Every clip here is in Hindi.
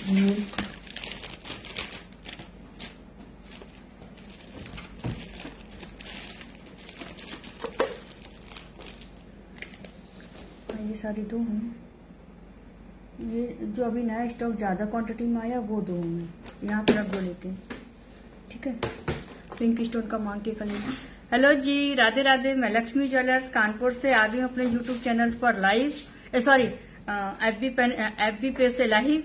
ये सारी दो हैं। ये जो अभी नया स्टॉक ज्यादा क्वांटिटी में आया वो दो हैं, यहाँ पर रख दो लेके। ठीक है, पिंक स्टोन का मांग के कर लेना। हेलो जी, राधे राधे। मैं लक्ष्मी ज्वेलर्स कानपुर से आ गई हूँ अपने यूट्यूब चैनल पर लाइव, सॉरी एफबी पेज से लाइव।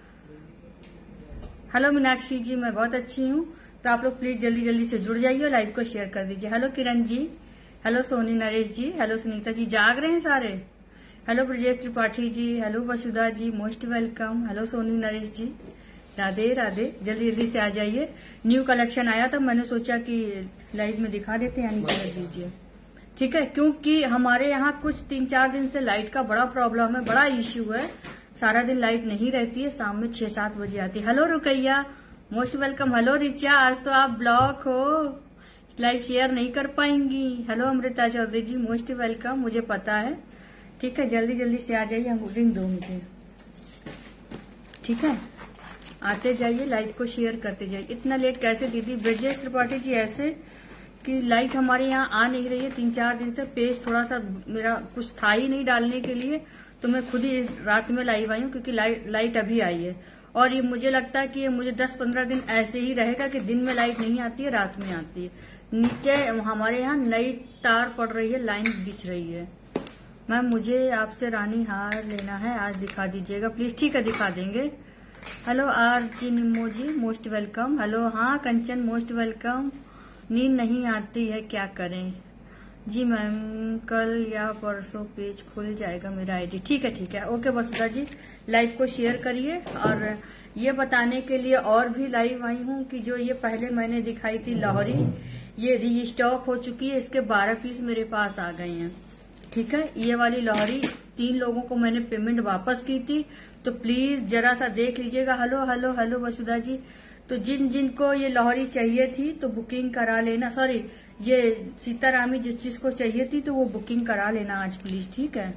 हेलो मीनाक्षी जी, मैं बहुत अच्छी हूँ। तो आप लोग प्लीज जल्दी जल्दी से जुड़ जाइए और लाइव को शेयर कर दीजिए। Hello Kiran ji, hello Soni Naresh ji, hello Sunita ji, जाग रहे हैं सारे। Hello Brajesh Tripathi ji, hello Vasudha ji, most welcome. Hello Soni Naresh ji, Radhe Radhe. जल्दी जल्दी से आ जाइए। न्यू कलेक्शन आया था, मैंने सोचा कि लाइव में दिखा देते हैं, यानी कर दीजिए। ठीक है, क्योंकि हमारे यहाँ कुछ 3-4 दिन से लाइट का बड़ा प्रॉब्लम है, बड़ा इश्यू है। सारा दिन लाइट नहीं रहती है, शाम में 6-7 बजे आती है। Hello Rukaiya, most welcome. Hello Richa, आज तो आप ब्लॉक हो, लाइव शेयर नहीं कर पाएंगी। Hello Amrita Chaudhary ji, most welcome, मुझे पता है। ठीक है, जल्दी जल्दी से आ जाइए, हम रिंग दो मुझे। ठीक है, आते जाइए, लाइट को शेयर करते जाइए। इतना लेट कैसे दीदी? ब्रजेश त्रिपाठी जी, ऐसे कि लाइट हमारे यहाँ आ नहीं रही है 3-4 दिन से। पेज थोड़ा सा मेरा कुछ था ही नहीं डालने के लिए, तो मैं खुद ही रात में लाइव आई हूँ, क्योंकि लाइट अभी आई है। और ये मुझे लगता है कि ये मुझे 10-15 दिन ऐसे ही रहेगा कि दिन में लाइट नहीं आती है, रात में आती है। नीचे हमारे यहाँ नई तार पड़ रही है, लाइन दिख रही है। मैम मुझे आपसे रानी हार लेना है, आज दिखा दीजिएगा प्लीज। ठीक है, दिखा देंगे। Hello R G Nimoji, most welcome. Hello, हाँ कंचन, मोस्ट वेलकम। नींद नहीं आती है, क्या करें जी मैम? कल या परसों पेज खुल जाएगा मेरा आईडी। ठीक है ठीक है, ओके वसुधा जी, लाइव को शेयर करिए। और ये बताने के लिए और भी लाइव आई हूँ कि जो ये पहले मैंने दिखाई थी लाहौरी, ये रीस्टॉक हो चुकी है। इसके 12 पीस मेरे पास आ गए हैं। ठीक है, ये वाली लाहौरी 3 लोगों को मैंने पेमेंट वापस की थी, तो प्लीज जरा सा देख लीजिएगा। Hello hello hello Vasudha ji, तो जिन जिनको ये लाहौरी चाहिए थी तो बुकिंग करा लेना। सॉरी, ये सीतारामी जिसको चाहिए थी तो वो बुकिंग करा लेना आज प्लीज। ठीक है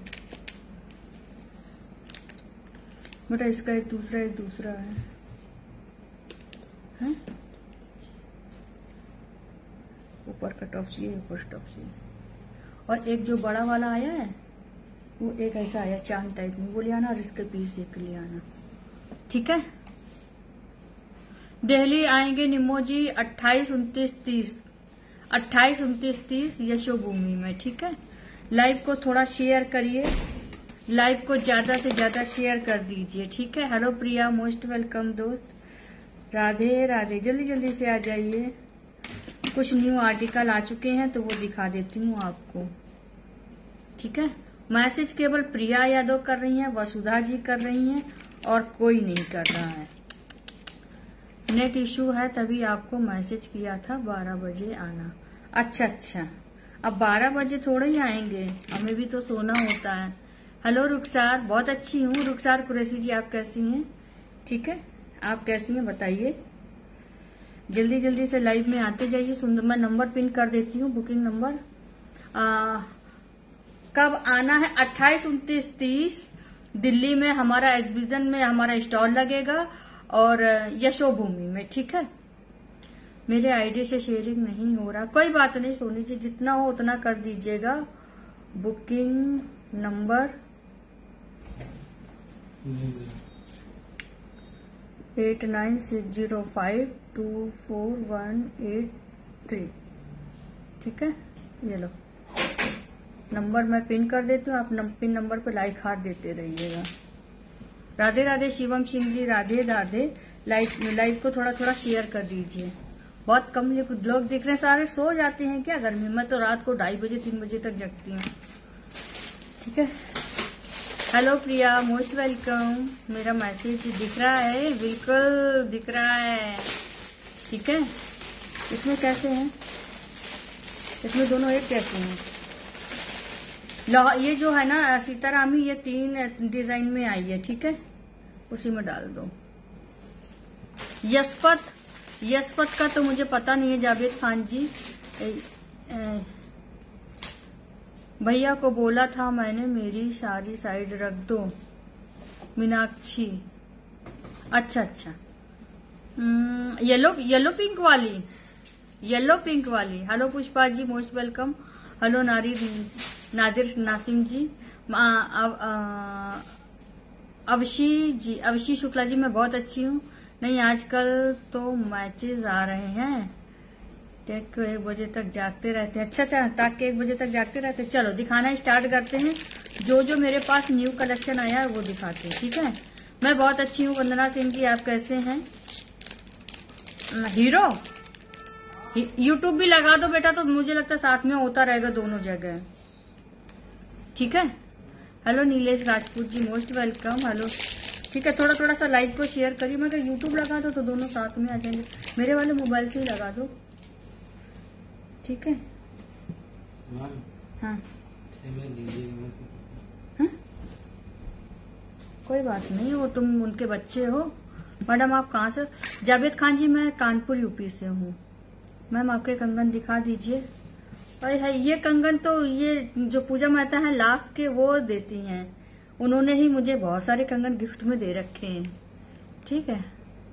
बेटा, इसका एक दूसरा है? ऊपर का टॉप चाहिए, ऊपर टॉप चाहिए। और एक जो बड़ा वाला आया है वो एक ऐसा आया चांद टाइप में, वो ले आना। और इसके पीस एक ले आना। ठीक है, दिल्ली आएंगे निमो जी 28, 29, 30 यशोभूमि में। ठीक है, लाइव को थोड़ा शेयर करिए, लाइव को ज्यादा से ज्यादा शेयर कर दीजिए। ठीक है, हेलो प्रिया, मोस्ट वेलकम दोस्त, राधे राधे। जल्दी जल्दी से आ जाइए। कुछ न्यू आर्टिकल आ चुके हैं तो वो दिखा देती हूँ आपको। ठीक है, मैसेज केवल प्रिया यादव कर रही हैं, वसुधा जी कर रही हैं, और कोई नहीं कर रहा है। नेट इशू है, तभी आपको मैसेज किया था 12 बजे आना। अच्छा, अब 12 बजे थोड़े ही आएंगे, हमें भी तो सोना होता है। हेलो रुखसार, बहुत अच्छी हूँ रुखसार कुरैशी जी, आप कैसी हैं? ठीक है, आप कैसी हैं बताइए। जल्दी जल्दी से लाइव में आते जाइए। सुंदर, मैं नंबर पिन कर देती हूँ, बुकिंग नंबर। कब आना है? 28, 29, 30 दिल्ली में हमारा एग्जीबिशन में हमारा स्टॉल लगेगा, और यशोभूमि में। ठीक है, मेरे आईडी से शेयरिंग नहीं हो रहा, कोई बात नहीं सोनी जी, जितना हो उतना कर दीजिएगा। Booking number 8960524183। ठीक है, ये लो नंबर मैं पिन कर देती हूँ, आप पिन नंबर पे लाइक हार्ट देते रहिएगा। राधे राधे शिवम सिंह जी, राधे राधे। लाइव को थोड़ा थोड़ा शेयर कर दीजिए। बहुत कम लोग दिख रहे हैं, सारे सो जाते हैं क्या गर्मी में? तो रात को 2:30 बजे 3 बजे तक जगती हूँ। ठीक है, हेलो प्रिया, मोस्ट वेलकम। मेरा मैसेज दिख रहा है? बिल्कुल दिख रहा है। ठीक है, इसमें कैसे हैं? इसमें दोनों एक कैसे हैं? ये जो है ना सीतारामी, ये 3 डिजाइन में आई है। ठीक है, उसी में डाल दो। यशपत का तो मुझे पता नहीं है जावेद खान जी। भैया को बोला था मैंने, मेरी सारी साइड रख दो। मीनाक्षी, अच्छा अच्छा, येलो पिंक वाली, येलो पिंक वाली। Hello Pushpa ji, most welcome. Hello Nadir Nasim ji, Avashi Shukla ji, मैं बहुत अच्छी हूँ। नहीं, आजकल तो मैचेस आ रहे हैं, टेक को 1 बजे तक जागते रहते हैं। अच्छा, ताकि 1 बजे तक जागते रहते हैं। चलो दिखाना स्टार्ट करते हैं। जो मेरे पास न्यू कलेक्शन आया है वो दिखाते हैं, ठीक है। मैं बहुत अच्छी हूँ वंदना सिंह जी, आप कैसे हैं? हीरो यूट्यूब भी लगा दो बेटा, तो मुझे लगता है साथ में होता रहेगा दोनों जगह, ठीक है। Hello Nilesh Rajput ji, most welcome. Hello, ठीक है। थोड़ा थोड़ा सा लाइव को शेयर करिए। मैं यूट्यूब लगा दो तो दोनों साथ में आ जाएंगे। मेरे वाले मोबाइल से ही लगा दो, ठीक है। हाँ हाँ, कोई बात नहीं, वो तुम उनके बच्चे हो। मैडम आप कहाँ से? जावेद खान जी, मैं कानपुर यूपी से हूँ। मैम आपके कंगन दिखा दीजिए। अरे है ये कंगन, तो ये जो पूजा मेहता है लाख के, वो देती हैं। उन्होंने ही मुझे बहुत सारे कंगन गिफ्ट में दे रखे हैं, ठीक है।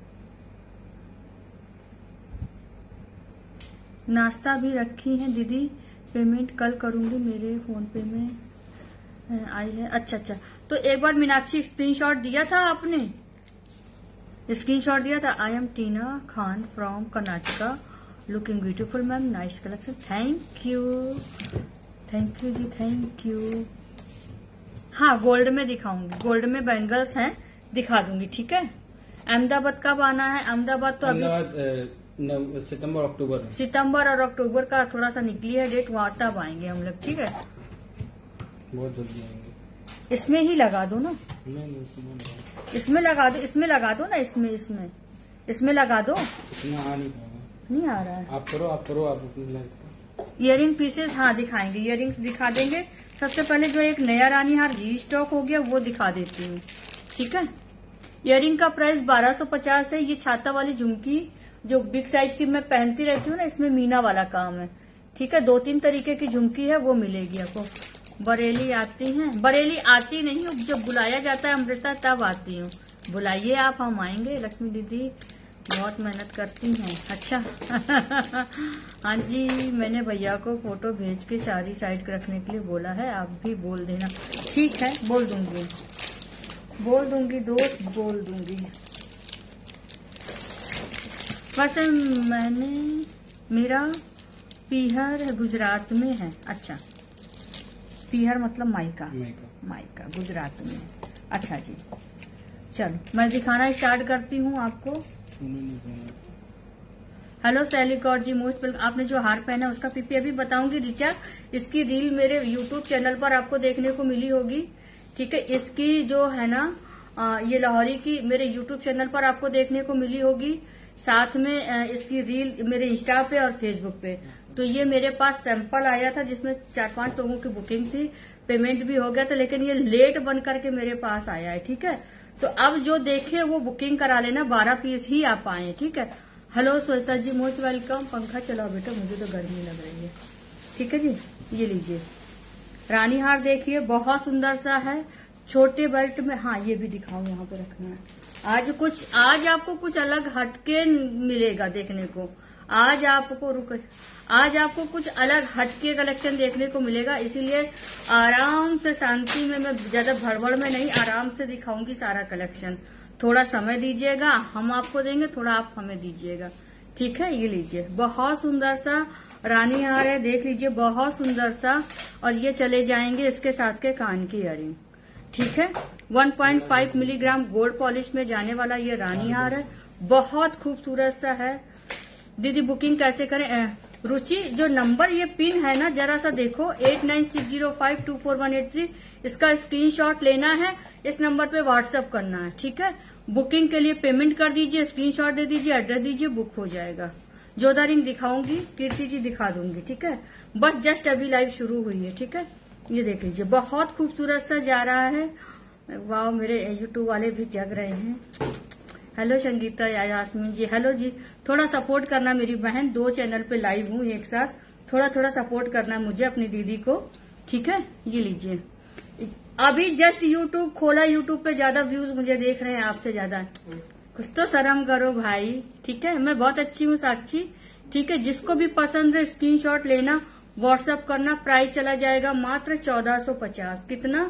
नाश्ता भी रखी है दीदी, पेमेंट कल करूंगी, मेरे फोन पे में आई है। अच्छा, तो एक बार मीनाक्षी स्क्रीनशॉट दिया था आपने, स्क्रीनशॉट दिया था। I am Tina Khan from Karnataka, looking beautiful ma'am, nice collection, thank you जी, थैंक यू। हाँ, गोल्ड में दिखाऊंगी, गोल्ड में बैंगल्स हैं, दिखा दूंगी, ठीक है। अहमदाबाद कब आना है? अहमदाबाद तो अभी सितंबर और अक्टूबर का थोड़ा सा निकली है डेट, वहां तब आएंगे हम लोग, ठीक है। बहुत जल्दी आएंगे। इसमें ही लगा दो ना, इसमें लगा दो, इसमें लगा दो ना, इसमें लगा दो। नहीं आ रहा है। आप करो आप इयरिंग पीसेस, हाँ दिखाएंगे, इयरिंग्स दिखा देंगे। सबसे पहले जो एक नया रानी हार रीस्टॉक हो गया वो दिखा देती हूँ, ठीक है। इयरिंग का प्राइस 1250 है। ये छाता वाली झुमकी जो बिग साइज की मैं पहनती रहती हूँ ना, इसमें मीना वाला काम है, ठीक है। 2-3 तरीके की झुमकी है, वो मिलेगी आपको। बरेली आती हैं? बरेली आती नहीं हूँ, जब बुलाया जाता है अमृता तब आती हूँ। बुलाइए आप, हम आएंगे। लक्ष्मी दीदी बहुत मेहनत करती हैं। अच्छा हाँ जी, मैंने भैया को फोटो भेज के सारी साइड रखने के लिए बोला है, आप भी बोल देना। ठीक है, बोल दूंगी दोस्त, बोल दूंगी। वैसे मेरा पीहर गुजरात में है। अच्छा, पीहर मतलब मायका गुजरात में। अच्छा जी, चलो मैं दिखाना स्टार्ट करती हूँ आपको। Hello Sally Kaur ji, most welcome. आपने जो हार पहना उसका पीपी अभी बताऊंगी रिचा। इसकी रील मेरे यूट्यूब चैनल पर आपको देखने को मिली होगी, ठीक है। इसकी जो है ना ये लाहौरी की मेरे यूट्यूब चैनल पर आपको देखने को मिली होगी। साथ में इसकी रील मेरे इंस्टा पे और फेसबुक पे। तो ये मेरे पास सैंपल आया था जिसमें 4-5 लोगों की बुकिंग थी, पेमेंट भी हो गया था, लेकिन ये लेट बन करके मेरे पास आया है, ठीक है। तो अब जो देखे वो बुकिंग करा लेना, 12 पीस ही आप आए, ठीक है। Hello Shweta ji, most welcome. पंखा चलाओ बेटा, मुझे तो गर्मी लग रही है, ठीक है जी। ये लीजिए रानी हार, देखिए बहुत सुंदर सा है, छोटे बेल्ट में। हाँ, ये भी दिखाऊं, यहाँ पे रखना है। आज आपको कुछ अलग हटके मिलेगा देखने को। आज आपको कुछ अलग हटके कलेक्शन देखने को मिलेगा, इसीलिए आराम से शांति में, मैं ज्यादा भड़बड़ में नहीं, आराम से दिखाऊंगी सारा कलेक्शन। थोड़ा समय दीजिएगा, हम आपको देंगे, थोड़ा आप हमें दीजिएगा, ठीक है। ये लीजिए, बहुत सुंदर सा रानी हार है, देख लीजिए, बहुत सुंदर सा। और ये चले जाएंगे इसके साथ के कान की इयरिंग, ठीक है। 1.5 मिलीग्राम गोल्ड पॉलिश में जाने वाला ये रानी हार है, बहुत खूबसूरत सा है। दीदी बुकिंग कैसे करें? रुचि, जो नंबर ये पिन है ना, जरा सा देखो, 8960524183, इसका स्क्रीनशॉट लेना है, इस नंबर पे व्हाट्सएप करना है, ठीक है। बुकिंग के लिए पेमेंट कर दीजिए, स्क्रीनशॉट दे दीजिए, एड्रेस दीजिए, बुक हो जाएगा। जोधा रिंग दिखाऊंगी, कीर्ति जी दिखा दूंगी, ठीक है। बस जस्ट अभी लाइव शुरू हुई है, ठीक है। ये देख लीजिए, बहुत खूबसूरत सा जा रहा है। वाह, मेरे यूट्यूब वाले भी जग रहे हैं। हेलो संगीता यास्मीन जी, हेलो जी। थोड़ा सपोर्ट करना मेरी बहन, 2 चैनल पे लाइव हूँ एक साथ, थोड़ा सपोर्ट करना मुझे, अपनी दीदी को, ठीक है। ये लीजिए, अभी जस्ट यूट्यूब खोला, यूट्यूब पे ज्यादा व्यूज मुझे देख रहे हैं आपसे ज्यादा। कुछ तो शर्म करो भाई। ठीक है, मैं बहुत अच्छी हूँ साक्षी। ठीक है, जिसको भी पसंद है स्क्रीनशॉट लेना, व्हाट्सएप करना। प्राइस चला जाएगा मात्र 1450। कितना?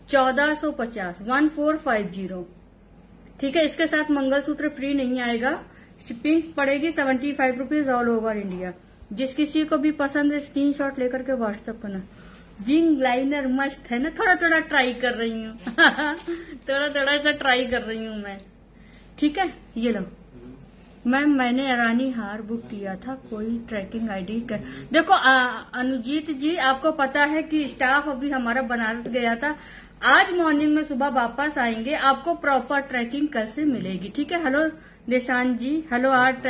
1450, 1450। ठीक है, इसके साथ मंगलसूत्र फ्री नहीं आएगा। शिपिंग पड़ेगी 75 रुपीज ऑल ओवर इंडिया। जिस किसी को भी पसंद है स्क्रीनशॉट लेकर के व्हाट्सएप करना। विंग लाइनर मस्त है ना, थोड़ा थोड़ा ट्राई कर रही हूँ थोड़ा थोड़ा सा ट्राई कर रही हूँ मैं। ठीक है, ये लो मैम, मैंने रानी हार बुक किया था, कोई ट्रैकिंग आईडी कर। देखो अनुजीत जी, आपको पता है कि स्टाफ अभी हमारा बनारस गया था। आज मॉर्निंग में सुबह वापस आएंगे, आपको प्रॉपर ट्रैकिंग कैसे मिलेगी। ठीक है, hello Nishan ji, hello art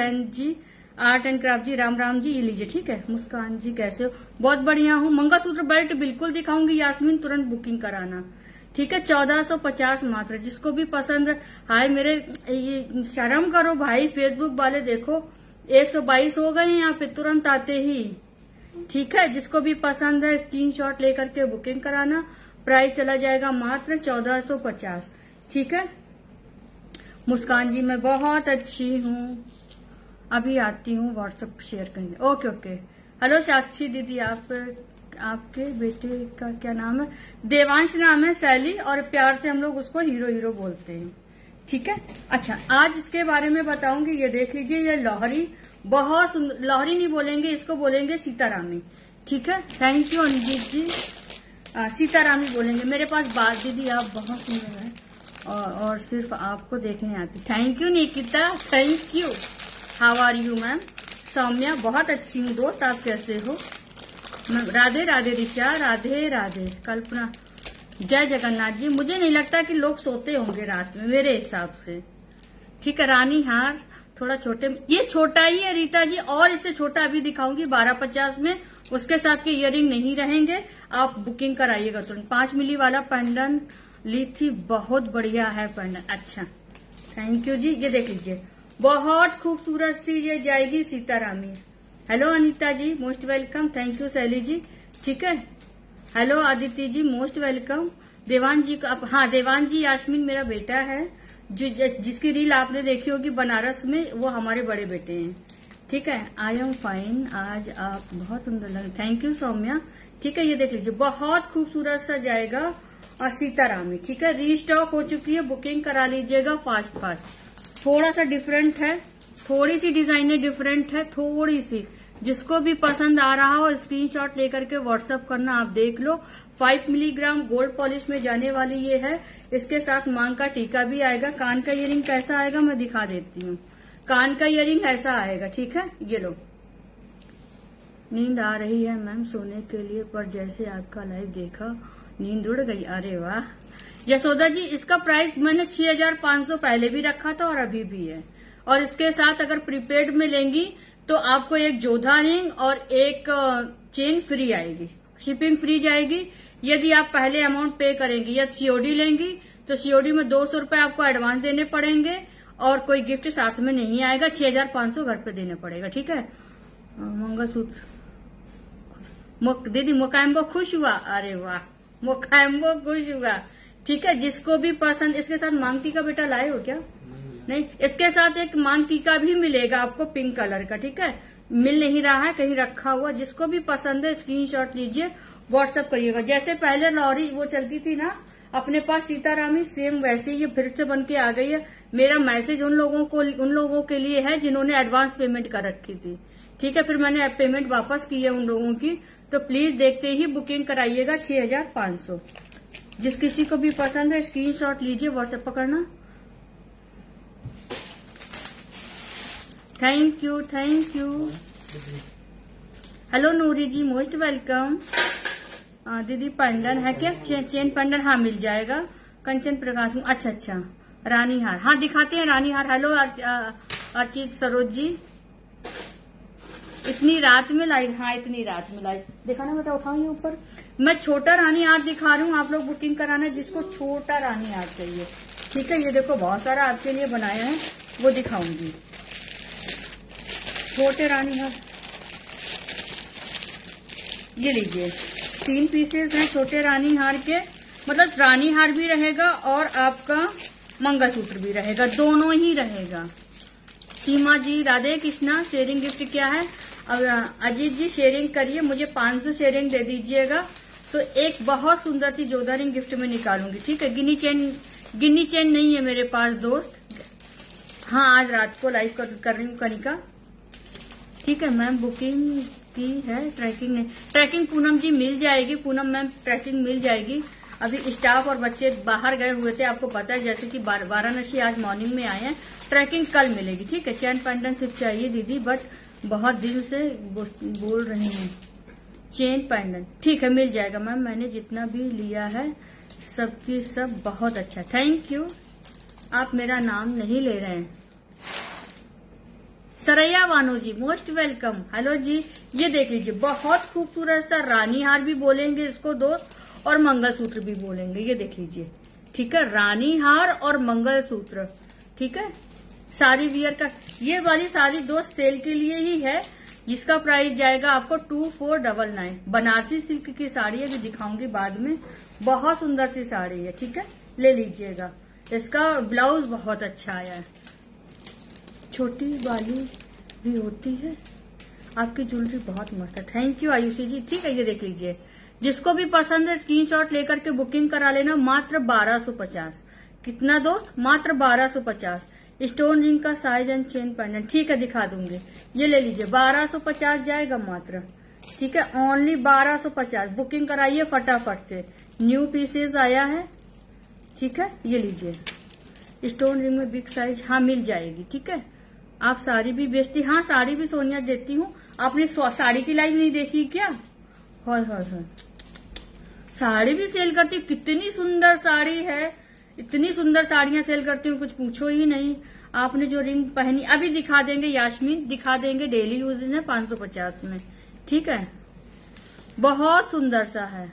and craft ji, Ram Ram ji, ये लीजिए। ठीक है, मुस्कान जी कैसे हो? बहुत बढ़िया हूँ। मंगलसूत्र बेल्ट बिल्कुल दिखाऊंगी यास्मीन, तुरंत बुकिंग कराना। ठीक है, 1450 मात्र। जिसको भी पसंद है। हाय मेरे, ये शर्म करो भाई, फेसबुक वाले देखो 122 हो गए यहाँ पे तुरंत आते ही। ठीक है, जिसको भी पसंद है स्क्रीनशॉट लेकर के बुकिंग कराना। प्राइस चला जाएगा मात्र 1450। ठीक है, मुस्कान जी मैं बहुत अच्छी हूँ, अभी आती हूँ व्हाट्सएप शेयर करेंगे। Okay okay. हेलो साक्षी दीदी, आपके बेटे का क्या नाम है? देवांश नाम है, शैली, और प्यार से हम लोग उसको हीरो बोलते हैं। ठीक है, अच्छा आज इसके बारे में बताऊंगी। ये देख लीजिए, ये लोहरी बहुत सुंदर, लोहरी नहीं बोलेंगे इसको, बोलेंगे सीतारामी। ठीक है, थैंक यू अनुजीत जी, सीतारामी बोलेंगे। मेरे पास बात दीदी आप बहुत सुंदर है और सिर्फ आपको देखने आती। Thank you Nikita, thank you. How are you ma'am? Saumya बहुत अच्छी हूँ दोस्त, आप कैसे हो? राधे राधे ऋचा, राधे राधे। कल्पना, जय जगन्नाथ जी। मुझे नहीं लगता कि लोग सोते होंगे रात में मेरे हिसाब से। ठीक है, रानी हार थोड़ा छोटे, ये छोटा ही है रीता जी, और इससे छोटा अभी दिखाऊंगी 1250 में। उसके साथ के इयरिंग नहीं रहेंगे, आप बुकिंग कराइएगा तुरंत। 5 मिली वाला पेंडन ली थी, बहुत बढ़िया है पेंडन। अच्छा थैंक यू जी, ये देख लीजिए, बहुत खूबसूरत सी ये जाएगी सीतारामी। Hello Anita ji, most welcome. Thank you Shaily ji. ठीक है, hello Aditya ji, most welcome. Dewan ji का, हाँ देवान जी यास्मीन मेरा बेटा है, जिसकी रील आपने देखी होगी बनारस में, वो हमारे बड़े बेटे हैं। ठीक है, आई एम फाइन, आज आप बहुत सुंदर लगे। Thank you Saumya. ठीक है, ये देख लीजिए, बहुत खूबसूरत सा जाएगा और सीतारामी। ठीक है, रीस्टॉक हो चुकी है, बुकिंग करा लीजिएगा फास्ट। थोड़ा सा डिफरेंट है, थोड़ी सी डिजाइने डिफरेंट है, थोड़ी सी। जिसको भी पसंद आ रहा हो स्क्रीनशॉट लेकर के व्हाट्सएप करना, आप देख लो। 5 मिलीग्राम गोल्ड पॉलिश में जाने वाली ये है। इसके साथ मांग का टीका भी आएगा। कान का इयरिंग कैसा आएगा मैं दिखा देती हूँ। कान का इयरिंग ऐसा आएगा। ठीक है, ये लो। नींद आ रही है मैम सोने के लिए, पर जैसे आपका लाइव देखा नींद उड़ गई। अरे वाह यशोदा जी, इसका प्राइस मैंने 6500 पहले भी रखा था और अभी भी है। और इसके साथ अगर प्रीपेड में लेंगी तो आपको एक जोधा रिंग और एक चेन फ्री आएगी, शिपिंग फ्री जाएगी। यदि आप पहले अमाउंट पे करेंगी या सीओडी लेंगी तो सीओडी में 200 रुपए आपको एडवांस देने पड़ेंगे और कोई गिफ्ट साथ में नहीं आएगा। 6500 घर पे देने पड़ेगा। ठीक है, मंगलसूत्र दीदी मोकाम्बो खुश हुआ। अरे वाह, मोकाम्बो खुश हुआ। ठीक है, जिसको भी पसंद। इसके साथ मांग टीका बेटा लाए हो क्या? नहीं, इसके साथ एक मांग टीका भी मिलेगा आपको पिंक कलर का। ठीक है, मिल नहीं रहा है, कहीं रखा हुआ। जिसको भी पसंद है स्क्रीनशॉट लीजिए, व्हाट्सएप करिएगा। जैसे पहले लॉरी वो चलती थी ना अपने पास सीतारामी, सेम वैसे ही ये फिर से बन के आ गई है। मेरा मैसेज उन लोगों के लिए है जिन्होंने एडवांस पेमेंट कर रखी थी। ठीक है, फिर मैंने पेमेंट वापस की है उन लोगों की, तो प्लीज देखते ही बुकिंग कराइएगा। 6500। जिस किसी को भी पसंद है स्क्रीनशॉट लीजिए, व्हाट्सएप पकड़ना। Thank you, thank you. Hello Noori ji, most welcome. दीदी पंडन है क्या? चेन पंडन, हाँ मिल जाएगा। कंचन प्रकाश, अच्छा रानी हार, हाँ दिखाते हैं रानी हार। हेलो अर्चित सरोज जी, इतनी रात में लाइव? हाँ इतनी रात में लाइव दिखाना बेटा, उठाऊंगी ऊपर। मैं छोटा रानी हार दिखा रही हूँ, आप लोग बुकिंग कराना जिसको छोटा रानी हार चाहिए। ठीक है, ये देखो बहुत सारा आपके लिए बनाया है, वो दिखाऊंगी। छोटे रानी हार ये लीजिए, 3 पीसेस हैं छोटे रानी हार के। मतलब रानी हार भी रहेगा और आपका मंगलसूत्र भी रहेगा, दोनों ही रहेगा। सीमा जी राधे कृष्णा, शेयरिंग गिफ्ट क्या है? अब अजीत जी शेयरिंग करिए, मुझे 500 शेयरिंग दे दीजिएगा तो एक बहुत सुंदर सी जोधा रिंग गिफ्ट में निकालूंगी, ठीक है। गिनी चेन नहीं है मेरे पास दोस्त। हाँ, आज रात को लाइव कर रही हूँ कनिका, ठीक है मैम। बुकिंग की है, ट्रैकिंग नहीं। ट्रैकिंग पूनम जी मिल जाएगी, पूनम मैम ट्रैकिंग मिल जाएगी। अभी स्टाफ और बच्चे बाहर गए हुए थे, आपको पता है, जैसे कि वाराणसी आज मॉर्निंग में आए हैं। ट्रैकिंग कल मिलेगी, ठीक है। चैन पेंडेंट सिर्फ चाहिए दीदी, बट बहुत दिन से बोल रही हूँ। चेन पेंडेंट ठीक है, मिल जाएगा मैम। मैंने जितना भी लिया है सबकी सब बहुत अच्छा, थैंक यू। आप मेरा नाम नहीं ले रहे हैं। Suraiya Bano ji most welcome, hello जी। ये देख लीजिए, बहुत खूबसूरत सा रानी हार भी बोलेंगे इसको दोस्त, और मंगलसूत्र भी बोलेंगे। ये देख लीजिए, ठीक है, रानी हार और मंगलसूत्र, ठीक है। साड़ी वियर का ये वाली साड़ी दोस्त सेल के लिए ही है, जिसका प्राइस जाएगा आपको 2499। बनारसी सिल्क की साड़ी है, जो दिखाऊंगी बाद में। बहुत सुंदर सी साड़ी है, ठीक है, ले लीजिएगा। इसका ब्लाउज बहुत अच्छा आया है, छोटी वाली भी होती है। आपकी ज्वेलरी बहुत मस्त है, थैंक यू आयुषी जी, ठीक है। ये देख लीजिए, जिसको भी पसंद है स्क्रीनशॉट लेकर के बुकिंग करा लेना। मात्र 1250। कितना दोस्त? मात्र 1250। स्टोन रिंग का साइज एंड चेन पेंडेंट, ठीक है, दिखा दूंगी। ये ले लीजिए, 1250 जाएगा मात्र, ठीक है। ओनली 1250। बुकिंग कराइए फटाफट से, न्यू पीसेज आया है, ठीक है। ये लीजिए, स्टोन रिंग में बिग साइज, हाँ मिल जाएगी, ठीक है। आप साड़ी भी बेचती? हाँ, साड़ी भी सोनिया देती हूँ। आपने साड़ी की लाइव नहीं देखी क्या? हाय साड़ी भी सेल करती, कितनी सुंदर साड़ी है। इतनी सुंदर साड़ियां सेल करती हूँ, कुछ पूछो ही नहीं। आपने जो रिंग पहनी अभी दिखा देंगे, यास्मीन दिखा देंगे, डेली यूज है 550 में, ठीक है। बहुत सुंदर सा है,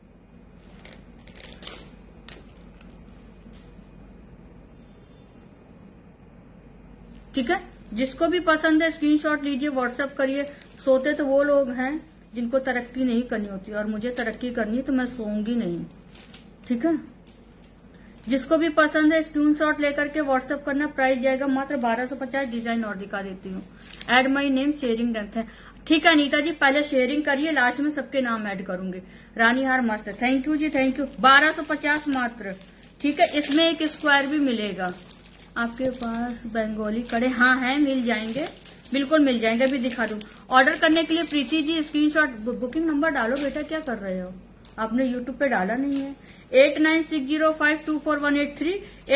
ठीक है। जिसको भी पसंद है स्क्रीनशॉट लीजिए, व्हाट्सएप करिए। सोते तो वो लोग हैं जिनको तरक्की नहीं करनी होती, और मुझे तरक्की करनी है तो मैं सोऊंगी नहीं, ठीक है। जिसको भी पसंद है स्क्रीनशॉट लेकर के व्हाट्सएप करना। प्राइस जाएगा मात्र 1250। डिजाइन और दिखा देती हूँ। Add my name sharing done है, ठीक है। अनीता जी पहले शेयरिंग करिए, लास्ट में सबके नाम ऐड करूंगी। रानी हार मस्त है, थैंक यू जी, थैंक यू। 1250 मात्र, ठीक है। इसमें एक स्क्वायर भी मिलेगा। आपके पास बंगाली कड़े? हाँ है, मिल जाएंगे, बिल्कुल मिल जाएंगे। अभी दिखा दूं। ऑर्डर करने के लिए Preeti ji screenshot, booking number डालो बेटा, क्या कर रहे हो? आपने यूट्यूब पे डाला नहीं है। 8960524183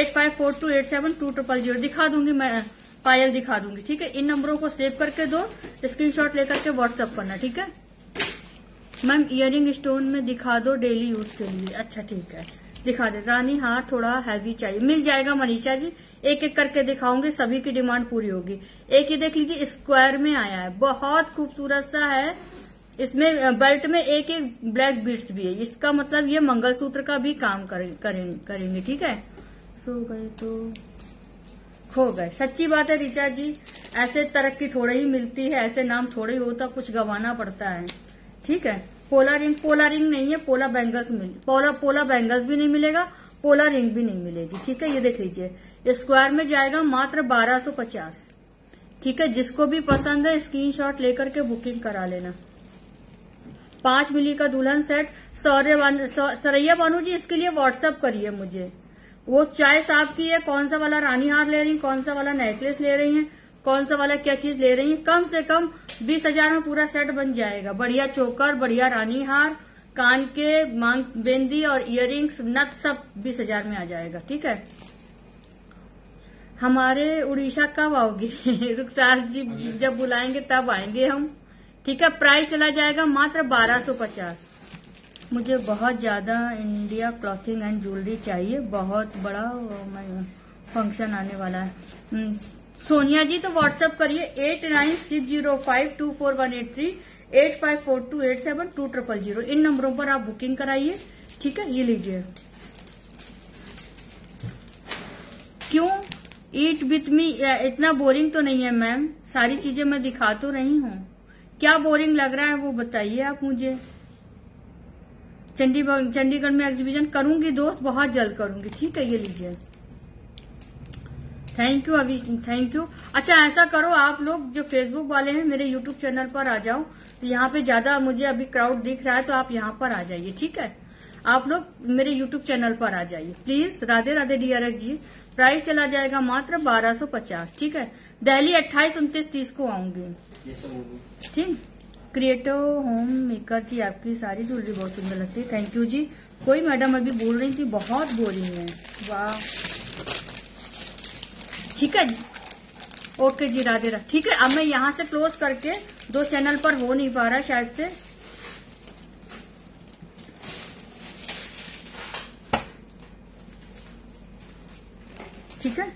8542872000 दिखा दूंगी मैं, पायल दिखा दूंगी, ठीक है। इन नंबरों को सेव करके दो, स्क्रीनशॉट लेकर के व्हाट्सएप करना, ठीक है। मैम इयरिंग स्टोन में दिखा दो डेली यूज के लिए, अच्छा ठीक है, दिखा दे। रानी हार थोड़ा हैवी चाहिए, मिल जाएगा मनीषा जी। एक एक करके दिखाऊंगी, सभी की डिमांड पूरी होगी। एक ये देख लीजिए, स्क्वायर में आया है, बहुत खूबसूरत सा है। इसमें बेल्ट में एक एक ब्लैक बीड्स भी है, इसका मतलब ये मंगलसूत्र का भी काम करेंगे, ठीक है। सो गए तो खो गए, सच्ची बात है रिचा जी। ऐसे तरक्की थोड़ी ही मिलती है, ऐसे नाम थोड़े ही होता, कुछ गंवाना पड़ता है, ठीक है। पोला रिंग नहीं है, पोला बैंगल्स पोला बैंगल्स भी नहीं मिलेगा, पोला रिंग भी नहीं मिलेगी, ठीक है। ये देख लीजिए, स्क्वायर में जाएगा मात्र 1250, ठीक है। जिसको भी पसंद है स्क्रीनशॉट लेकर के बुकिंग करा लेना। 5 मिली का दुल्हन सेट। सरैया बानू जी इसके लिए व्हाट्सएप करिए मुझे। वो चॉइस आपकी है, कौन सा वाला रानी हार ले रही है, कौन सा वाला नेकलेस ले रही है, कौन सा वाला क्या चीज ले रही है। कम से कम 20,000 में पूरा सेट बन जाएगा। बढ़िया चोकर, बढ़िया रानी हार, कान के मांग बेंदी और इयररिंग्स नथ सब 20,000 में आ जाएगा, ठीक है। हमारे उड़ीसा कब आओगे? रुखसार जी जब बुलाएंगे तब आएंगे हम, ठीक है। प्राइस चला जाएगा मात्र 1250। मुझे बहुत ज्यादा इंडिया क्लॉथिंग एंड ज्वेलरी चाहिए, बहुत बड़ा फंक्शन आने वाला है। सोनिया जी तो व्हाट्सएप करिए 8960524183 8542872000। इन नंबरों पर आप बुकिंग कराइए, ठीक है। ये लीजिए। क्यों ईट विथ मी इतना बोरिंग तो नहीं है मैम, सारी चीजें मैं दिखा तो रही हूँ। क्या बोरिंग लग रहा है वो बताइए आप मुझे। चंडीगढ़ में एग्जीबिशन करूंगी दोस्त, बहुत जल्द करूंगी, ठीक है। ये लीजिए, थैंक यू अभी, थैंक यू। अच्छा ऐसा करो, आप लोग जो फेसबुक वाले हैं मेरे यूट्यूब चैनल पर आ जाओ। तो यहाँ पे ज्यादा मुझे अभी क्राउड दिख रहा है, तो आप यहाँ पर आ जाइए, ठीक है। आप लोग मेरे यूट्यूब चैनल पर आ जाइए please. Radhe Radhe DRX ji. Price चला जाएगा मात्र 1250, ठीक है। दिल्ली 28, 29, 30 को आऊंगी, ठीक। क्रिएटिव होम मेकर जी, आपकी सारी ज्वेलरी बहुत सुंदर लगती है, थैंक यू जी। कोई मैडम अभी बोल रही थी बहुत बोरिंग है, वाह, ठीक है जी। ओके जी, राधे राधे, ठीक है। अब मैं यहाँ से क्लोज करके, दो चैनल पर हो नहीं पा रहा शायद से, ठीक है।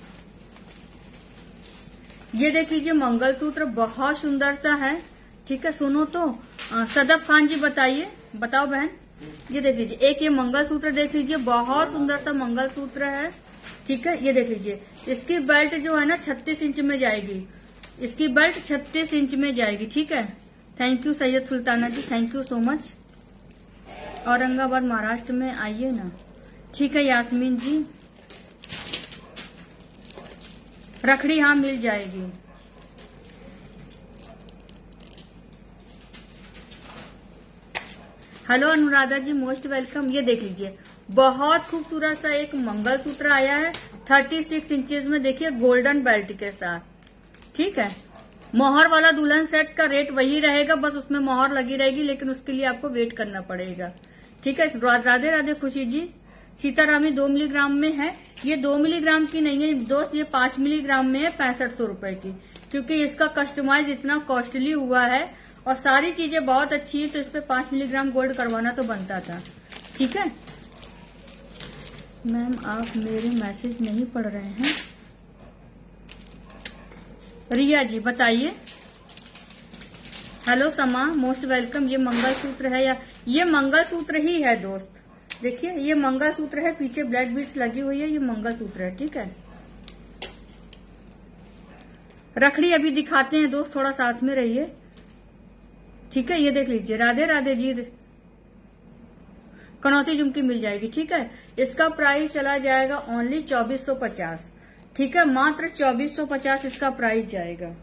ये देख लीजिए मंगलसूत्र बहुत सुंदर सा है, ठीक है। सुनो तो सदफ खान जी बताइए, बताओ बहन। ये देख लीजिए, एक ये मंगलसूत्र देख लीजिए, बहुत सुंदर सा मंगलसूत्र है, ठीक है। ये देख लीजिए, इसकी बेल्ट जो है ना 36 इंच में जाएगी, इसकी बेल्ट 36 इंच में जाएगी, ठीक है। Thank you Syed Sultana ji, thank you so much. Aurangabad Maharashtra में आइए ना, ठीक है यास्मीन जी। रखड़ी हाँ मिल जाएगी। Hello Anuradha ji, most welcome. ये देख लीजिए, बहुत खूबसूरत सा एक मंगलसूत्र आया है 36 इंचेस में, देखिए गोल्डन बेल्ट के साथ, ठीक है। मोहर वाला दुल्हन सेट का रेट वही रहेगा, बस उसमें मोहर लगी रहेगी, लेकिन उसके लिए आपको वेट करना पड़ेगा, ठीक है। राधे राधे खुशी जी। सीतारामी 2 मिलीग्राम में है, ये 2 मिलीग्राम की नहीं है दोस्त, ये 5 मिलीग्राम में है, 6500 रुपए की, क्योंकि इसका कस्टमाइज इतना कॉस्टली हुआ है और सारी चीजें बहुत अच्छी है, तो इस पे 5 मिलीग्राम गोल्ड करवाना तो बनता था, ठीक है। मैम आप मेरे मैसेज नहीं पढ़ रहे हैं। रिया जी बताइए। हेलो समा, मोस्ट वेलकम। ये मंगलसूत्र है या ये मंगलसूत्र ही है दोस्त, देखिए ये मंगलसूत्र है, पीछे ब्लैक बीड्स लगी हुई है, ये मंगलसूत्र है, ठीक है। रखड़ी अभी दिखाते हैं दोस्त, थोड़ा साथ में रहिए, ठीक है। ये देख लीजिए, राधे राधे जी। कनौती झुमकी मिल जाएगी, ठीक है। इसका प्राइस चला जाएगा ओनली 2450, ठीक है, मात्र 2450 इसका प्राइस जाएगा।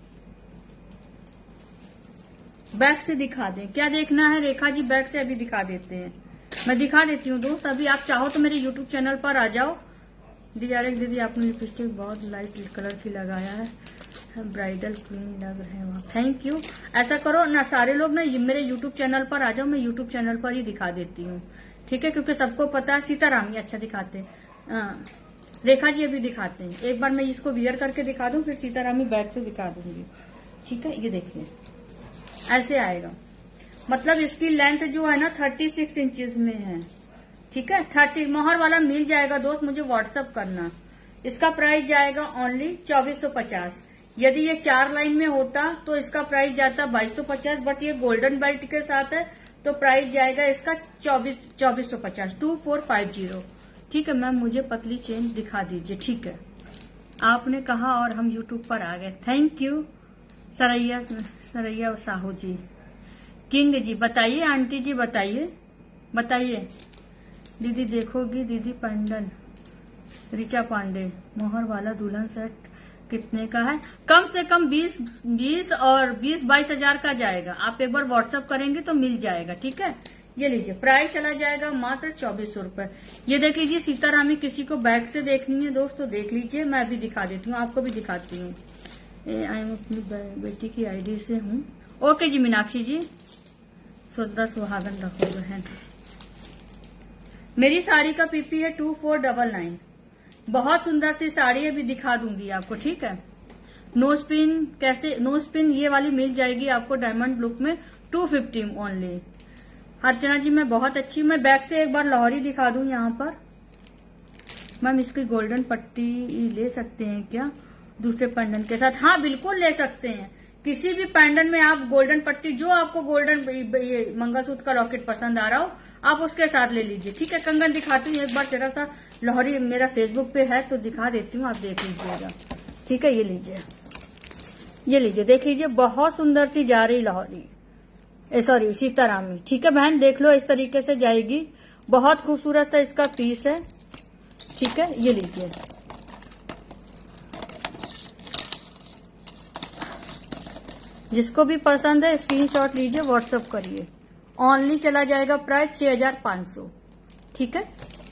बैक से दिखा दें, क्या देखना है रेखा जी? बैक से अभी दिखा देते हैं, मैं दिखा देती हूँ दोस्त। अभी आप चाहो तो मेरे यूट्यूब चैनल पर आ जाओ। दीदी आपने लिपस्टिक बहुत लाइट कलर की लगाया है, ब्राइडल क्वीन लग रहे हैं वहाँ, थैंक यू। ऐसा करो ना, सारे लोग ना मेरे यूट्यूब चैनल पर आ जाओ, मैं यूट्यूब चैनल पर ही दिखा देती हूँ, ठीक है, क्योंकि सबको पता है। सीतारामी अच्छा दिखाते हैं, रेखा जी अभी दिखाते हैं। एक बार मैं इसको वियर करके दिखा दूं, फिर सीतारामी बैक से दिखा दूंगी, ठीक है। ये देखिए ऐसे आएगा, मतलब इसकी लेंथ जो है ना 36 इंचेस में है, ठीक है। 30 मोहर वाला मिल जाएगा दोस्त, मुझे व्हाट्सअप करना। इसका प्राइस जाएगा ओनली 2450। यदि ये 4 लाइन में होता तो इसका प्राइस जाता 2250, बट ये गोल्डन बेल्ट के साथ है तो प्राइस जाएगा इसका 2450, 2450, ठीक है। मैम मुझे पतली चेन दिखा दीजिए, ठीक है। आपने कहा और हम यूट्यूब पर आ गए, thank you. Saraiya Sahu ji, king ji बताइए, आंटी जी बताइए, बताइए। दीदी देखोगी दीदी पंडन, रिचा पांडे, मोहर वाला दुल्हन सेट कितने का है? कम से कम 20 और 22 हजार का जाएगा। आप एक बार व्हाट्सएप करेंगे तो मिल जाएगा, ठीक है। ये लीजिए, प्राइस चला जाएगा मात्र 2400 रुपए। ये देख लीजिए सीतारामी, किसी को बैक से देखनी है दोस्तों देख लीजिए, मैं अभी दिखा देती हूँ, आपको भी दिखाती हूँ। मैं अपनी बेटी की आईडी से हूँ। ओके जी मीनाक्षी जी, सदा सुहागन रखो बहन। मेरी साड़ी का पीपी है 2499, बहुत सुंदर सी साड़ी अभी दिखा दूंगी आपको, ठीक है। नोज पिन कैसे, नोज पिन ये वाली मिल जाएगी आपको डायमंड लुक में 250 ओनली। अर्चना जी मैं बहुत अच्छी, मैं बैक से एक बार लाहौरी दिखा दूं यहाँ पर। मैम इसकी गोल्डन पट्टी ले सकते हैं क्या दूसरे पेंडन के साथ? हाँ बिल्कुल ले सकते हैं, किसी भी पेंडन में आप गोल्डन पट्टी, जो आपको गोल्डन ये मंगलसूत्र का लॉकेट पसंद आ रहा हो आप उसके साथ ले लीजिए, ठीक है। कंगन दिखाती हूँ एक बार, तेरा सा लाहौरी मेरा फेसबुक पे है तो दिखा देती हूँ, आप देख लीजिएगा, ठीक है। ये लीजिए, ये लीजिए, देख लीजिए, बहुत सुंदर सी जा रही लाहौरी, सॉरी सीतारामी, ठीक है बहन, देख लो इस तरीके से जाएगी, बहुत खूबसूरत सा इसका पीस है, ठीक है। ये लीजिए, जिसको भी पसंद है स्क्रीनशॉट लीजिए, व्हाट्सएप करिए। ऑनली चला जाएगा प्राइस 6500। ठीक है।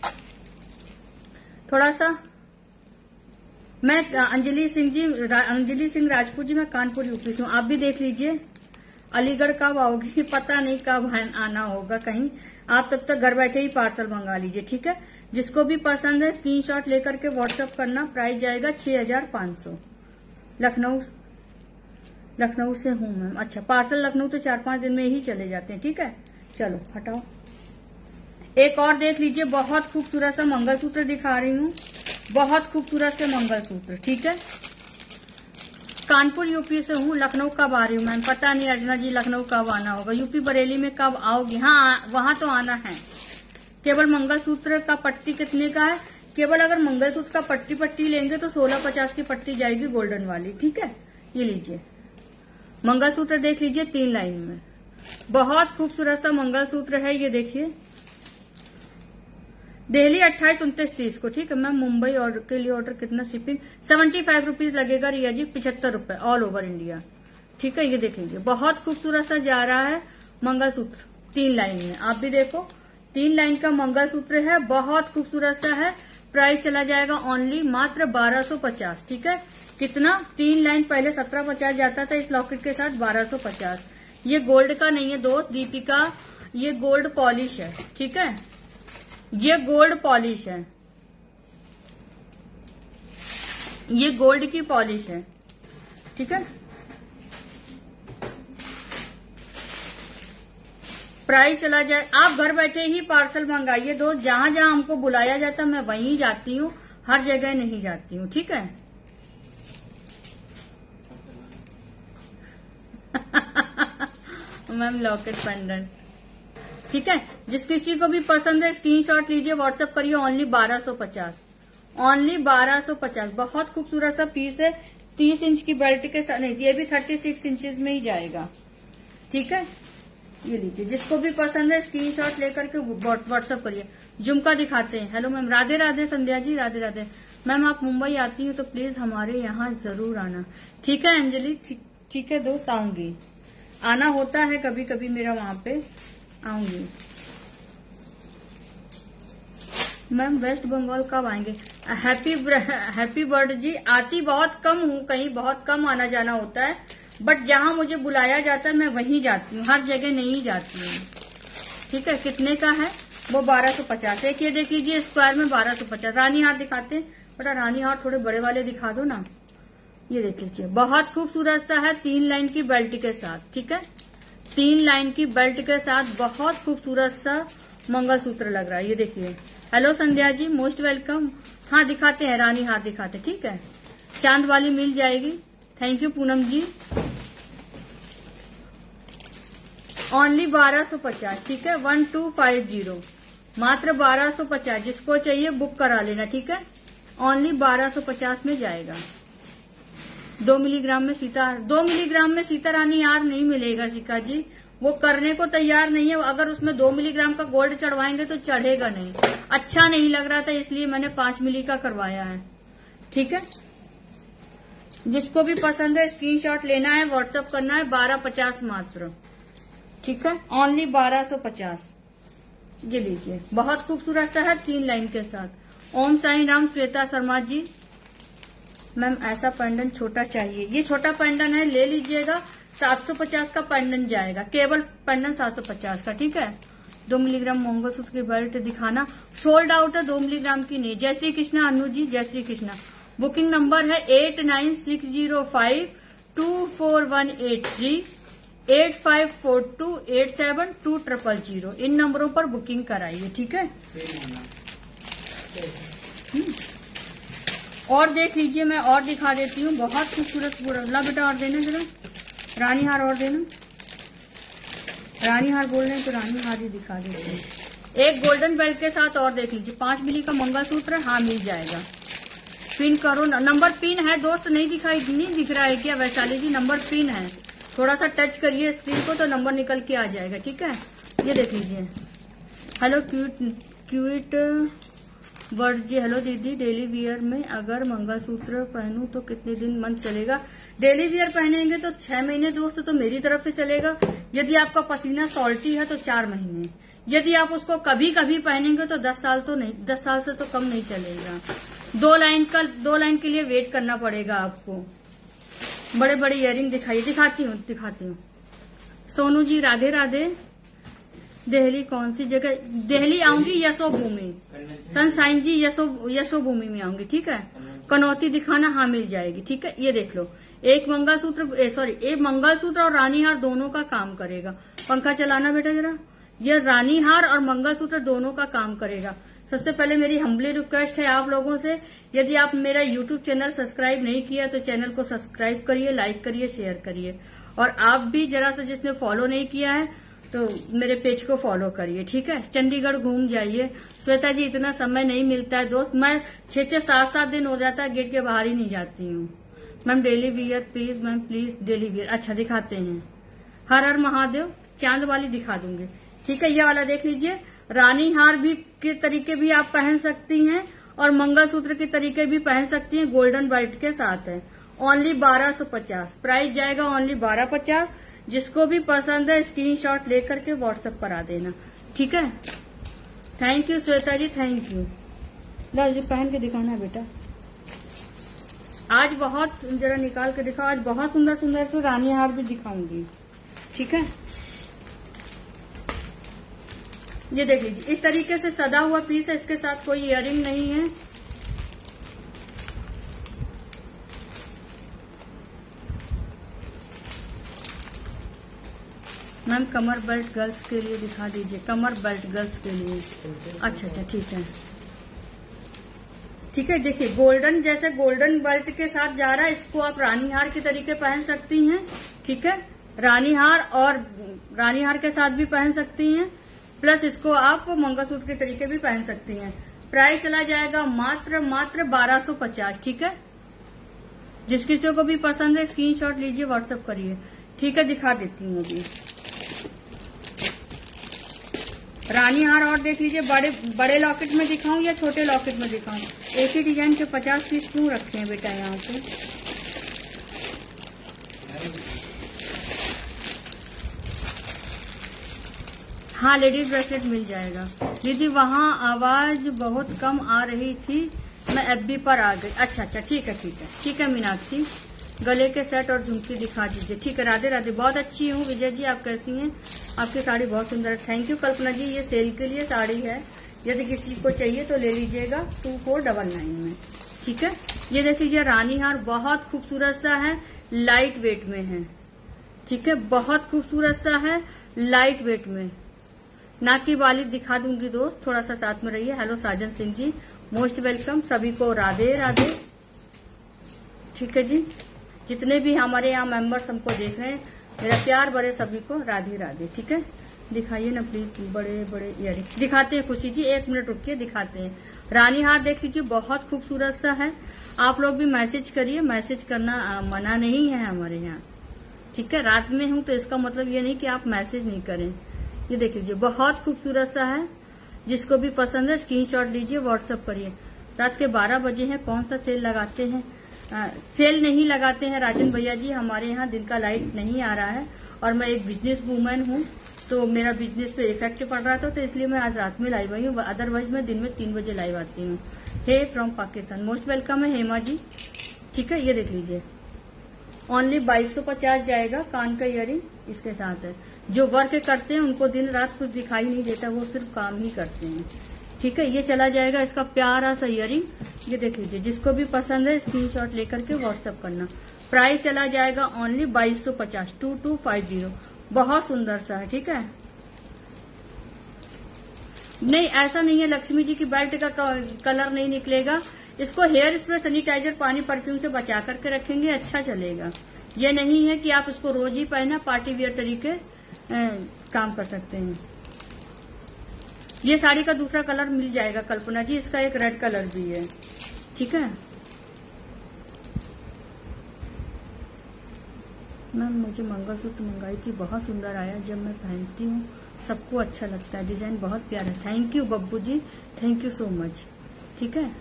थोड़ा सा मैं अंजलि सिंह राजपूत जी, मैं कानपुर यूपी से हूँ। आप भी देख लीजिए। अलीगढ़ कब आओगी पता नहीं, कब आना होगा कहीं। आप तब तक घर बैठे ही पार्सल मंगा लीजिए। ठीक है। जिसको भी पसंद है स्क्रीनशॉट लेकर के व्हाट्सएप करना। प्राइस जाएगा 6500। लखनऊ से हूं मैम। अच्छा, पार्सल लखनऊ तो 4-5 दिन में ही चले जाते हैं। ठीक है। चलो हटाओ। एक और देख लीजिए, बहुत खूबसूरत सा मंगलसूत्र दिखा रही हूँ। बहुत खूबसूरत से मंगलसूत्र। ठीक है। कानपुर यूपी से हूँ। लखनऊ कब आ रही हूँ मैम पता नहीं। अर्चना जी लखनऊ कब आना होगा? यूपी बरेली में कब आओगी? हाँ, वहां तो आना है। केवल मंगलसूत्र का पट्टी कितने का है? केवल अगर मंगलसूत्र का पट्टी लेंगे तो 1650 की पट्टी जाएगी गोल्डन वाली। ठीक है। ये लीजिए मंगलसूत्र, देख लीजिए 3 लाइन में। बहुत खूबसूरत सा मंगलसूत्र है। ये देखिए, दिल्ली 28-29-30 को। ठीक है मैम। मुंबई ऑर्डर के लिए ऑर्डर कितना शिपिंग? 75 रुपीज लगेगा रिया जी। 75 रुपए ऑल ओवर इंडिया। ठीक है। ये देख लीजिए, बहुत खूबसूरत सा जा रहा है मंगलसूत्र 3 लाइन में। आप भी देखो, 3 लाइन का मंगलसूत्र है, बहुत खूबसूरत सा है। प्राइस चला जाएगा ऑनली मात्र 1250। ठीक है। कितना? 3 लाइन पहले 1750 जाता था इस लॉकेट के साथ, 1250। ये गोल्ड का नहीं है दोस्त दीपिका, ये गोल्ड पॉलिश है। ठीक है। ये गोल्ड पॉलिश है, ये गोल्ड की पॉलिश है। ठीक है। प्राइस चला जाए। आप घर बैठे ही पार्सल मंगाइए दोस्त। जहां जहां हमको बुलाया जाता है मैं वहीं जाती हूँ, हर जगह नहीं जाती हूँ। ठीक है। Ma'am locket pendant. ठीक है। जिस किसी को भी पसंद है स्क्रीनशॉट लीजिए, व्हाट्सएप करिए। ओनली 1250। ओनली 1250। बहुत खूबसूरत सा पीस है। 30 इंच की बेल्ट के साथ। नहीं, ये भी 36 इंचेस में ही जाएगा। ठीक है। ये लीजिए, जिसको भी पसंद है स्क्रीनशॉट लेकर के व्हाट्सएप करिए। झुमका दिखाते हैं। Hello ma'am, Radhe Radhe Sandhya ji, Radhe Radhe. Ma'am आप मुंबई आती हो तो प्लीज हमारे यहाँ जरूर आना। ठीक है अंजलि, ठीक है दोस्त, आऊंगी। आना होता है कभी कभी मेरा, वहां पे आऊंगी। मैम वेस्ट बंगाल कब आएंगे? हैप्पी बर्थडे जी। आती बहुत कम हूँ, कहीं बहुत कम आना जाना होता है, बट जहां मुझे बुलाया जाता है मैं वहीं जाती हूँ, हर जगह नहीं जाती हूँ। ठीक है। कितने का है वो? 1250। एक ये देख लीजिए, स्क्वायर में 1250। रानी हार दिखाते हैं बेटा, रानी हार थोड़े बड़े वाले दिखा दो ना। ये देख लीजिए, बहुत खूबसूरत सा है 3 लाइन की बेल्ट के साथ। ठीक है। 3 लाइन की बेल्ट के साथ बहुत खूबसूरत सा मंगलसूत्र लग रहा है। ये देखिए। Hello Sandhya ji, most welcome. हाँ दिखाते हैं, रानी हार दिखाते। ठीक है। चांद वाली मिल जाएगी। Thank you Poonam ji. Only 1250। ठीक है। 1250 मात्र 1250। जिसको चाहिए बुक करा लेना। ठीक है। ओनली 1250 में जाएगा। 2 मिलीग्राम में 2 मिलीग्राम में सीता रानी यार नहीं मिलेगा शिखा जी, वो करने को तैयार नहीं है। अगर उसमें 2 मिलीग्राम का गोल्ड चढ़वाएंगे तो चढ़ेगा नहीं, अच्छा नहीं लग रहा था, इसलिए मैंने 5 मिली का करवाया है। ठीक है। जिसको भी पसंद है स्क्रीनशॉट लेना है, व्हाट्सएप करना है। 1250 मात्र। ठीक है। ओनली 1250। ये लीजिए, बहुत खूबसूरत सा है 3 लाइन के साथ। ओम साईं राम, श्वेता शर्मा जी। मैम ऐसा पेंडेंट छोटा चाहिए। ये छोटा पेंडेंट है, ले लीजिएगा। 750 का पेंडेंट जाएगा, केवल पेंडेंट 750 का। ठीक है। 2 मिलीग्राम मंगलसूत्र की बेल्ट दिखाना। सोल्ड आउट है, 2 मिलीग्राम की नहीं। जय श्री कृष्णा अनु जी, जय श्री कृष्णा। बुकिंग नंबर है 8960524183 8542872000। इन नंबरों पर बुकिंग कराइए। ठीक है। और देख लीजिए, मैं और दिखा देती हूँ। बहुत खूबसूरत पूरा। ला बेटा और देना जरा, रानी हार और देना। रानी हार बोल रहे हैं तो रानी हार ही दिखा देती हूँ। एक गोल्डन बेल्ट के साथ और देख लीजिए। 5 मिली का मंगलसूत्र। हाँ मिल जाएगा। पिन करो ना। नंबर पिन है दोस्त, नहीं दिख रहा है क्या वैशाली जी? नंबर पिन है, थोड़ा सा टच करिए स्क्रीन को तो नंबर निकल के आ जाएगा। ठीक है। ये देख लीजिए। Hello cute word ji hello दीदी, डेली वियर में अगर मंगलसूत्र पहनूं तो कितने दिन मंथ चलेगा? डेली वियर पहनेंगे तो 6 महीने दोस्त, तो मेरी तरफ से चलेगा। यदि आपका पसीना सॉल्टी है तो 4 महीने। यदि आप उसको कभी कभी पहनेंगे तो 10 साल तो नहीं, 10 साल से तो कम नहीं चलेगा। 2 लाइन के लिए वेट करना पड़ेगा आपको। बड़े बड़े इयरिंग दिखाइए, दिखाती हूँ। सोनू जी राधे राधे। दिल्ली कौन सी जगह? दिल्ली आऊंगी यशोभूमि। सनसाइन जी यशोभूमि में आऊंगी, ठीक है। कनौती दिखाना, हाँ मिल जाएगी, ठीक है। ये देख लो, एक मंगलसूत्र और रानी हार दोनों का काम करेगा। पंखा चलाना बेटा जरा। ये रानी हार और मंगलसूत्र दोनों का काम करेगा। सबसे पहले मेरी हम्बली रिक्वेस्ट है आप लोगों से, यदि आप मेरा यूट्यूब चैनल सब्सक्राइब नहीं किया तो चैनल को सब्सक्राइब करिए, लाइक करिए, शेयर करिए। और आप भी जरा सा जिसने फॉलो नहीं किया है तो मेरे पेज को फॉलो करिए, ठीक है। चंडीगढ़ घूम जाइए। श्वेता जी इतना समय नहीं मिलता है दोस्त, मैं 6-6, 7-7 दिन हो जाता है, गेट के बाहर ही नहीं जाती हूँ। Ma'am daily wear please, ma'am please daily wear. अच्छा दिखाते हैं। हर हर महादेव, चांद वाली दिखा दूंगी, ठीक है। ये वाला देख लीजिए। रानी हार भी के तरीके भी आप पहन सकती हैं और मंगलसूत्र के तरीके भी पहन सकती हैं, गोल्डन वाइट के साथ है। ओनली 1250 प्राइस जाएगा, ओनली 1250। जिसको भी पसंद है स्क्रीनशॉट लेकर के व्हाट्सएप करा देना, ठीक है। Thank you Shweta ji, thank you. लो जी पहन के दिखाना बेटा। आज बहुत जरा निकाल के दिखाओ, आज बहुत सुंदर सुंदर से रानी हार भी दिखाऊंगी, ठीक है। ये देख लीजिए, इस तरीके से सदा हुआ पीस है, इसके साथ कोई इयरिंग नहीं है। मैम कमर बेल्ट गर्ल्स के लिए दिखा दीजिए, कमर बेल्ट गर्ल्स के लिए। अच्छा ठीक है, ठीक है। देखिए गोल्डन, जैसे गोल्डन बेल्ट के साथ जा रहा है, इसको आप रानी हार के तरीके पहन सकती हैं, ठीक है। रानी हार और रानी हार के साथ भी पहन सकती हैं, प्लस इसको आप मंगलसूत्र के तरीके भी पहन सकती हैं। प्राइस चला जाएगा मात्र 1250, ठीक है। जिस किसी को भी पसंद है स्क्रीनशॉट लीजिए, व्हाट्सएप करिए, ठीक है। दिखा देती हूँ अभी रानी हार। और देख लीजिए, बड़े लॉकेट में दिखाऊं या छोटे लॉकेट में दिखाऊं? एक ही डिजाइन के 50 पीस क्यों रखे हैं बेटा यहाँ पे? हाँ लेडीज ब्रेसलेट मिल जाएगा दीदी। वहाँ आवाज बहुत कम आ रही थी, मैं FB पर आ गई। अच्छा ठीक है मीनाक्षी। गले के सेट और झुमकी दिखा दीजिए, ठीक है। राधे राधे, बहुत अच्छी हूँ। विजय जी आप कैसी हैं? आपकी साड़ी बहुत सुंदर है, थैंक यू। कल्पना जी ये सेल के लिए साड़ी है, यदि किसी को चाहिए तो ले लीजिएगा 2499 में, ठीक है। ये देख लीजिए रानी हार बहुत खूबसूरत सा है, लाइट वेट में है, ठीक है। बहुत खूबसूरत सा है, लाइट वेट में। नाक की बाली दिखा दूंगी दोस्त, थोड़ा सा साथ में रहिए। Hello Sajan Singh ji, most welcome. सभी को राधे राधे, ठीक है जी। जितने भी हमारे यहाँ मेंबर्स हमको देख रहे हैं, मेरा प्यार भरे सभी को राधे राधे, ठीक है। दिखाइए ना प्लीज, बड़े बड़े इयरिंग दिखाते हैं। खुशी जी 1 मिनट रुकिए, दिखाते हैं। रानी हार देख लीजिए, बहुत खूबसूरत सा है। आप लोग भी मैसेज करिए, मैसेज करना मना नहीं है हमारे यहाँ, ठीक है। रात में हूँ तो इसका मतलब ये नहीं कि आप मैसेज नहीं करें। ये देख लीजिए, बहुत खूबसूरत सा है। जिसको भी पसंद है स्क्रीनशॉट लीजिए, व्हाट्सएप करिए। रात के 12 बजे हैं, कौन सा सेल लगाते हैं? सेल नहीं लगाते हैं राजन भैया जी, हमारे यहाँ दिन का लाइट नहीं आ रहा है और मैं एक बिजनेस वूमन हूँ, तो मेरा बिजनेस पे इफेक्ट पड़ रहा था, तो इसलिए मैं आज रात में लाइव आई हूँ। अदरवाइज मैं दिन में 3 बजे लाइव आती हूँ। Hey from Pakistan, most welcome है हेमा जी, ठीक है। ये देख लीजिए, ओनली 2250 जाएगा। कान का इयरिंग इसके साथ है। जो वर्क करते हैं उनको दिन रात कुछ दिखाई नहीं देता, वो सिर्फ काम ही करते हैं, ठीक है। ये चला जाएगा इसका प्यारा सा इयरिंग। ये देख लीजिए, जिसको भी पसंद है स्क्रीनशॉट लेकर के व्हाट्सएप करना। प्राइस चला जाएगा ओनली 2250, 2250। बहुत सुंदर सा है, ठीक है। नहीं ऐसा नहीं है लक्ष्मी जी की बेल्ट का कलर नहीं निकलेगा। इसको हेयर स्प्रे, सैनिटाइजर, पानी, परफ्यूम से बचा करके रखेंगे, अच्छा चलेगा। ये नहीं है कि आप इसको रोज ही पहना, पार्टी वियर तरीके काम कर सकते हैं। ये साड़ी का दूसरा कलर मिल जाएगा कल्पना जी, इसका एक रेड कलर भी है, ठीक है। मैम मुझे मंगलसूत्र मंगाई थी, बहुत सुंदर आया। जब मैं पहनती हूँ सबको अच्छा लगता है, डिजाइन बहुत प्यारा है। Thank you Babbu ji, thank you so much. ठीक है,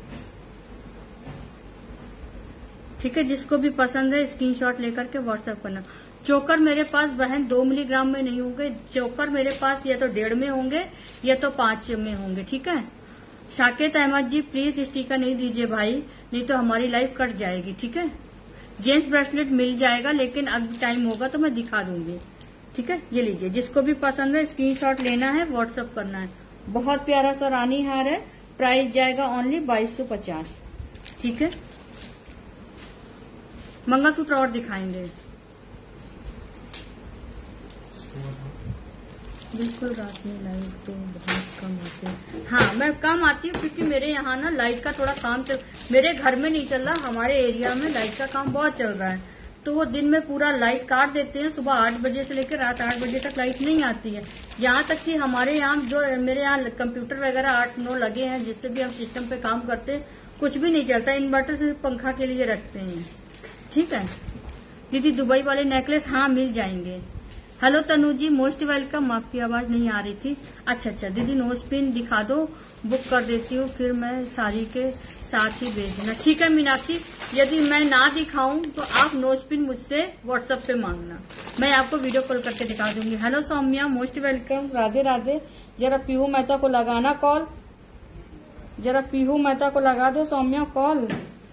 ठीक है। जिसको भी पसंद है स्क्रीनशॉट लेकर के व्हाट्सएप करना। चोकर मेरे पास बहन 2 मिलीग्राम में नहीं होंगे, चोकर मेरे पास या तो 1.5 में होंगे या तो 5 में होंगे, ठीक है। साकेत अहमद जी प्लीज स्टिकर नहीं दीजिए भाई, नहीं तो हमारी लाइफ कट जाएगी, ठीक है। जेंट्स ब्रेसलेट मिल जाएगा, लेकिन अब टाइम होगा तो मैं दिखा दूंगी, ठीक है। ये लीजिए, जिसको भी पसंद है स्क्रीनशॉट लेना है, व्हाट्सएप करना है। बहुत प्यारा सा रानी हार है, प्राइस जाएगा ओनली 2250, ठीक है। मंगलसूत्र और दिखाएंगे, बिल्कुल रात में लाइट तो बहुत कम आती है। हाँ, मैं कम आती हूँ क्योंकि मेरे यहाँ ना लाइट का थोड़ा काम मेरे घर में नहीं चल रहा, हमारे एरिया में लाइट का काम बहुत चल रहा है, तो वो दिन में पूरा लाइट काट देते हैं। सुबह 8 बजे से लेकर रात 8 बजे तक लाइट नहीं आती है। यहाँ तक कि हमारे यहाँ जो मेरे यहाँ कंप्यूटर वगैरह 8-9 लगे हैं, जिससे भी हम सिस्टम पे काम करते हैं, कुछ भी नहीं चलता। इन्वर्टर सिर्फ पंखा के लिए रखते हैं, ठीक है। दीदी दुबई वाले नेकलेस हाँ मिल जाएंगे। Hello Tanu ji, most welcome. आपकी आवाज नहीं आ रही थी। अच्छा दीदी, नोज पिन दिखा दो, बुक कर देती हूँ, फिर मैं साड़ी के साथ ही भेज देना, ठीक है मीनाक्षी। यदि मैं ना दिखाऊं तो आप नोज पिन मुझसे व्हाट्सएप पे मांगना, मैं आपको वीडियो कॉल करके दिखा दूंगी। Hello Saumya, most welcome. Radhe Radhe. जरा पीहू मेहता को लगाना कॉल, जरा पीहू मेहता को लगा दो सौम्या कॉल।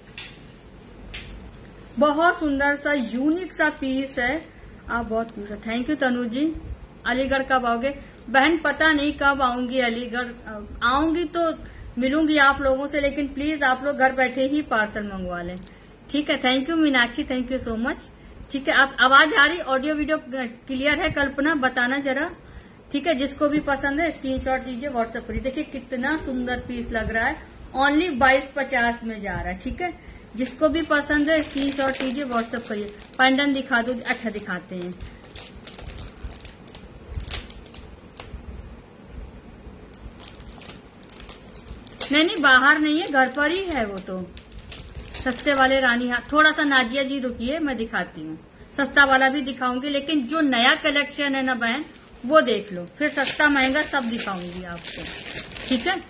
बहुत सुंदर सा यूनिक सा पीस है, आप बहुत खुश। Thank you Tanu ji. अलीगढ़ कब आओगे बहन? पता नहीं कब आऊंगी अलीगढ़, आऊंगी तो मिलूंगी आप लोगों से, लेकिन प्लीज आप लोग घर बैठे ही पार्सल मंगवा लें, ठीक है। Thank you Meenakshi, thank you so much, ठीक है। आप आवाज आ रही, ऑडियो वीडियो क्लियर है? कल्पना बताना जरा, ठीक है। जिसको भी पसंद है स्क्रीनशॉट लीजिए, व्हाट्सएप करिए। देखिए कितना सुंदर पीस लग रहा है, ओनली 2250 में जा रहा है, ठीक है। जिसको भी पसंद है स्क्रीनशॉट लीजिए, व्हाट्सएप करिए। पेंडेंट दिखा दो, अच्छा दिखाते हैं। नहीं बाहर नहीं है, घर पर ही है वो तो। सस्ते वाले रानी हाथ, थोड़ा सा नाजिया जी रुकिए, मैं दिखाती हूँ। सस्ता वाला भी दिखाऊंगी, लेकिन जो नया कलेक्शन है ना बहन, वो देख लो, फिर सस्ता महंगा सब दिखाऊंगी आपको, ठीक है।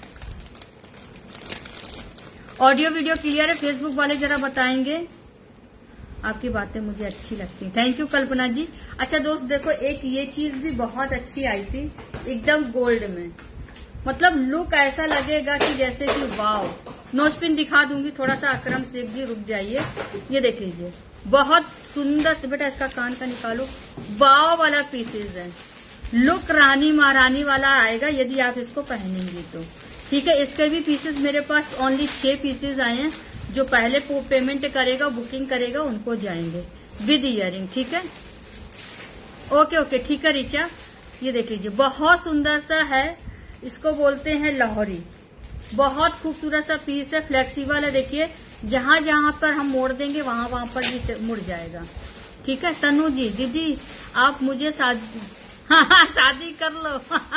ऑडियो वीडियो क्लियर है? फेसबुक वाले जरा बताएंगे। आपकी बातें मुझे अच्छी लगती हैं, थैंक यू कल्पना जी। अच्छा दोस्त देखो, एक ये चीज भी बहुत अच्छी आई थी, एकदम गोल्ड में, मतलब लुक ऐसा लगेगा कि जैसे कि वाव। नोजपिन दिखा दूंगी, थोड़ा सा अकरम शेख जी रुक जाइए। ये देख लीजिए, बहुत सुंदर। बेटा इसका कान का निकालो, वाव वाला पीसेज है, लुक रानी महारानी वाला आएगा यदि आप इसको पहनेंगे तो, ठीक है। इसके भी पीसेस मेरे पास ओनली 6 पीसेस आए हैं। जो पहले पेमेंट करेगा, बुकिंग करेगा, उनको जाएंगे विद इयरिंग, ठीक है। ओके ठीक है रिचा। ये देख लीजिए, बहुत सुंदर सा है, इसको बोलते हैं लाहौरी, बहुत खूबसूरत सा पीस है, फ्लेक्सिबल है। देखिए जहां जहां पर हम मोड़ देंगे वहां वहां पर भी मुड़ जाएगा, ठीक है। तनु जी, दीदी आप मुझे शादी शादी कर लो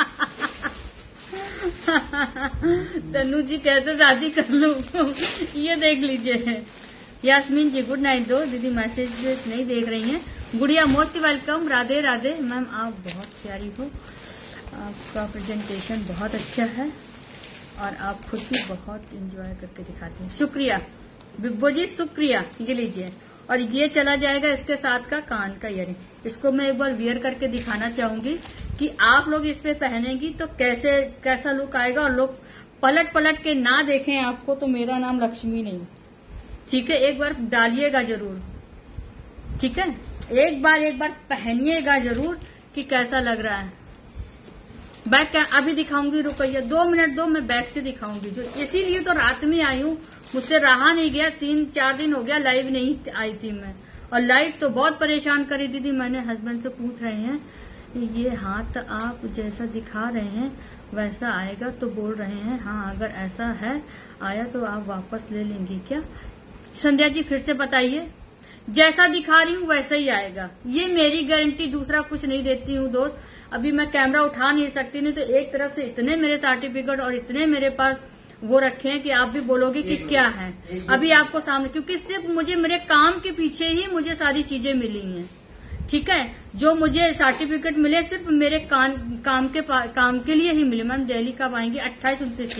तनु जी कैसे शादी कर लूं ये देख लीजिए। यास्मीन जी गुड नाइट दो, दीदी मैसेज नहीं देख रही हैं। Gudiya most welcome, Radhe Radhe. Ma'am आप बहुत प्यारी हो, आपका प्रेजेंटेशन बहुत अच्छा है और आप खुद भी बहुत एंजॉय करके दिखाते हैं, शुक्रिया बिब्बो जी, शुक्रिया। ये लीजिए, और ये चला जाएगा इसके साथ का कान का ईयरिंग। इसको मैं एक बार वियर करके दिखाना चाहूंगी कि आप लोग इस पे पहनेंगी तो कैसा लुक आएगा, और लोग पलट पलट के ना देखें आपको तो मेरा नाम लक्ष्मी नहीं, ठीक है। एक बार डालिएगा जरूर, ठीक है। एक बार पहनिएगा जरूर कि कैसा लग रहा है। बैक क्या अभी दिखाऊंगी, रुकिए 2 मिनट दो, मैं बैक से दिखाऊंगी। जो इसीलिए तो रात में आई हूँ, मुझसे रहा नहीं गया, 3-4 दिन हो गया लाइव नहीं आई थी मैं, और लाइट तो बहुत परेशान करी दीदी। मैंने हस्बैंड से पूछ रहे हैं ये हाथ आप जैसा दिखा रहे हैं वैसा आएगा, तो बोल रहे हैं हाँ अगर ऐसा है आया तो आप वापस ले लेंगी क्या? संध्या जी फिर से बताइए। जैसा दिखा रही हूँ वैसा ही आएगा, ये मेरी गारंटी, दूसरा कुछ नहीं देती हूँ दोस्त। अभी मैं कैमरा उठा नहीं सकती, नहीं तो एक तरफ से इतने मेरे सर्टिफिकेट और इतने मेरे पास वो रखे हैं कि आप भी बोलोगे कि क्या है। अभी आपको सामने, क्योंकि सिर्फ मुझे मेरे काम के पीछे ही मुझे सारी चीजें मिली हैं, ठीक है। जो मुझे सर्टिफिकेट मिले सिर्फ मेरे काम के लिए ही मिले। मैम दिल्ली कब आएंगी? 28-29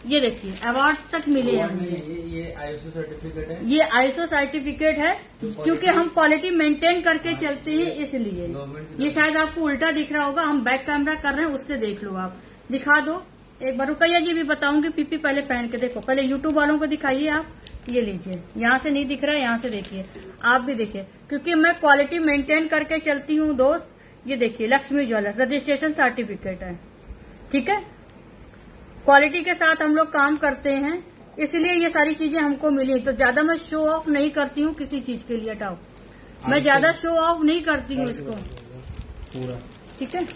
ये देखिए अवार्ड तक मिले हैं मुझे। ये आईएसओ सर्टिफिकेट है। ये आईएसओ सर्टिफिकेट है क्योंकि हम क्वालिटी मेंटेन करके चलते हैं, इसलिए। ये शायद आपको उल्टा दिख रहा होगा, हम बैक कैमरा कर रहे हैं, उससे देख लो आप। दिखा दो एक बार, रुकैया जी भी बताऊंगी। पीपी पहले पहन के देखो, पहले यूट्यूब वालों को दिखाइए आप। ये लीजिए, यहाँ से नहीं दिख रहा है, यहाँ से देखिए, आप भी देखिए, क्योंकि मैं क्वालिटी मेंटेन करके चलती हूँ दोस्त। ये देखिए लक्ष्मी ज्वेलर्स रजिस्ट्रेशन सर्टिफिकेट है, ठीक है। क्वालिटी के साथ हम लोग काम करते हैं, इसलिए ये सारी चीजें हमको मिली। तो ज्यादा मैं शो ऑफ नहीं करती हूँ किसी चीज के लिए, हटाओ, मैं ज्यादा शो ऑफ नहीं करती हूँ इसको पूरा, ठीक है।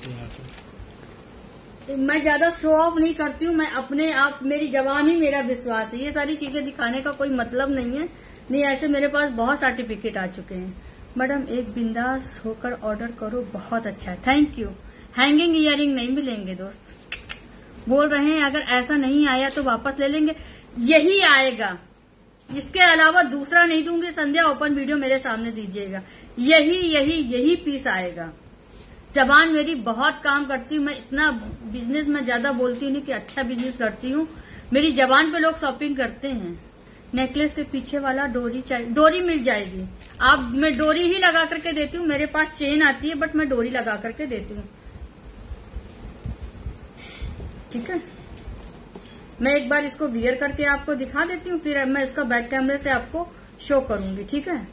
मैं ज्यादा शो ऑफ नहीं करती हूँ, मैं अपने आप, मेरी जवान ही मेरा विश्वास है। ये सारी चीजें दिखाने का कोई मतलब नहीं है। नहीं, ऐसे मेरे पास बहुत सर्टिफिकेट आ चुके हैं। मैडम एक बिंदास होकर ऑर्डर करो, बहुत अच्छा, थैंक यू। हैंगिंग इयरिंग नहीं मिलेंगे दोस्त, बोल रहे हैं। अगर ऐसा नहीं आया तो वापस ले लेंगे, यही आएगा, इसके अलावा दूसरा नहीं दूंगी। संध्या ओपन वीडियो मेरे सामने दीजिएगा, यही पीस आएगा। जबान मेरी बहुत काम करती हूँ मैं, इतना बिजनेस में ज्यादा बोलती हूँ नहीं कि अच्छा बिजनेस करती हूँ। मेरी जबान पे लोग शॉपिंग करते हैं। नेकलेस के पीछे वाला डोरी चाहिए, डोरी मिल जाएगी। आप, मैं डोरी ही लगा करके देती हूँ, मेरे पास चेन आती है बट मैं डोरी लगा करके देती हूँ, ठीक है। मैं एक बार इसको वियर करके आपको दिखा देती हूँ, फिर मैं इसका बैक कैमरे से आपको शो करूंगी, ठीक है।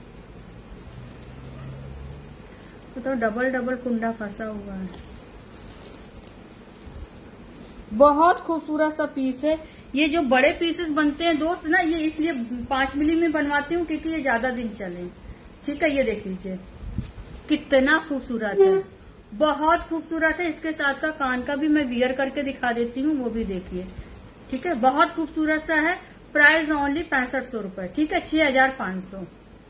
तो डबल कुंडा फंसा हुआ है, बहुत खूबसूरत सा पीस है। ये जो बड़े पीसेस बनते हैं दोस्त ना, ये इसलिए 5 मिली में बनवाती हूँ क्योंकि ये ज्यादा दिन चले, ठीक है। ये देख लीजिए कितना खूबसूरत है, बहुत खूबसूरत है। इसके साथ का कान का भी मैं वियर करके दिखा देती हूँ, वो भी देखिए, ठीक है। बहुत खूबसूरत सा है। प्राइस ओनली 6500 रुपए, ठीक है, 6500।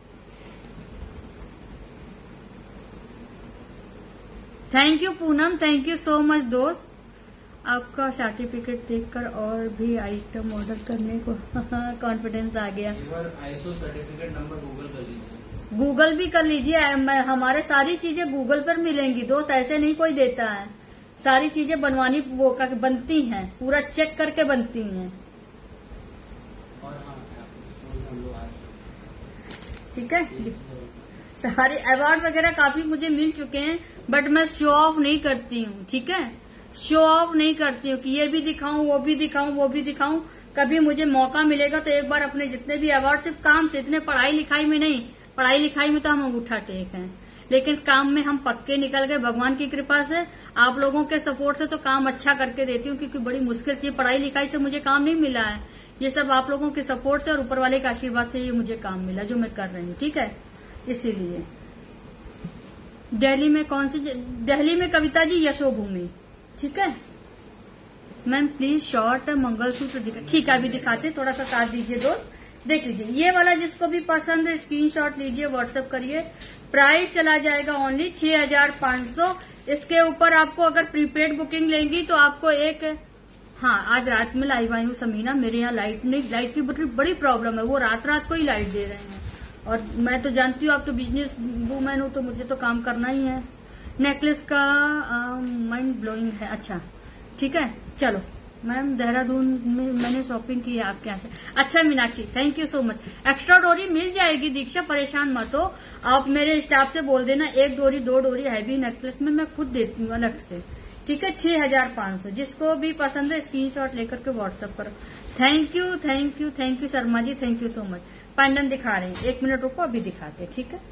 Thank you Poonam, thank you so much दोस्त। आपका सर्टिफिकेट देखकर और भी आइटम ऑर्डर करने को कॉन्फिडेंस आ गया। आईएसओ सर्टिफिकेट नंबर गूगल कर लीजिए, गूगल भी कर लीजिए। हमारे सारी चीजें गूगल पर मिलेंगी दोस्त, ऐसे नहीं कोई देता है। सारी चीजें बनवानी वो बनती हैं, पूरा चेक करके बनती हैं, ठीक है। सारे अवार्ड वगैरह काफी मुझे मिल चुके हैं, बट मैं शो ऑफ नहीं करती हूँ, ठीक है। शो ऑफ नहीं करती हूँ कि ये भी दिखाऊं, वो भी दिखाऊं, वो भी दिखाऊं। कभी मुझे मौका मिलेगा तो एक बार अपने जितने भी अवार्ड, सिर्फ काम से, इतने पढ़ाई लिखाई में नहीं, पढ़ाई लिखाई में तो हम अंगूठा टेक हैं, लेकिन काम में हम पक्के निकल गए भगवान की कृपा से। आप लोगों के सपोर्ट से तो काम अच्छा करके देती हूँ, क्योंकि बड़ी मुश्किल से पढ़ाई लिखाई से मुझे काम नहीं मिला है। ये सब आप लोगों के सपोर्ट से और ऊपर वाले के आशीर्वाद से ये मुझे काम मिला जो मैं कर रही हूँ, ठीक है। इसीलिए दिल्ली में कौन सी, दिल्ली में कविता जी यशोभूमि, ठीक है। मैम प्लीज शॉर्ट मंगलसूत्र दिखा, ठीक है अभी दिखाते, थोड़ा सा साथ दीजिए दोस्त। देख लीजिए, ये वाला जिसको भी पसंद है स्क्रीनशॉट लीजिए, व्हाट्सएप करिए। प्राइस चला जाएगा ओनली 6500। इसके ऊपर आपको अगर प्रीपेड बुकिंग लेंगी तो आपको एक, हाँ आज रात में लाइव आई हूँ समीना, मेरे यहाँ लाइट की बड़ी प्रॉब्लम है, वो रात को ही लाइट दे रहे हैं। और मैं तो जानती हूँ आप तो बिजनेस वूमेन हो, तो मुझे तो काम करना ही है। नेकलेस का माइंड ब्लोइंग है, अच्छा ठीक है। चलो मैम देहरादून में मैंने शॉपिंग की है आपके यहाँ से, अच्छा Meenakshi thank you so much. Extra डोरी मिल जाएगी दीक्षा, परेशान मत हो आप, मेरे स्टाफ से बोल देना 1 डोरी 2 डोरी हैवी नेकलेस में मैं खुद देती हूँ अलग से, ठीक है। 6500, जिसको भी पसंद है स्क्रीनशॉट लेकर के व्हाट्सएप करो। Thank you thank you thank you Sharma ji, thank you so much. Pendant दिखा रहे हैं, 1 मिनट रुको अभी दिखाते, ठीक है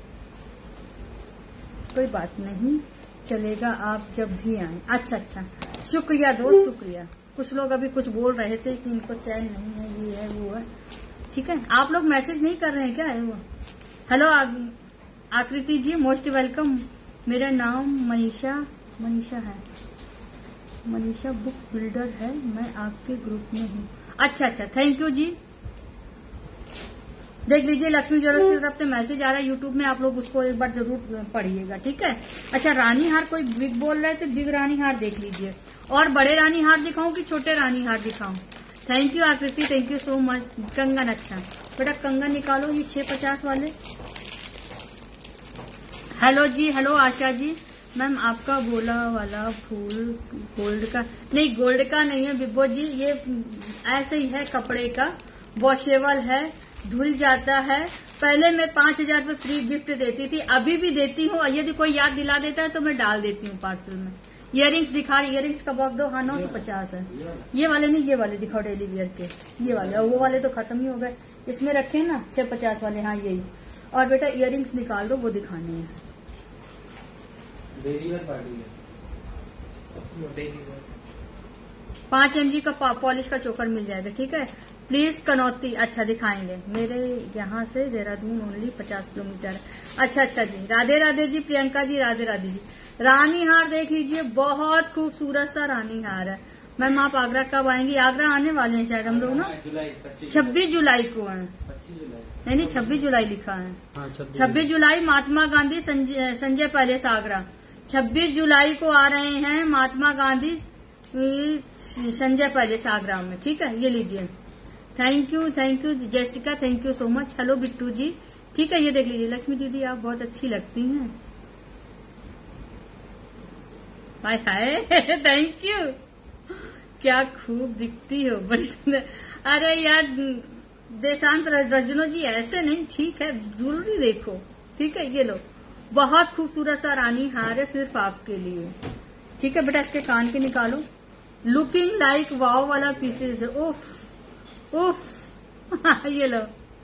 कोई बात नहीं, चलेगा आप जब भी आए। अच्छा शुक्रिया दोस्त शुक्रिया। कुछ लोग अभी कुछ बोल रहे थे कि इनको चैन नहीं है, ये है वो है, ठीक है। आप लोग मैसेज नहीं कर रहे हैं क्या है वो। हेलो आकृति जी मोस्ट वेलकम। मेरा नाम मनीषा है, मनीषा बुक बिल्डर है, मैं आपके ग्रुप में हूँ। अच्छा थैंक यू जी। देख लीजिए लक्ष्मी ज्वेलर्स की तरफ से मैसेज आ रहा है यूट्यूब में, आप लोग उसको एक बार जरूर पढ़िएगा, ठीक है। अच्छा रानी हार कोई बिग बोल रहे थे, बिग रानी हार देख लीजिए। और बड़े रानी हार दिखाऊं कि छोटे रानी हार दिखाऊं। Thank you Aakriti, thank you so much. कंगन, अच्छा बेटा कंगन निकालो, ये 650 वाले। हेलो जी, हेलो आशा जी, मैम आपका बोला वाला फूल गोल्ड का नहीं, गोल्ड का नहीं है विभो जी, ये ऐसे ही है, कपड़े का, वॉशेबल है, धुल जाता है। पहले मैं 5,000 रुपये फ्री गिफ्ट देती थी, अभी भी देती हूँ, यदि कोई याद दिला देता है तो मैं डाल देती हूँ पार्सल में। इयरिंग्स दिखा, इयरिंग्स का बॉक्स दो, हाँ 950 है। ये वाले नहीं, ये वाले दिखाओ डेली वियर के, ये वाले, और वो वाले तो खत्म ही हो गए, इसमें रखे ना 650 वाले, हाँ यही। और बेटा इयरिंग्स निकाल दो, वो दिखाने हैं। डेली वेयर पार्टी है, 5 mg का पॉलिश का चोकर मिल जाएगा, ठीक है। प्लीज कनौती, अच्छा दिखाएंगे, मेरे यहाँ से देहरादून ओनली 50 किलोमीटर। अच्छा जी, राधे राधे जी, प्रियंका जी राधे राधे जी। रानी हार देख लीजिए, बहुत खूबसूरत सा रानी हार है। मैम आप आगरा कब आएंगी? आगरा आने वाले हैं शायद हम लोग ना, 26 जुलाई को है। 25 जुलाई नहीं 26 जुलाई लिखा है, हाँ 26 जुलाई महात्मा गांधी संजय पैलेस आगरा। 26 जुलाई को आ रहे हैं महात्मा गांधी संजय पैलेस आगरा में, ठीक है। ये लीजिए, thank you Jessica, thank you so much. Hello Bittu ji, ठीक है। ये देख लीजिए, लक्ष्मी दीदी आप बहुत अच्छी लगती हैं, हाय हाय थैंक यू, क्या खूब दिखती हो, बड़ी सुंदर। अरे यार देशांत रजनो जी ऐसे नहीं, ठीक है, ज्वेलरी देखो, ठीक है। ये लो, बहुत खूबसूरत सा रानी हार है सिर्फ आपके लिए, ठीक है बेटा। इसके कान के निकालो, लुकिंग लाइक वाव वाला पीसेस है, उफ ये लो,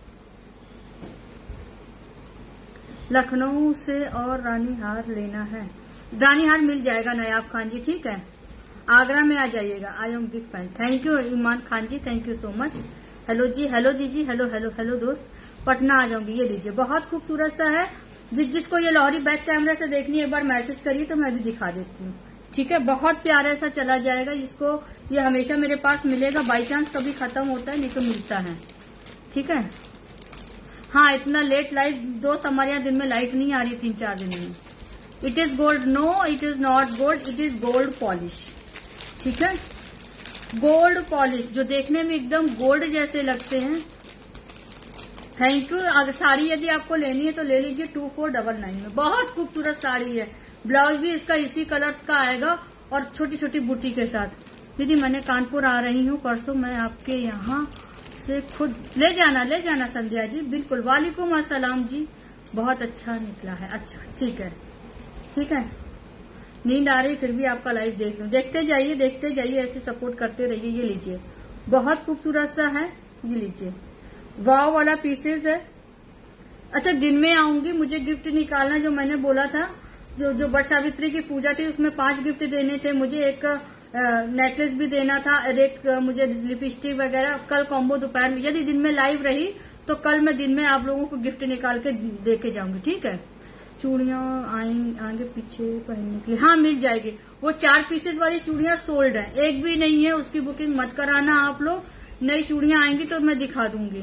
लखनऊ से और रानी हार लेना है, रानी हार मिल जाएगा नयाब खान जी, ठीक है। आगरा में आ जाइएगा, I am big fan, thank you Iman Khan ji, thank you so much. Hello जी, हेलो जी, हेलो दोस्त, पटना आ जाऊंगी। ये लीजिए, बहुत खूबसूरत सा है। जिसको ये लॉरी बैक कैमरे से देखनी है एक बार मैसेज करिए तो मैं भी दिखा देती हूँ, ठीक है। बहुत प्यारा सा चला जाएगा, जिसको ये हमेशा मेरे पास मिलेगा, बाई चांस कभी खत्म होता है नहीं तो मिलता है, ठीक है। हाँ इतना लेट लाइट दोस्त, हमारे यहाँ दिन में लाइट नहीं आ रही 3-4 दिन में। It is gold, no it is not gold, it is gold polish, ठीक है। गोल्ड पॉलिश जो देखने में एकदम गोल्ड जैसे लगते हैं। Thank you. अगर साड़ी यदि आपको लेनी है तो ले लीजिए 2499 में, बहुत खूबसूरत साड़ी है। ब्लाउज भी इसका इसी कलर्स का आएगा और छोटी छोटी बूटी के साथ। दीदी मैंने कानपुर आ रही हूँ परसों, मैं आपके यहाँ से खुद ले जाना संध्या जी, बिल्कुल। वालेकुम अस्सलाम जी, बहुत अच्छा निकला है, अच्छा ठीक है। नींद आ रही फिर भी आपका लाइव देख लूं, देखते जाइए, ऐसे सपोर्ट करते रहिए। ये लीजिए, बहुत खूबसूरत सा है, ये लीजिए, वाव वाला पीसेस है। अच्छा दिन में आऊंगी, मुझे गिफ्ट निकालना, जो मैंने बोला था, जो बट सावित्री की पूजा थी उसमें 5 गिफ्ट देने थे मुझे, एक नेकलेस भी देना था और एक मुझे लिपस्टिक वगैरह। कल कॉम्बो दोपहर में, यदि दिन में लाइव रही तो कल मैं दिन में आप लोगों को गिफ्ट निकाल के दे के जाऊंगी, ठीक है। चूड़ियां आगे पीछे पहनने के लिए, हाँ मिल जाएगी। वो 4 पीसेस वाली चूड़ियां सोल्ड है, एक भी नहीं है, उसकी बुकिंग मत कराना आप लोग। नई चूड़ियां आएंगी तो मैं दिखा दूंगी।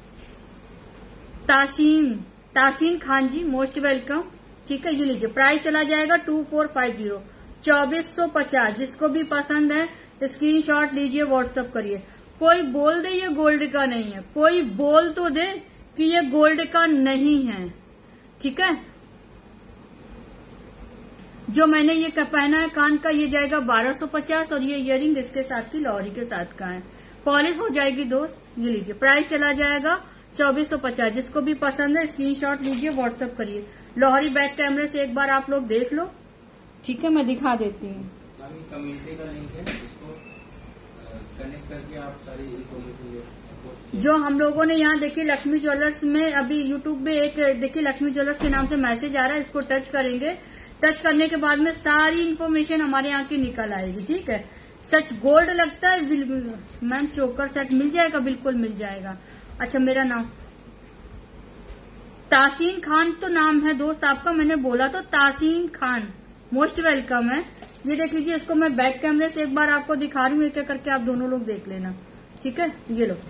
तासीन खान जी मोस्ट वेलकम, ठीक है। ये लीजिए, प्राइस चला जाएगा 2450, 2450। जिसको भी पसंद है स्क्रीनशॉट लीजिए, व्हाट्सएप करिए। कोई बोल दे ये गोल्ड का नहीं है, कोई बोल तो दे कि ये गोल्ड का नहीं है, ठीक है। जो मैंने ये पहना है कान का, ये जाएगा 1250 और ये इयरिंग इसके साथ की लॉरी के साथ का है, पॉलिश हो जाएगी दोस्त। ये लीजिए, प्राइस चला जाएगा 2450। जिसको भी पसंद है स्क्रीनशॉट लीजिए, व्हाट्सएप करिए। लोहरी बैक कैमरे से एक बार आप लोग देख लो, ठीक है, मैं दिखा देती हूँ। कम्युनिटी का लिंक है, इसको कनेक्ट करके आप सारी इन्फॉर्मेशन। जो हम लोगों ने यहाँ देखिए लक्ष्मी ज्वेलर्स में, अभी यूट्यूब में एक देखिए लक्ष्मी ज्वेलर्स के नाम से मैसेज आ रहा है, इसको टच करेंगे। टच करने के बाद में सारी इन्फॉर्मेशन हमारे यहाँ की निकल आएगी, ठीक है। सच गोल्ड लगता है मैम, चोकर सेट मिल जाएगा, बिल्कुल मिल जाएगा। अच्छा मेरा नाम तासीन खान तो नाम है दोस्त आपका, मैंने बोला तो तासीन खान, मोस्ट वेलकम है। ये देख लीजिए, इसको मैं बैक कैमरे से एक बार आपको दिखा रही हूँ, एक एक करके आप दोनों लोग देख लेना, ठीक है। ये लो,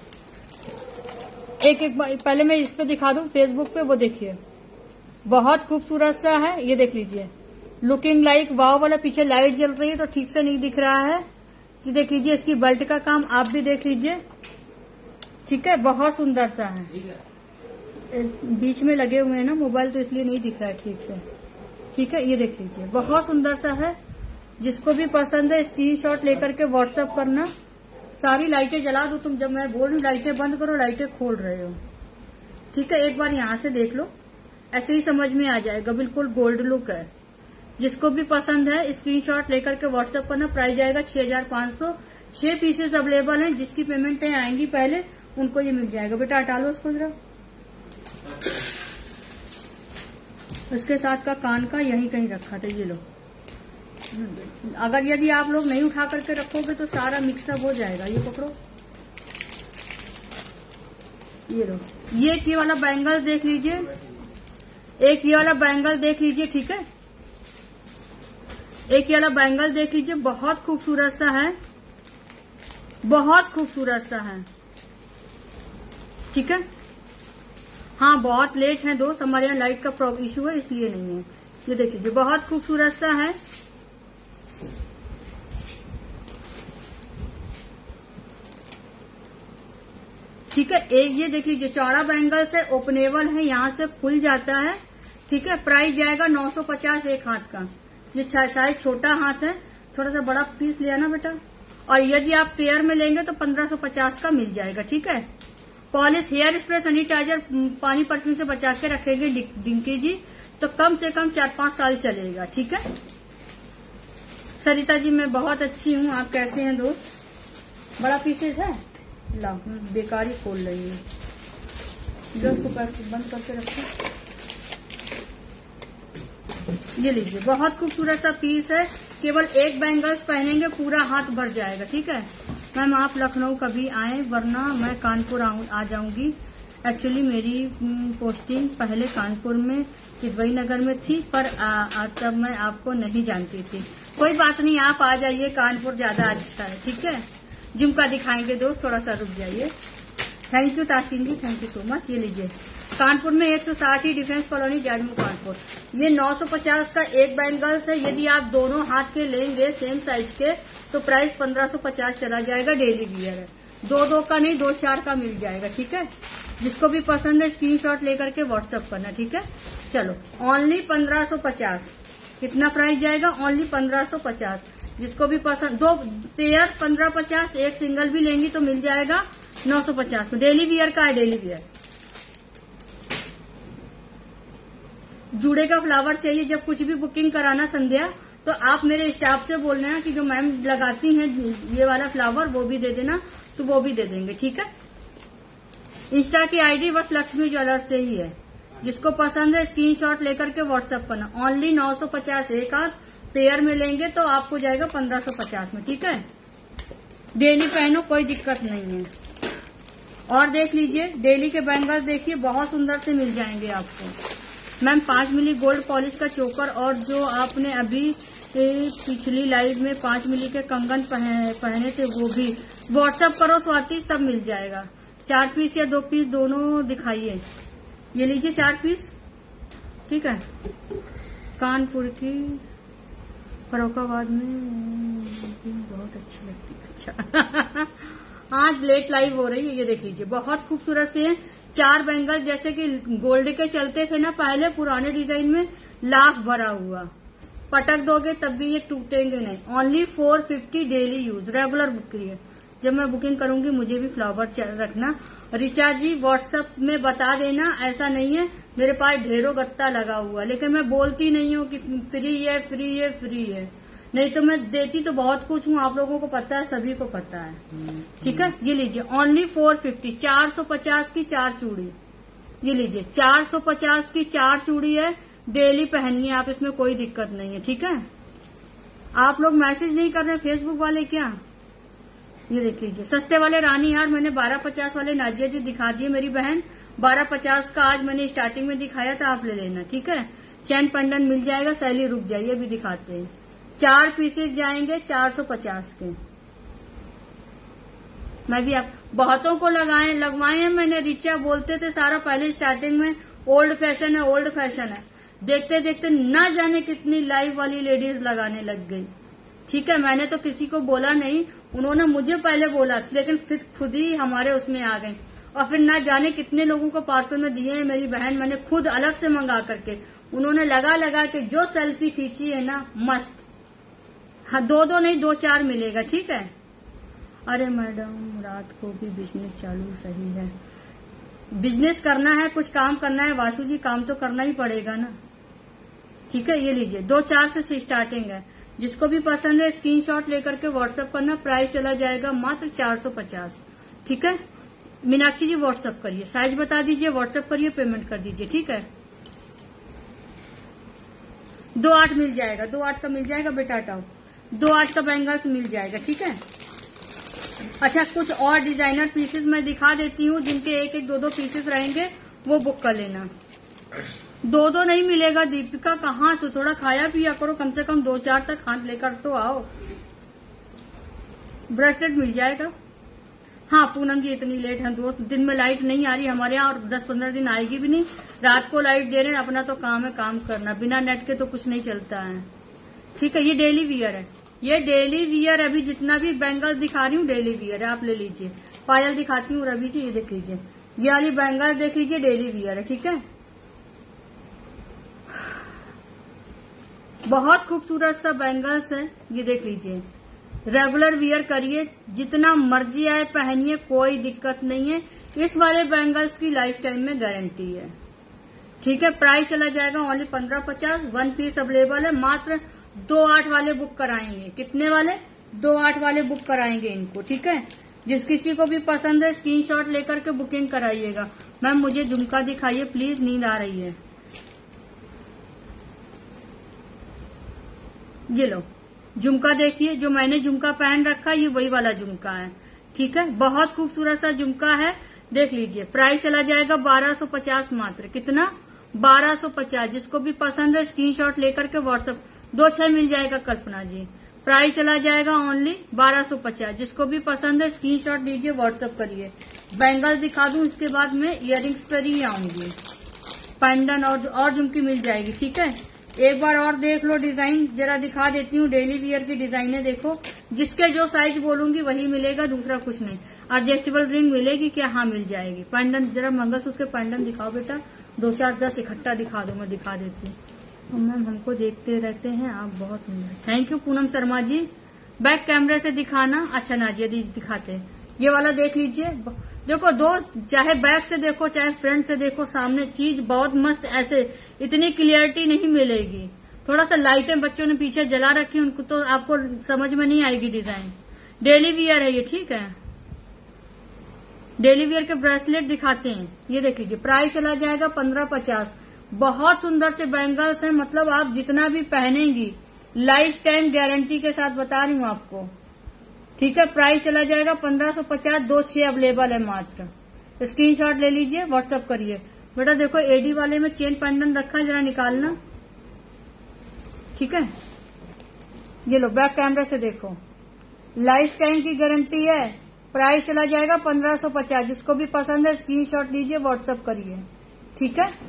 एक बार पहले मैं इस पे दिखा दूं फेसबुक पे, वो देखिए बहुत खूबसूरत सा है। ये देख लीजिए, लुकिंग लाइक वाव वाला, पीछे लाइट जल रही है तो ठीक से नहीं दिख रहा है। ये देख लीजिए, इसकी बेल्ट का काम आप भी देख लीजिए, ठीक है, बहुत सुंदर सा है। बीच में लगे हुए हैं ना मोबाइल, तो इसलिए नहीं दिख रहा है ठीक से, ठीक है, ये देख लीजिए, बहुत सुंदर सा है। जिसको भी पसंद है स्क्रीनशॉट लेकर के व्हाट्सएप करना। सारी लाइटें जला दो तुम, जब मैं बोल रही लाइटें बंद करो, लाइटें खोल रहे हो। ठीक है, एक बार यहाँ से देख लो, ऐसे ही समझ में आ जाएगा, बिल्कुल गोल्ड लुक है। जिसको भी पसंद है स्क्रीनशॉट लेकर के व्हाट्सएप करना। प्राइस आएगा 6500। 6 पीसेस अवेलेबल हैं। जिसकी पेमेंटें आएंगी पहले उनको ये मिल जाएगा। बेटा हटा लो उसको जरा। उसके साथ का कान का यहीं कहीं रखा था, ये लो। अगर यदि आप लोग नहीं उठा करके रखोगे तो सारा मिक्सअप हो जाएगा। ये पकड़ो, ये लो। ये वाला बैंगल देख लीजिए, एक ये वाला बैंगल देख लीजिए। ठीक है, एक ये वाला बैंगल देख लीजिए, बहुत खूबसूरत सा है, बहुत खूबसूरत सा है। ठीक है, हाँ बहुत लेट है दोस्त, हमारे यहाँ लाइट का इशू है इसलिए नहीं है। ये देख लीजिए, बहुत खूबसूरत सा है। ठीक है, एक ये देख लीजिए, चौड़ा बैंगल से ओपनेबल है, यहाँ से खुल जाता है। ठीक है, प्राइस जाएगा 950 एक हाथ का। ये साइज छोटा हाथ है, थोड़ा सा बड़ा पीस लिया ना बेटा। और यदि आप पेयर में लेंगे तो 1550 का मिल जाएगा। ठीक है, पॉलिश हेयर स्प्रे सैनिटाइजर पानी परफ्यूम से बचा के रखेंगे डिंकी जी, तो कम से कम 4-5 साल चलेगा। ठीक है सरिता जी, मैं बहुत अच्छी हूँ, आप कैसे हैं दोस्त? बड़ा पीसेस है, ला बेकार ही खोल रही है, जो उसको बंद करके रखो। ये लीजिए, बहुत खूबसूरत सा पीस है। केवल एक बैंगल्स पहनेंगे पूरा हाथ भर जाएगा। ठीक है मैम, आप लखनऊ कभी आए, वरना मैं कानपुर आ जाऊंगी। एक्चुअली मेरी पोस्टिंग पहले कानपुर में किदवई नगर में थी, पर तब मैं आपको नहीं जानती थी। कोई बात नहीं, आप आ जाइए, कानपुर ज्यादा अच्छा है। ठीक है, जिम का दिखाएंगे दोस्त, थोड़ा सा रुक जाइए। Thank you Tasheen ji, thank you so much. ये लीजिए, कानपुर में 160 डिफेंस कॉलोनी जाजमू कानपुर। ये 950 का एक बैंगल्स है। यदि आप दोनों हाथ के लेंगे सेम साइज के तो प्राइस 1550 चला जाएगा। डेली वियर है, 2 का नहीं 2-4 का मिल जाएगा। ठीक है, जिसको भी पसंद है स्क्रीनशॉट लेकर के व्हाट्सएप करना। ठीक है, चलो ओनली 1550। कितना प्राइस जाएगा? ओनली 1550। जिसको भी पसंद, 2 पेयर 1550, एक सिंगल भी लेंगी तो मिल जाएगा 950 में। डेली वियर का है, डेली वियर। जूड़े का फ्लावर चाहिए जब कुछ भी बुकिंग कराना संध्या, तो आप मेरे स्टाफ से बोलना है कि जो मैम लगाती हैं ये वाला फ्लावर वो भी दे देना, तो वो भी दे देंगे। ठीक है, इंस्टा की आईडी बस लक्ष्मी ज्वेलर्स से ही है। जिसको पसंद है स्क्रीनशॉट लेकर के व्हाट्सएप करना। ओनली 950 एक हाथ, पेयर में लेंगे तो आपको जाएगा 1550 में। ठीक है, डेली पहनो, कोई दिक्कत नहीं है। और देख लीजिए, डेली के बैंगल्स देखिए, बहुत सुंदर से मिल जाएंगे आपको। मैम 5 मिली गोल्ड पॉलिश का चोकर, और जो आपने अभी पिछली लाइव में 5 मिली के कंगन पहने थे वो भी व्हाट्सएप करो स्वाति, सब मिल जाएगा। 4 पीस या 2 पीस दोनों दिखाइए। ये लीजिए 4 पीस। ठीक है, कानपुर की फरोखाबाद में बहुत अच्छी लगती है। अच्छा आज लेट लाइव हो रही है। ये देख लीजिए, बहुत खूबसूरत से है। 4 बैंगल जैसे कि गोल्ड के चलते थे ना पहले पुराने डिजाइन में, लाख भरा हुआ, पटक दोगे तब भी ये टूटेंगे नहीं। Only 450 daily use, regular booking है। जब मैं बुकिंग करूंगी मुझे भी फ्लावर रखना। रिचा जी व्हाट्सएप में बता देना, ऐसा नहीं है मेरे पास ढेरों गत्ता लगा हुआ, लेकिन मैं बोलती नहीं हूँ कि फ्री है फ्री है फ्री है, नहीं तो मैं देती तो बहुत कुछ हूँ, आप लोगों को पता है, सभी को पता है। ठीक है, ये लीजिए ओनली 450, 450 की 4 चूड़ी। ये लीजिए 450 की 4 चूड़ी है। डेली पहनिए आप, इसमें कोई दिक्कत नहीं है। ठीक है, आप लोग मैसेज नहीं कर रहे फेसबुक वाले क्या? ये देख लीजिए, सस्ते वाले रानी हार मैंने 1250 वाले नाजिया जी दिखा दिए मेरी बहन। 1250 का आज मैंने स्टार्टिंग में दिखाया था, आप ले लेना। ठीक है, चैन पंडन मिल जाएगा। सैली रुक जाइए, अभी दिखाते हैं। 4 पीसेस जाएंगे 450 के। मैं भी आप बहुतों को लगवाए हैं मैंने। रिचा बोलते थे सारा पहले स्टार्टिंग में ओल्ड फैशन है, ओल्ड फैशन है। देखते देखते ना जाने कितनी लाइव वाली लेडीज लगाने लग गई। ठीक है, मैंने तो किसी को बोला नहीं, उन्होंने मुझे पहले बोला, लेकिन फिर खुद ही हमारे उसमें आ गई। और फिर ना जाने कितने लोगों को पार्सल में दिए हैं मेरी बहन, मैंने खुद अलग से मंगा करके। उन्होंने लगा लगा के जो सेल्फी खींची है ना, मस्त। हाँ, 2 नहीं 2-4 मिलेगा, ठीक है। अरे मैडम, रात को भी बिजनेस चालू सही है। बिजनेस करना है, कुछ काम करना है वासु जी, काम तो करना ही पड़ेगा ना, ठीक है। ये लीजिए, 2-4 से स्टार्टिंग है। जिसको भी पसंद है स्क्रीनशॉट लेकर के व्हाट्सएप करना। प्राइस चला जाएगा मात्र 450, ठीक है। मीनाक्षी जी व्हाट्सएप करिए, साइज बता दीजिए, व्हाट्सएप करिए, पेमेंट कर दीजिए, ठीक है। 2-8 मिल जाएगा, 2-8 का मिल जाएगा बेटा, टाओ 2-8 का बैंगल्स मिल जाएगा, ठीक है। अच्छा, कुछ और डिजाइनर पीसेस मैं दिखा देती हूँ, जिनके 1-1, 2-2 पीसेस रहेंगे, वो बुक कर लेना। 2-2 नहीं मिलेगा दीपिका, कहाँ तो थोड़ा खाया पिया करो, कम से कम 2-4 तक हाथ लेकर तो आओ। ब्रेसलेट मिल जाएगा। हाँ पूनम जी, इतनी लेट है दोस्त, दिन में लाइट नहीं आ रही हमारे यहाँ, और 10-15 दिन आएगी भी नहीं। रात को लाइट दे रहे हैं, अपना तो काम है काम करना, बिना नेट के तो कुछ नहीं चलता है, ठीक है। ये डेली वियर है, ये डेली वियर। अभी जितना भी बैंगल दिखा रही हूँ डेली वियर है, आप ले लीजिए। पायल दिखाती हूँ रवि जी, ये देख लीजिए, ये वाली बैंगल देख लीजिए, डेली वियर है, ठीक है। बहुत खूबसूरत सा बैंगल्स है, ये देख लीजिए। रेगुलर वियर करिए, जितना मर्जी आए पहनिए, कोई दिक्कत नहीं है। इस वाले बैंगल्स की लाइफ टाइम में गारंटी है, ठीक है। प्राइस चला जाएगा ओनली 1550। 1 पीस अवेलेबल है, मात्र 2-8 वाले बुक कराएंगे। कितने वाले? 2-8 वाले बुक कराएंगे इनको, ठीक है। जिस किसी को भी पसंद है स्क्रीनशॉट लेकर के बुकिंग कराइएगा। मैम मुझे झुमका दिखाइए प्लीज, नींद आ रही है। ये लो झुमका देखिए, जो मैंने झुमका पहन रखा है ये वही वाला झुमका है, ठीक है। बहुत खूबसूरत सा झुमका है, देख लीजिए। प्राइस चला जाएगा 1250 मात्र। कितना? 1250। जिसको भी पसंद है स्क्रीनशॉट लेकर के व्हाट्सएप, 2-6 मिल जाएगा कल्पना जी। प्राइस चला जाएगा ओनली 1250। जिसको भी पसंद है स्क्रीनशॉट लीजिए, व्हाट्सएप करिए। बैंगल दिखा दूं, इसके बाद में इयरिंग्स पर ही आऊंगी। पेंडन और झुमकी मिल जाएगी, ठीक है। एक बार और देख लो डिजाइन, जरा दिखा देती हूँ। डेली वियर की डिजाइने देखो, जिसके जो साइज बोलूंगी वही मिलेगा, दूसरा कुछ नहीं। एडजस्टेबल रिंग मिलेगी क्या? हाँ मिल जाएगी। पेंडन, जरा मंगलसूत्र के पेंडन दिखाओ बेटा, 2-4-10 इकट्ठा दिखा दो, मैं दिखा देती हूँ। मैम हमको देखते रहते हैं आप, बहुत सुंदर। Thank you Poonam Sharma ji. Back कैमरे से दिखाना। अच्छा नाजिया दी दिखाते हैं, ये वाला देख लीजिए। देखो दो, चाहे बैक से देखो चाहे फ्रंट से देखो, सामने चीज बहुत मस्त। ऐसे इतनी क्लियरिटी नहीं मिलेगी, थोड़ा सा लाइटें बच्चों ने पीछे जला रखी, उनको तो आपको समझ में नहीं आएगी डिजाइन। डेली वियर है ये, ठीक है। डेली वियर के ब्रेसलेट दिखाते हैं, ये देख लीजिए। प्राइस चला जाएगा 1550। बहुत सुंदर से बैंगल्स हैं, मतलब आप जितना भी पहनेंगी लाइफ टाइम गारंटी के साथ बता रही हूँ आपको, ठीक है। प्राइस चला जाएगा 1550। 2-6 अवेलेबल है मात्र। स्क्रीनशॉट ले लीजिए, व्हाट्सएप करिए। बेटा देखो एडी वाले में चेन पेंडेंट रखा है, जरा निकालना, ठीक है। ये लो बैक कैमरे से देखो, लाइफ टाइम की गारंटी है। प्राइस चला जाएगा 1550। जिसको भी पसंद है स्क्रीनशॉट लीजिए, व्हाट्सएप करिए, ठीक है।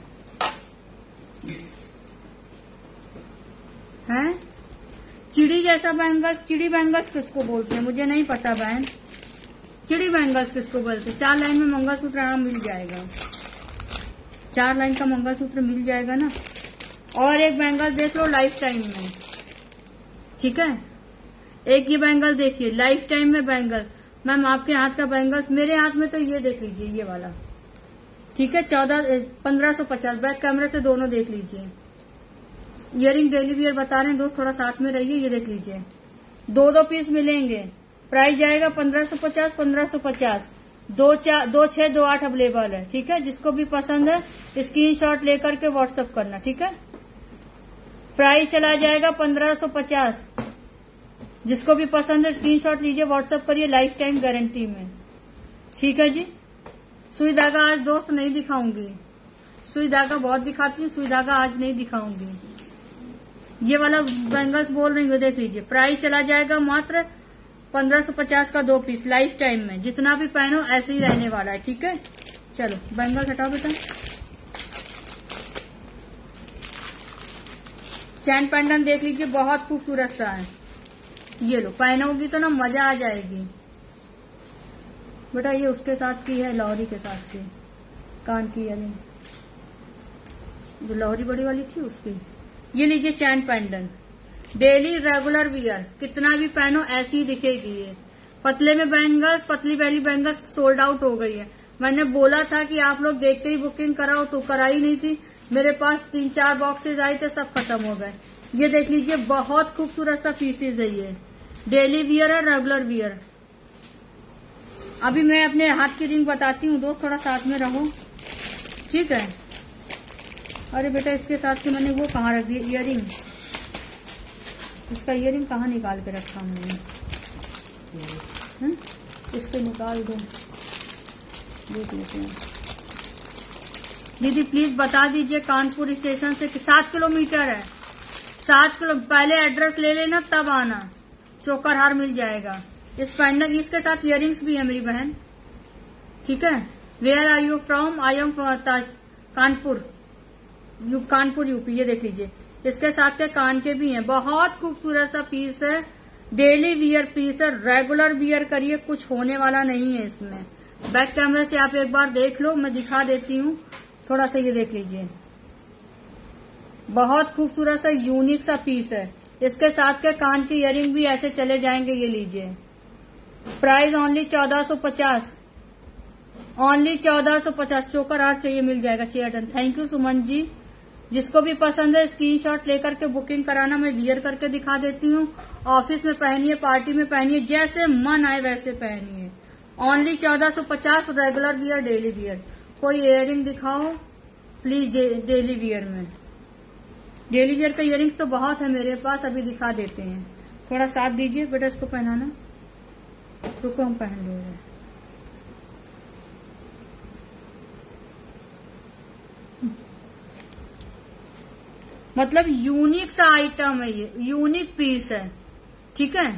हैं चिड़ी जैसा बैंगल्स, चिड़ी बैंगल्स किसको बोलते हैं मुझे नहीं पता बहन। चिड़ी बैंगल्स किसको बोलते हैं? 4 लाइन में मंगलसूत्र आराम मिल जाएगा, 4 लाइन का मंगलसूत्र मिल जाएगा ना। और एक बैंगल देख लो लाइफ टाइम में, ठीक है। एक ये बैंगल देखिए लाइफ टाइम में बैंगल्स। मैम आपके हाथ का बैंगल्स, मेरे हाथ में तो ये देख लीजिए, ये वाला, ठीक है। 1550। बैक कैमरे से दोनों देख लीजिए। इयरिंग डेली वियर बता रहे हैं दोस्त, थोड़ा साथ में रहिए। ये देख लीजिए, 2-2 पीस मिलेंगे। प्राइस जाएगा 1550। 1550। 2-6 2-8 अवेलेबल है, ठीक है। जिसको भी पसंद है स्क्रीनशॉट लेकर के व्हाट्सएप करना, ठीक है। प्राइस चला जाएगा 1550। जिसको भी पसंद है स्क्रीनशॉट लीजिए, व्हाट्सएप करिए, लाइफ टाइम गारंटी में, ठीक है जी। सुई धागा आज दोस्त नहीं दिखाऊंगी, सुई धागा बहुत दिखाती हूँ, सुई धागा आज नहीं दिखाऊंगी। ये वाला बैंगल्स बोल रही हूँ, देख लीजिए। प्राइस चला जाएगा मात्र 1550 का 2 पीस, लाइफ टाइम में जितना भी पहनो ऐसे ही रहने वाला है, ठीक है। चलो बैंगल हटाओ बेटा। चैन पेंडेंट देख लीजिए, बहुत खूबसूरत सा है। ये लो, पहनोगी तो ना मजा आ जाएगी बेटा। ये उसके साथ की है, लॉरी के साथ की, कान की इयरिंग। जो लाहौरी बड़ी वाली थी उसकी। ये लीजिए chain pendant, daily regular wear, कितना भी पहनो ऐसी ही दिखेगी ये। पतले में बैंगल्स, पतली वाली बैंगल्स सोल्ड आउट हो गई है। मैंने बोला था कि आप लोग देखते ही बुकिंग कराओ, तो कराई नहीं थी। मेरे पास 3-4 बॉक्सेज आए थे, सब खत्म हो गए। ये देख लीजिए, बहुत खूबसूरत सा पीसेज है ये। डेली वियर है, रेगुलर वियर। अभी मैं अपने हाथ की रिंग बताती हूँ दोस्त, थोड़ा साथ में रहो, ठीक है। अरे बेटा, इसके साथ के मैंने वो कहाँ रख दी, इयररिंग। इसका इयररिंग कहाँ निकाल के रखा मैंने, इसको निकाल दो, देख लेते हैं। दीदी प्लीज बता दीजिए कानपुर स्टेशन से 7 किलोमीटर है, 7 किलो। पहले एड्रेस ले लेना तब आना, चोकर हार मिल जाएगा। इस पेंडेंट, इसके साथ इयररिंग्स भी है मेरी बहन, ठीक है। Where are you from? I am Kanpur, Kanpur UP. ये देख लीजिए, इसके साथ के कान के भी हैं। बहुत खूबसूरत सा पीस है, डेली वियर पीस है, रेगुलर वियर करिए, कुछ होने वाला नहीं है इसमें। बैक कैमरे से आप एक बार देख लो, मैं दिखा देती हूँ थोड़ा सा। ये देख लीजिए, बहुत खूबसूरत सा यूनिक सा पीस है। इसके साथ के कान की इयररिंग भी ऐसे चले जाएंगे। ये लीजिए, प्राइस ओनली 1450, ओनली 1450। चोकर हार चाहिए मिल जाएगा। Share done, thank you Suman ji. जिसको भी पसंद है स्क्रीनशॉट लेकर के बुकिंग कराना, मैं वियर करके दिखा देती हूँ। ऑफिस में पहनिए, पार्टी में पहनिए, जैसे मन आए वैसे पहनिए। Only 1450, regular wear, daily wear. कोई इयररिंग दिखाओ प्लीज डेली वियर में। डेली वियर का इयररिंग्स तो बहुत है मेरे पास, अभी दिखा देते हैं। थोड़ा साथ दीजिए बेटा, इसको पहनाना। रुको, हम पहन ले रहे हैं। मतलब यूनिक सा आइटम है ये, यूनिक पीस है, ठीक है।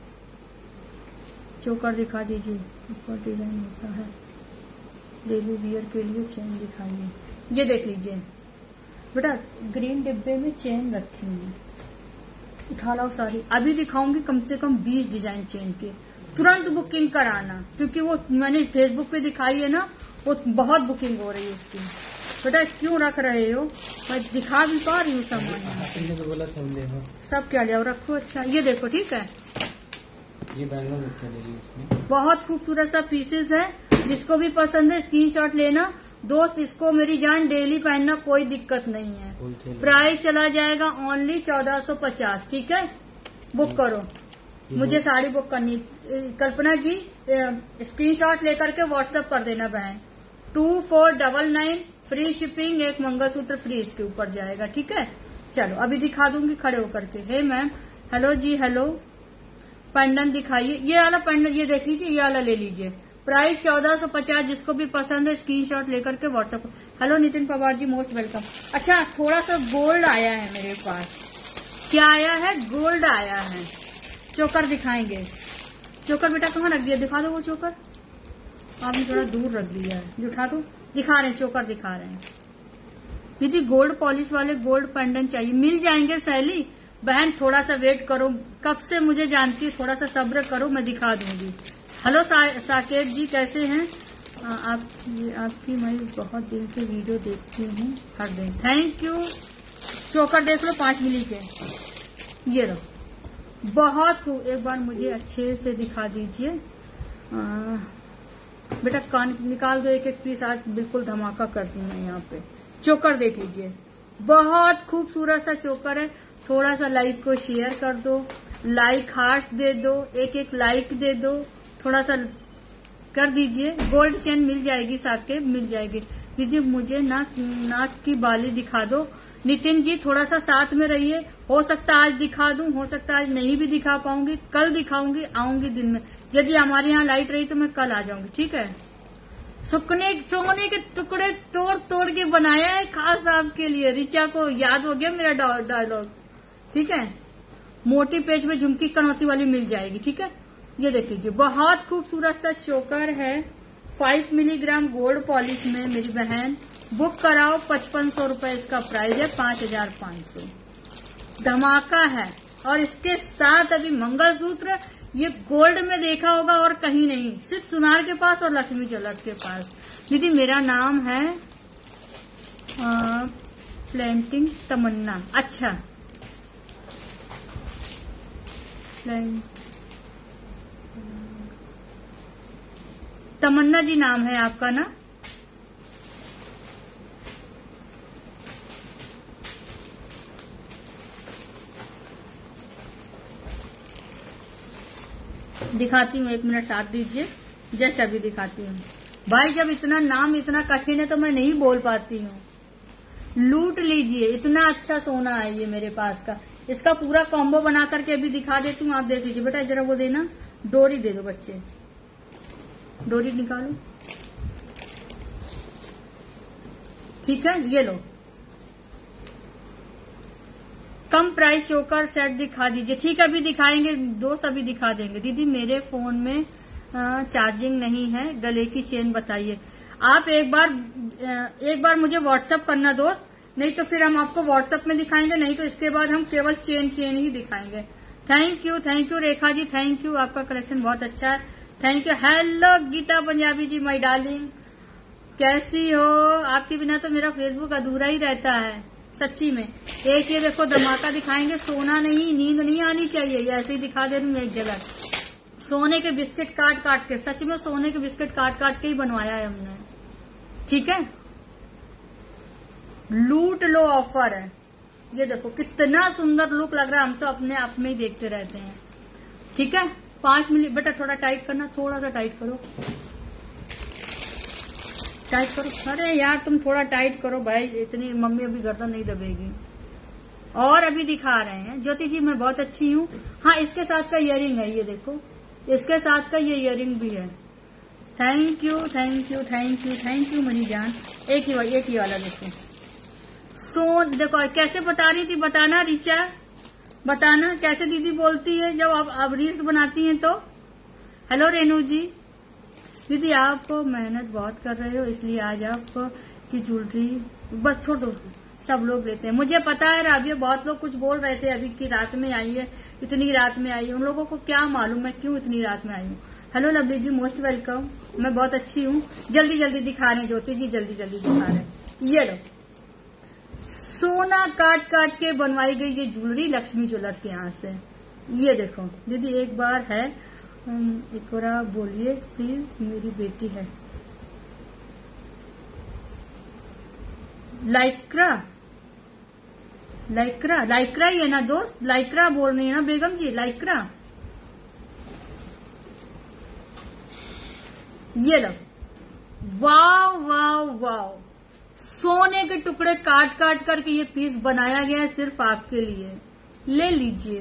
चोकर दिखा दीजिए, ऊपर डिजाइन होता है। डेली वियर के लिए चेन दिखाइए। ये देख लीजिए बेटा, ग्रीन डिब्बे में चेन रखी है, उठा लाओ सारी। अभी दिखाऊंगी कम से कम 20 डिजाइन चेन के। तुरंत बुकिंग कराना, क्योंकि वो मैंने फेसबुक पे दिखाई है ना, वो बहुत बुकिंग हो रही है उसकी। बेटा क्यों रख रहे हो, मैं दिखा भी पा रही हूँ सामान। तो बोला सब क्या ले रखो। अच्छा ये देखो, ठीक है, ये बैंगल उसमें बहुत खूबसूरत सा पीसेस है। जिसको भी पसंद है स्क्रीनशॉट लेना दोस्त। इसको मेरी जान डेली पहनना, कोई दिक्कत नहीं है। प्राइस चला जाएगा ओनली 1450, ठीक है। बुक करो, मुझे साड़ी बुक करनी। कल्पना जी स्क्रीनशॉट लेकर के व्हाट्सएप कर देना बहन। 2499 फ्री शिपिंग, एक मंगलसूत्र फ्री इसके ऊपर जाएगा, ठीक है। चलो अभी दिखा दूंगी खड़े होकर के। हे मैम, हेलो जी, हेलो। पेंडेंट दिखाइए, ये वाला पेंडेंट, ये देख लीजिए, ये वाला ले लीजिए। प्राइस 1450, जिसको भी पसंद है स्क्रीनशॉट लेकर के WhatsApp. Hello Nitin Pawar ji, most welcome. अच्छा, थोड़ा सा गोल्ड आया है मेरे पास। क्या आया है? गोल्ड आया है। चोकर दिखाएंगे। चोकर बेटा कहाँ रख दिया, दिखा दो वो चोकर। आपने थोड़ा दूर रख दिया है, जो उठा दो। दिखा रहे हैं, चोकर दिखा रहे हैं। दीदी गोल्ड पॉलिश वाले गोल्ड पेंडेंट चाहिए, मिल जाएंगे सैली बहन। थोड़ा सा वेट करो, कब से मुझे जानती है, थोड़ा सा सब्र करो, मैं दिखा दूंगी। हेलो साकेत जी, कैसे हैं आपकी मैं बहुत दिन से वीडियो देखती हूँ हर दिन। Thank you. चोकर देख लो 5 मिली के, ये लो, बहुत खूब। एक बार मुझे अच्छे से दिखा दीजिए बेटा। कान निकाल दो, एक एक पीस, आज बिल्कुल धमाका कर दूं मैं यहाँ पे। चोकर देख लीजिए, बहुत खूबसूरत सा चोकर है। थोड़ा सा लाइक को शेयर कर दो, लाइक हार्ट दे दो, एक एक लाइक दे दो, थोड़ा सा कर दीजिए। गोल्ड चेन मिल जाएगी, साके मिल जाएगी। दीजिए मुझे नाक की बाली दिखा दो। नितिन जी थोड़ा सा साथ में रहिए, हो सकता आज दिखा दूं, हो सकता आज नहीं भी दिखा पाऊंगी, कल दिखाऊंगी, आऊंगी दिन में। यदि हमारे यहाँ लाइट रही तो मैं कल आ जाऊंगी, ठीक है। सोने के टुकड़े तोड़ तोड़ के बनाया है खास आपके लिए। रिचा को याद हो गया मेरा डायलॉग, ठीक है। मोटी पेज में झुमकी कनौती वाली मिल जाएगी, ठीक है। ये देख लीजिए, बहुत खूबसूरत सा चोकर है। 5 मिलीग्राम गोल्ड पॉलिश में मेरी बहन। बुक कराओ, 5500 रुपए इसका प्राइस है, 5500 धमाका है। और इसके साथ अभी मंगलसूत्र, ये गोल्ड में देखा होगा और कहीं नहीं, सिर्फ सुनार के पास और लक्ष्मी ज्वेलर्स के पास। दीदी मेरा नाम है प्लांटिंग तमन्ना, अच्छा तमन्ना जी नाम है आपका ना। दिखाती हूँ, 1 मिनट साथ दीजिए, जस्ट अभी दिखाती हूँ। भाई जब इतना नाम इतना कठिन है तो मैं नहीं बोल पाती हूँ। लूट लीजिए, इतना अच्छा सोना है ये मेरे पास का। इसका पूरा कॉम्बो बना करके अभी दिखा देती हूँ, आप देख लीजिए। बेटा जरा वो देना, डोरी दे दो बच्चे, डोरी निकालो। ठीक है, ये लो। कम प्राइस चोकर सेट दिखा दीजिए। ठीक है, अभी दिखाएंगे दोस्त, अभी दिखा देंगे। दीदी मेरे फोन में चार्जिंग नहीं है, गले की चेन बताइए। आप एक बार मुझे व्हाट्सएप करना दोस्त, नहीं तो फिर हम आपको व्हाट्सएप में दिखाएंगे, नहीं तो इसके बाद हम केवल चेन ही दिखाएंगे। Thank you Rekha ji, thank you, आपका कलेक्शन बहुत अच्छा है, thank you. Hello Geeta Punjabi ji, my darling, कैसी हो? आपके बिना तो मेरा फेसबुक अधूरा ही रहता है, सच्ची में। एक ये देखो धमाका दिखाएंगे, सोना नहीं, नींद नहीं आनी चाहिए, ये ऐसे ही दिखा दे रही हूँ। एक जगह सोने के बिस्किट काट के, सच में सोने के बिस्किट काट के ही बनवाया है हमने। ठीक है, लूट लो ऑफर है। ये देखो कितना सुंदर लुक लग रहा है, हम तो अपने आप में ही देखते रहते हैं। ठीक है, 5 मिनट बेटा, थोड़ा टाइट करना, थोड़ा सा टाइट करो, टाइट करो। अरे यार तुम थोड़ा टाइट करो भाई, इतनी मम्मी अभी गर्दन नहीं दबेगी। और अभी दिखा रहे हैं। ज्योति जी मैं बहुत अच्छी हूँ। हाँ, इसके साथ का इयरिंग है, ये देखो, इसके साथ का ये इयरिंग भी है। थैंक यू मनी जान। एक ही वाला देखो, देखो कैसे बता रही थी, बताना रिचा, बताना कैसे दीदी बोलती है जब आप रील्स बनाती हैं तो। हेलो रेनू जी, दीदी आप मेहनत बहुत कर रहे हो, इसलिए आज आपको की ज्वेलरी बस छोड़ दो, सब लोग लेते हैं। मुझे पता है राबिया, बहुत लोग कुछ बोल रहे थे अभी की रात में आई है, इतनी रात में आई है, उन लोगों को क्या मालूम मैं क्यों इतनी रात में आई हूँ। Hello lovely ji, most welcome, मैं बहुत अच्छी हूँ। जल्दी दिखा रहे हैं ज्योति जी, जल्दी दिखा रहे हैं। ये लो, सोना काट के बनवाई गई ये ज्वेलरी लक्ष्मी ज्वेलर्स के यहाँ से। ये देखो दीदी, एक बार है, एक बार बोलिए प्लीज, मेरी बेटी है। लाइक्रा ही है ना दोस्त, लाइक्रा बोल रही है ना बेगम जी, लाइक्रा। ये लो, वाव, सोने के टुकड़े काट करके ये पीस बनाया गया है सिर्फ आपके लिए, ले लीजिए।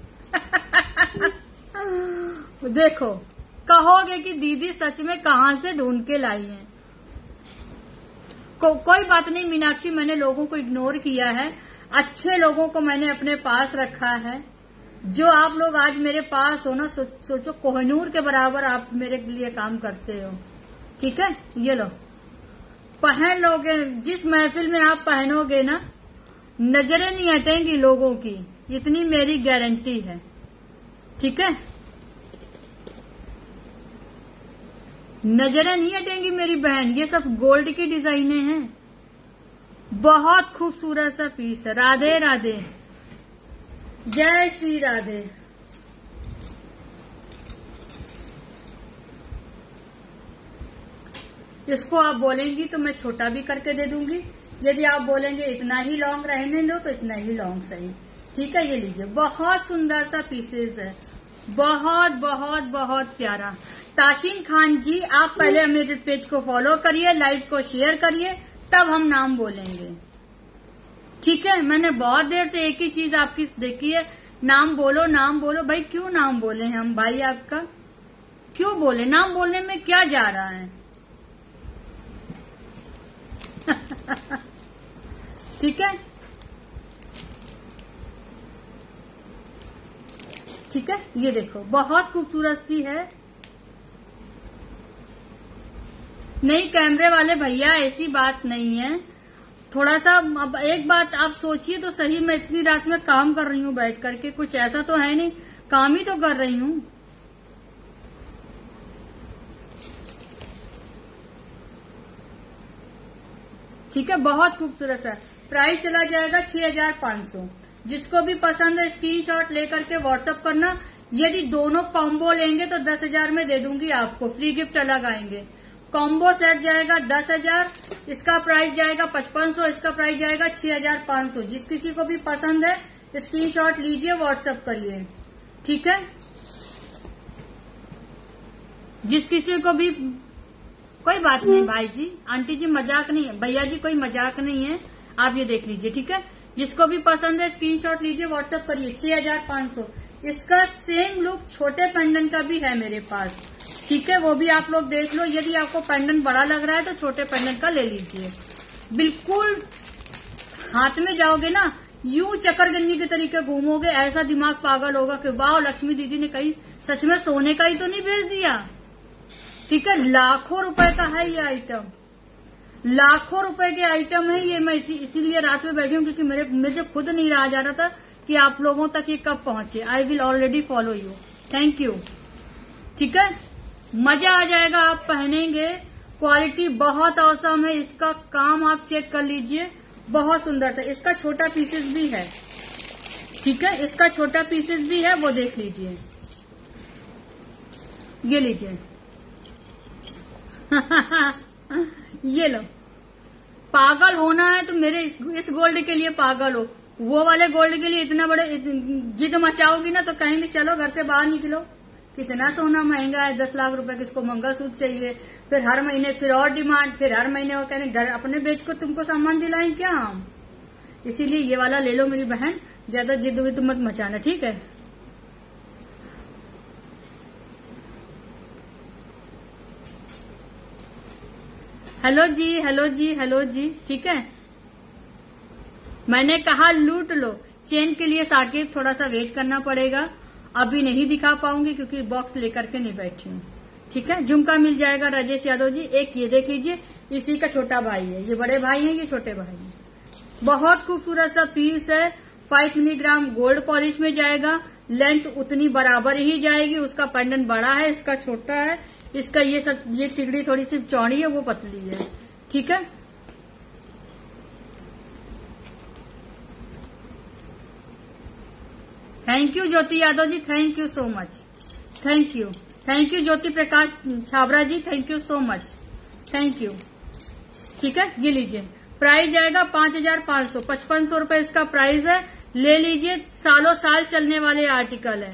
देखो, कहोगे कि दीदी सच में कहां से ढूंढ के लाई है। कोई बात नहीं मीनाक्षी, मैंने लोगों को इग्नोर किया है, अच्छे लोगों को मैंने अपने पास रखा है। जो आप लोग आज मेरे पास हो ना, सोचो कोहिनूर के बराबर आप मेरे लिए काम करते हो। ठीक है, ये लो, पहन लोगे, जिस महफिल में आप पहनोगे ना, नजरें नहीं हटेंगी लोगों की, इतनी मेरी गारंटी है। ठीक है, नजरें नहीं हटेंगी मेरी बहन। ये सब गोल्ड की डिजाइने हैं, बहुत खूबसूरत सा पीस है। राधे राधे, जय श्री राधे। इसको आप बोलेंगी तो मैं छोटा भी करके दे दूंगी, यदि आप बोलेंगे इतना ही लॉन्ग रहने दो तो इतना ही लॉन्ग सही। ठीक है, ये लीजिए, बहुत सुंदर सा पीसेस है, बहुत प्यारा। ताशीन खान जी, आप पहले मेरे पेज को फॉलो करिए, लाइव को शेयर करिए, तब हम नाम बोलेंगे। ठीक है, मैंने बहुत देर से एक ही चीज आपकी देखी है, नाम बोलो भाई। क्यों नाम बोले हम भाई, आपका क्यों बोले? नाम बोलने में क्या जा रहा है? ठीक है, ये देखो बहुत खूबसूरत सी है। नहीं कैमरे वाले भैया, ऐसी बात नहीं है। थोड़ा सा, अब एक बात आप सोचिए तो सही, मैं इतनी रात में काम कर रही हूँ बैठ करके, कुछ ऐसा तो है नहीं, काम ही तो कर रही हूँ। ठीक है, बहुत खूबसूरत है। प्राइस चला जाएगा 6500। जिसको भी पसंद है स्क्रीनशॉट लेकर के व्हाट्सएप करना। यदि दोनों कॉम्बो लेंगे तो 10,000 में दे दूंगी आपको, फ्री गिफ्ट अलग आएंगे। कॉम्बो सेट जाएगा 10,000, इसका प्राइस जाएगा 5500, इसका प्राइस जाएगा 6500। जिस किसी को भी पसंद है स्क्रीनशॉट लीजिए, व्हाट्सएप करिए, ठीक है। जिस किसी को भी, कोई बात नहीं भाई जी, आंटी जी मजाक नहीं है, भैया जी कोई मजाक नहीं है, आप ये देख लीजिए, ठीक है। जिसको भी पसंद है स्क्रीनशॉट लीजिए, व्हाट्सएप करिए। 6500। इसका सेम लुक छोटे पेंडेंट का भी है मेरे पास, ठीक है, वो भी आप लोग देख लो। यदि आपको पेंडेंट बड़ा लग रहा है तो छोटे पेंडेंट का ले लीजिए। बिल्कुल हाथ में जाओगे ना, यूं चक्करगन्नी के तरीके घूमोगे, ऐसा दिमाग पागल होगा कि वाह लक्ष्मी दीदी ने कहीं सच में सोने का ही तो नहीं भेज दिया, ठीक है। लाखों रुपए का है ये आइटम, लाखों रुपए के आइटम है ये। मैं इसीलिए रात में बैठी हूँ क्योंकि मुझे खुद नहीं रहा जा रहा था कि आप लोगों तक ये कब पहुंचे। I will already follow you, thank you, ठीक है। मजा आ जाएगा, आप पहनेंगे, क्वालिटी बहुत औसम है। इसका काम आप चेक कर लीजिए, बहुत सुंदर था। इसका छोटा पीसेस भी है, ठीक है, इसका छोटा पीसेस भी है, वो देख लीजिए। ये लीजिए ये लो। पागल होना है तो मेरे इस गोल्ड के लिए पागल हो, वो वाले गोल्ड के लिए इतना बड़े जिद मचाओगी ना तो कहेंगे चलो घर से बाहर निकलो। कितना सोना महंगा है, 10 लाख रुपए किसको मंगलसूत्र चाहिए, फिर हर महीने फिर और डिमांड, फिर हर महीने वो कहने घर अपने बेच को तुमको सामान दिलाएं क्या हम। इसीलिए ये वाला ले लो मेरी बहन, ज्यादा जिद विद मत मचाना, ठीक है। हेलो जी, हेलो जी, हेलो जी, ठीक है। मैंने कहा लूट लो। चेन के लिए साकिब थोड़ा सा वेट करना पड़ेगा, अभी नहीं दिखा पाऊंगी क्योंकि बॉक्स लेकर के नहीं बैठी हूँ, ठीक है। झुमका मिल जाएगा राजेश यादव जी। एक ये देख लीजिए, इसी का छोटा भाई है, ये बड़े भाई हैं, ये छोटे भाई हैं। बहुत खूबसूरत सा पीस है, 5 मिलीग्राम गोल्ड पॉलिश में जाएगा। लेंथ उतनी बराबर ही जाएगी, उसका पेंडेंट बड़ा है, इसका छोटा है। इसका ये टिकड़ी थोड़ी सी चौड़ी है, वो पतली है, ठीक है। Thank you Jyoti Yadav ji, thank you so much, thank you, thank you Jyoti Prakash Chhabra ji, thank you so much, thank you, ठीक है। ये लीजिए, प्राइस जाएगा 5500, 5500 रुपए इसका प्राइस है, ले लीजिए। सालों साल चलने वाले आर्टिकल है।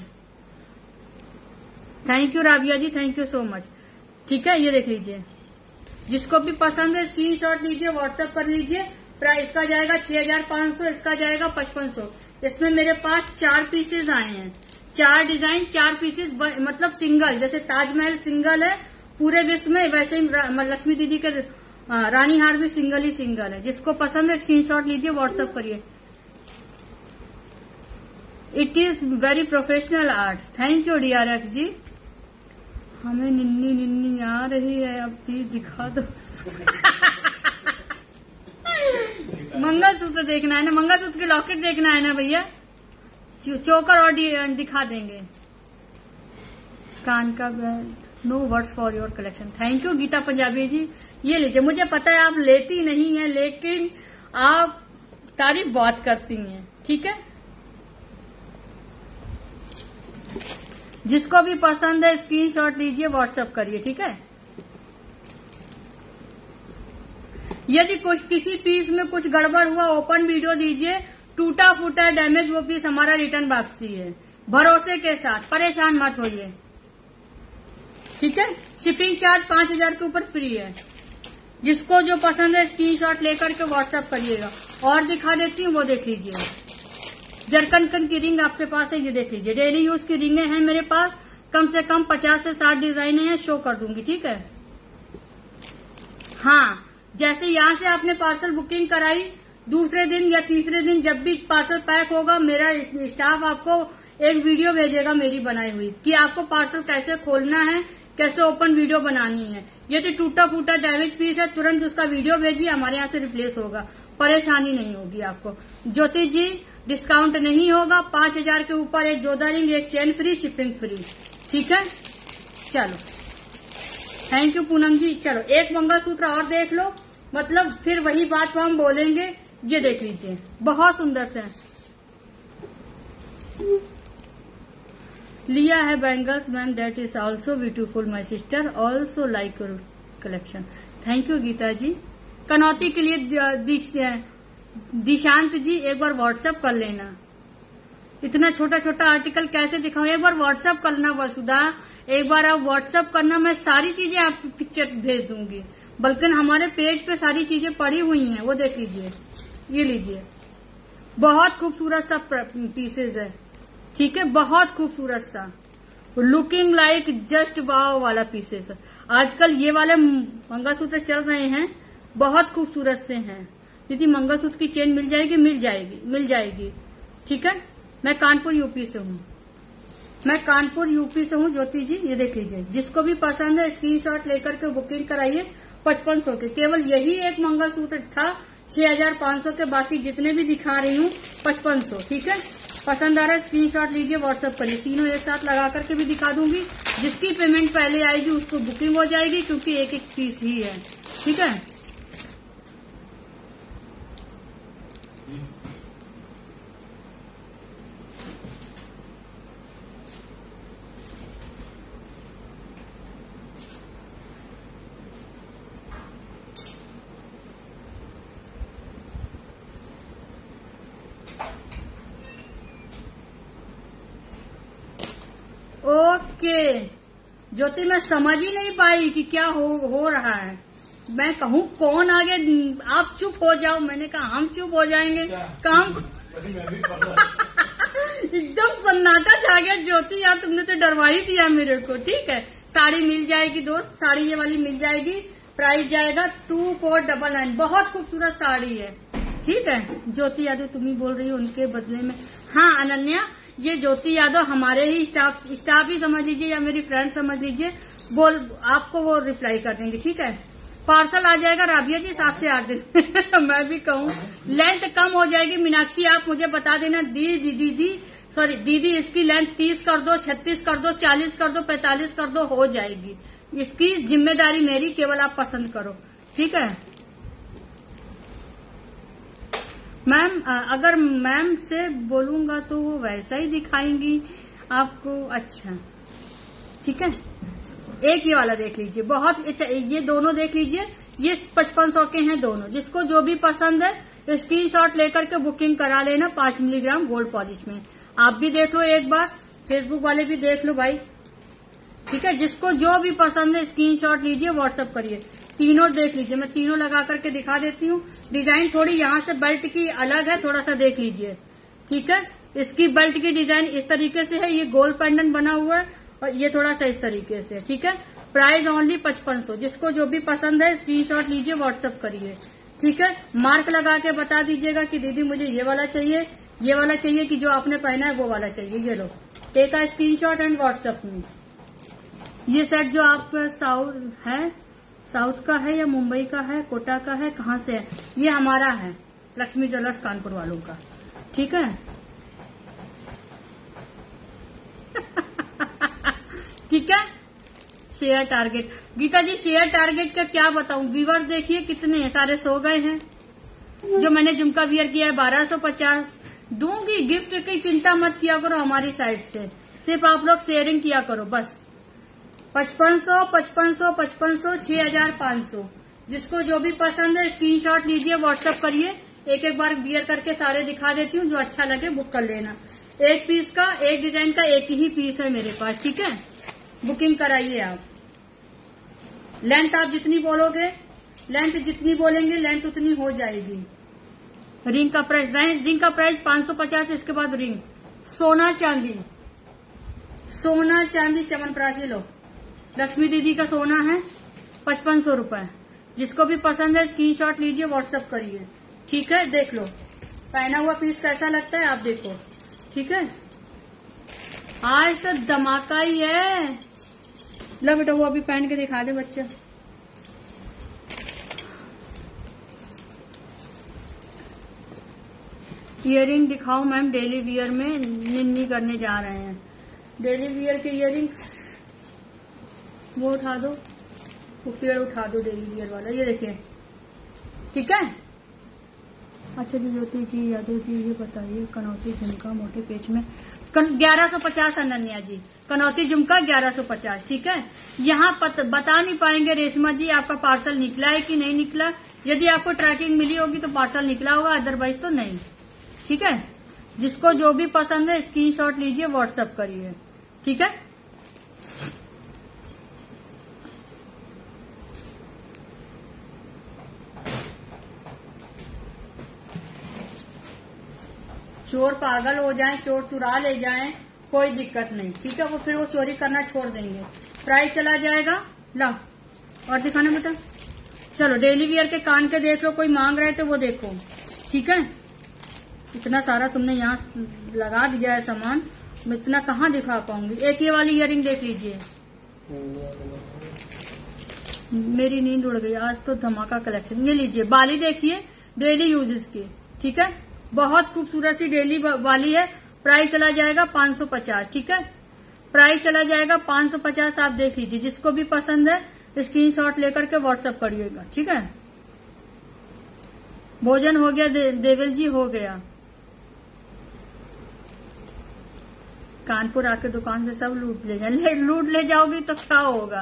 Thank you Rabia ji, thank you so much, ठीक है। ये देख लीजिए, जिसको भी पसंद है स्क्रीनशॉट लीजिए, व्हाट्सएप कर लीजिए। प्राइस का जाएगा 6500, इसका जाएगा 5500। इसमें मेरे पास 4 पीसेज आए हैं, 4 डिजाइन, 4 पीसेज, मतलब सिंगल, जैसे ताजमहल सिंगल है पूरे विश्व में, वैसे ही लक्ष्मी दीदी के रानी हार भी सिंगल ही सिंगल है। जिसको पसंद है स्क्रीनशॉट लीजिए, व्हाट्सएप करिए। It is very professional art, thank you DRX ji. हमें निन्नी निन्नी आ रही है, अब प्लीज दिखा दो। मंगलसूत्र देखना है ना, मंगलसूत्र के लॉकेट देखना है ना भैया, चोकर और दिखा देंगे। कान का belt, no words for your collection, thank you Geeta Punjabi ji. ये लीजिए, मुझे पता है आप लेती नहीं है, लेकिन आप तारीफ बहुत करती हैं, ठीक है। जिसको भी पसंद है स्क्रीनशॉट लीजिए, व्हाट्सएप करिए, ठीक है। यदि कुछ किसी पीस में कुछ गड़बड़ हुआ, ओपन वीडियो दीजिए, टूटा फूटा डैमेज वो पीस हमारा रिटर्न वापसी है, भरोसे के साथ, परेशान मत होइए, ठीक है। शिपिंग चार्ज 5000 के ऊपर फ्री है। जिसको जो पसंद है स्क्रीनशॉट लेकर के व्हाट्सएप करिएगा। और दिखा देती हूँ, वो देख लीजिए, जरकन की रिंग आपके पास है, ये देख लीजिए। डेली यूज की रिंगें हैं मेरे पास, कम से कम 50 से 60 डिजाइने हैं, शो कर दूंगी, ठीक है। हाँ, जैसे यहाँ से आपने पार्सल बुकिंग कराई, दूसरे दिन या तीसरे दिन जब भी पार्सल पैक होगा, मेरा स्टाफ आपको एक वीडियो भेजेगा मेरी बनाई हुई, कि आपको पार्सल कैसे खोलना है, कैसे ओपन वीडियो बनानी है। यदि टूटा फूटा डैमेज पीस है, तुरंत उसका वीडियो भेजिए, हमारे यहाँ से रिप्लेस होगा, परेशानी नहीं होगी आपको। ज्योति जी, डिस्काउंट नहीं होगा, 5000 के ऊपर एक जोधा रिंग, एक चेन फ्री, शिपिंग फ्री, ठीक है। चलो, थैंक यू पूनम जी। चलो, एक मंगलसूत्र और देख लो, मतलब फिर वही बात को हम बोलेंगे ये देख लीजिए, बहुत सुंदर से लिया है bangles ma'am, that is also beautiful, my sister also like your collection. Thank you Geeta ji. कनौती के लिए दिशांत जी एक बार व्हाट्सएप कर लेना। इतना छोटा छोटा आर्टिकल कैसे दिखाऊं, एक बार व्हाट्सएप करना वसुधा, एक बार आप व्हाट्सएप करना, मैं सारी चीजें आपको पिक्चर भेज दूंगी। बल्कि हमारे पेज पे सारी चीजें पड़ी हुई हैं, वो देख लीजिए, ये लीजिए, बहुत खूबसूरत सा पीसेज है, ठीक है, बहुत खूबसूरत सा, लुकिंग लाइक जस्ट वाव वाला पीसेज। आजकल ये वाले मंगलसूत्र चल रहे हैं, बहुत खूबसूरत से हैं। यदि मंगलसूत्र की चेन मिल जाएगी, मिल जाएगी, मिल जाएगी, ठीक है। मैं कानपुर यूपी से हूँ, मैं कानपुर यूपी से हूँ ज्योति जी। ये देख लीजिए, जिसको भी पसंद है स्क्रीनशॉट लेकर के बुकिंग कराइए। 5500 के केवल यही एक मंगलसूत्र था 6500 के, बाकी जितने भी दिखा रही हूँ 5500, ठीक है। पसंद आ रहा है स्क्रीनशॉट लीजिए, व्हाट्सएप करिए। तीनों एक साथ लगा करके भी दिखा दूंगी, जिसकी पेमेंट पहले आएगी उसको बुकिंग हो जाएगी, क्योंकि एक एक पीस ही है, ठीक है। ओके ज्योति, मैं समझ ही नहीं पाई कि क्या हो रहा है। मैं कहूँ कौन आगे, आप चुप हो जाओ, मैंने कहा हम चुप हो जाएंगे, काम एकदम सन्नाटा छा गया। ज्योति यार तुमने तो डरवा ही दिया मेरे को, ठीक है। साड़ी मिल जाएगी दोस्त, साड़ी ये वाली मिल जाएगी, प्राइस जाएगा 2499, बहुत खूबसूरत साड़ी है, ठीक है। ज्योति यादव तुम ही बोल रही हो उनके बदले में। हाँ अनन्या, ये ज्योति यादव हमारे ही स्टाफ ही समझ लीजिए, या मेरी फ्रेंड समझ लीजिए, आपको वो रिप्लाई कर देंगे, ठीक है। पार्सल आ जाएगा राबिया जी 7 से 8 दिन मैं भी कहूँ लेंथ कम हो जाएगी। मीनाक्षी आप मुझे बता देना, दीदी इसकी लेंथ 30 कर दो, 36 कर दो, 40 कर दो, 45 कर दो, हो जाएगी। इसकी जिम्मेदारी मेरी, केवल आप पसंद करो, ठीक है। मैम अगर मैम से बोलूंगा तो वो वैसा ही दिखाएंगी आपको, अच्छा ठीक है। एक ये वाला देख लीजिए, बहुत अच्छा, ये दोनों देख लीजिए, ये 5500 के हैं दोनों। जिसको जो भी पसंद है स्क्रीनशॉट लेकर के बुकिंग करा लेना 5 मिलीग्राम गोल्ड पॉलिश में। आप भी देख लो एक बार, फेसबुक वाले भी देख लो भाई, ठीक है। जिसको जो भी पसंद है स्क्रीनशॉट लीजिए, व्हाट्सएप करिए। तीनों देख लीजिए, मैं तीनों लगा करके दिखा देती हूँ। डिजाइन थोड़ी यहाँ से बेल्ट की अलग है, थोड़ा सा देख लीजिए, ठीक है। इसकी बेल्ट की डिजाइन इस तरीके से है, ये गोल्ड पेंडेंट बना हुआ है, और ये थोड़ा सा इस तरीके से, ठीक है। Price only 5500। जिसको जो भी पसंद है स्क्रीनशॉट लीजिए, व्हाट्सएप करिए, ठीक है। मार्क लगा के बता दीजिएगा कि दीदी मुझे ये वाला चाहिए, ये वाला चाहिए, कि जो आपने पहना है वो वाला चाहिए। ये लो, take a screenshot and WhatsApp में। ये सेट जो आप साउथ का है या मुंबई का है, कोटा का है, कहाँ से है? ये हमारा है, लक्ष्मी ज्वेलर्स कानपुर वालों का, ठीक है ठीक है। Share target, Geeta ji share target का क्या बताऊं, व्यूअर्स देखिए कितने सारे सो गए हैं। जो मैंने झुमका वियर किया है 1250 दूंगी, गिफ्ट की चिंता मत किया करो हमारी साइड से, सिर्फ आप लोग शेयरिंग किया करो बस। 5500 5500 5500 6500। जिसको जो भी पसंद है स्क्रीनशॉट लीजिए, व्हाट्सएप करिए। एक एक बार वियर करके सारे दिखा देती हूँ, जो अच्छा लगे बुक कर लेना। एक पीस का, एक डिजाइन का एक ही पीस है मेरे पास, ठीक है। बुकिंग कराइए आप। लेंथ आप जितनी बोलोगे, लेंथ जितनी बोलेंगे लेंथ उतनी हो जाएगी। रिंग का प्राइस 550, इसके बाद रिंग। सोना चांदी चमनप्राश, लो लक्ष्मी दीदी का सोना है 5500 रुपए। जिसको भी पसंद है स्क्रीनशॉट लीजिए, व्हाट्सएप करिए, ठीक है। देख लो पहना हुआ पीस कैसा लगता है, आप देखो, ठीक है। आज तो धमाका ही है। लो बेटा वो अभी पहन के दिखा दे बच्चा। इयरिंग दिखाओ मैम, डेली वियर में निन्नी करने जा रहे हैं। डेली वियर के इयरिंग वो उठा दो, वो पेड़ उठा दो डेली वियर वाला, ये देखिए, ठीक है। अच्छा जी ज्योति जी यादव जी ये बताइए, कनौती झुमका मोटे पेच में 1150 अनन्या जी, कनौती झुमका 1150, ठीक है। यहाँ बता नहीं पाएंगे रेशमा जी आपका पार्सल निकला है कि नहीं निकला। यदि आपको ट्रैकिंग मिली होगी तो पार्सल निकला होगा, अदरवाइज तो नहीं, ठीक है। जिसको जो भी पसंद है स्क्रीनशॉट लीजिए, व्हाट्सएप करिए, ठीक है। चोर पागल हो जाएं, चोर चुरा ले जाएं, कोई दिक्कत नहीं, ठीक है। वो फिर वो चोरी करना छोड़ देंगे, प्राइस चला जाएगा। ला और दिखाना बेटा, चलो डेली वियर के कान के देख लो, कोई मांग रहे थे वो देखो, ठीक है। इतना सारा तुमने यहाँ लगा दिया है सामान, मैं इतना कहाँ दिखा पाऊंगी। एक ये वाली इयरिंग देख लीजिए, मेरी नींद उड़ गई आज तो, धमाका कलेक्शन। ये लीजिए बाली देखिए, डेली यूजेस की, ठीक है। बहुत खूबसूरत सी डेली वाली है, प्राइस चला जाएगा 550, ठीक है। प्राइस चला जाएगा 550, आप देख लीजिए। जिसको भी पसंद है स्क्रीनशॉट लेकर के व्हाट्सएप करिएगा, ठीक है। भोजन हो गया देवेल जी, हो गया। कानपुर आके दुकान से सब लूट ले जाए, लूट ले जाओगी तो क्या होगा।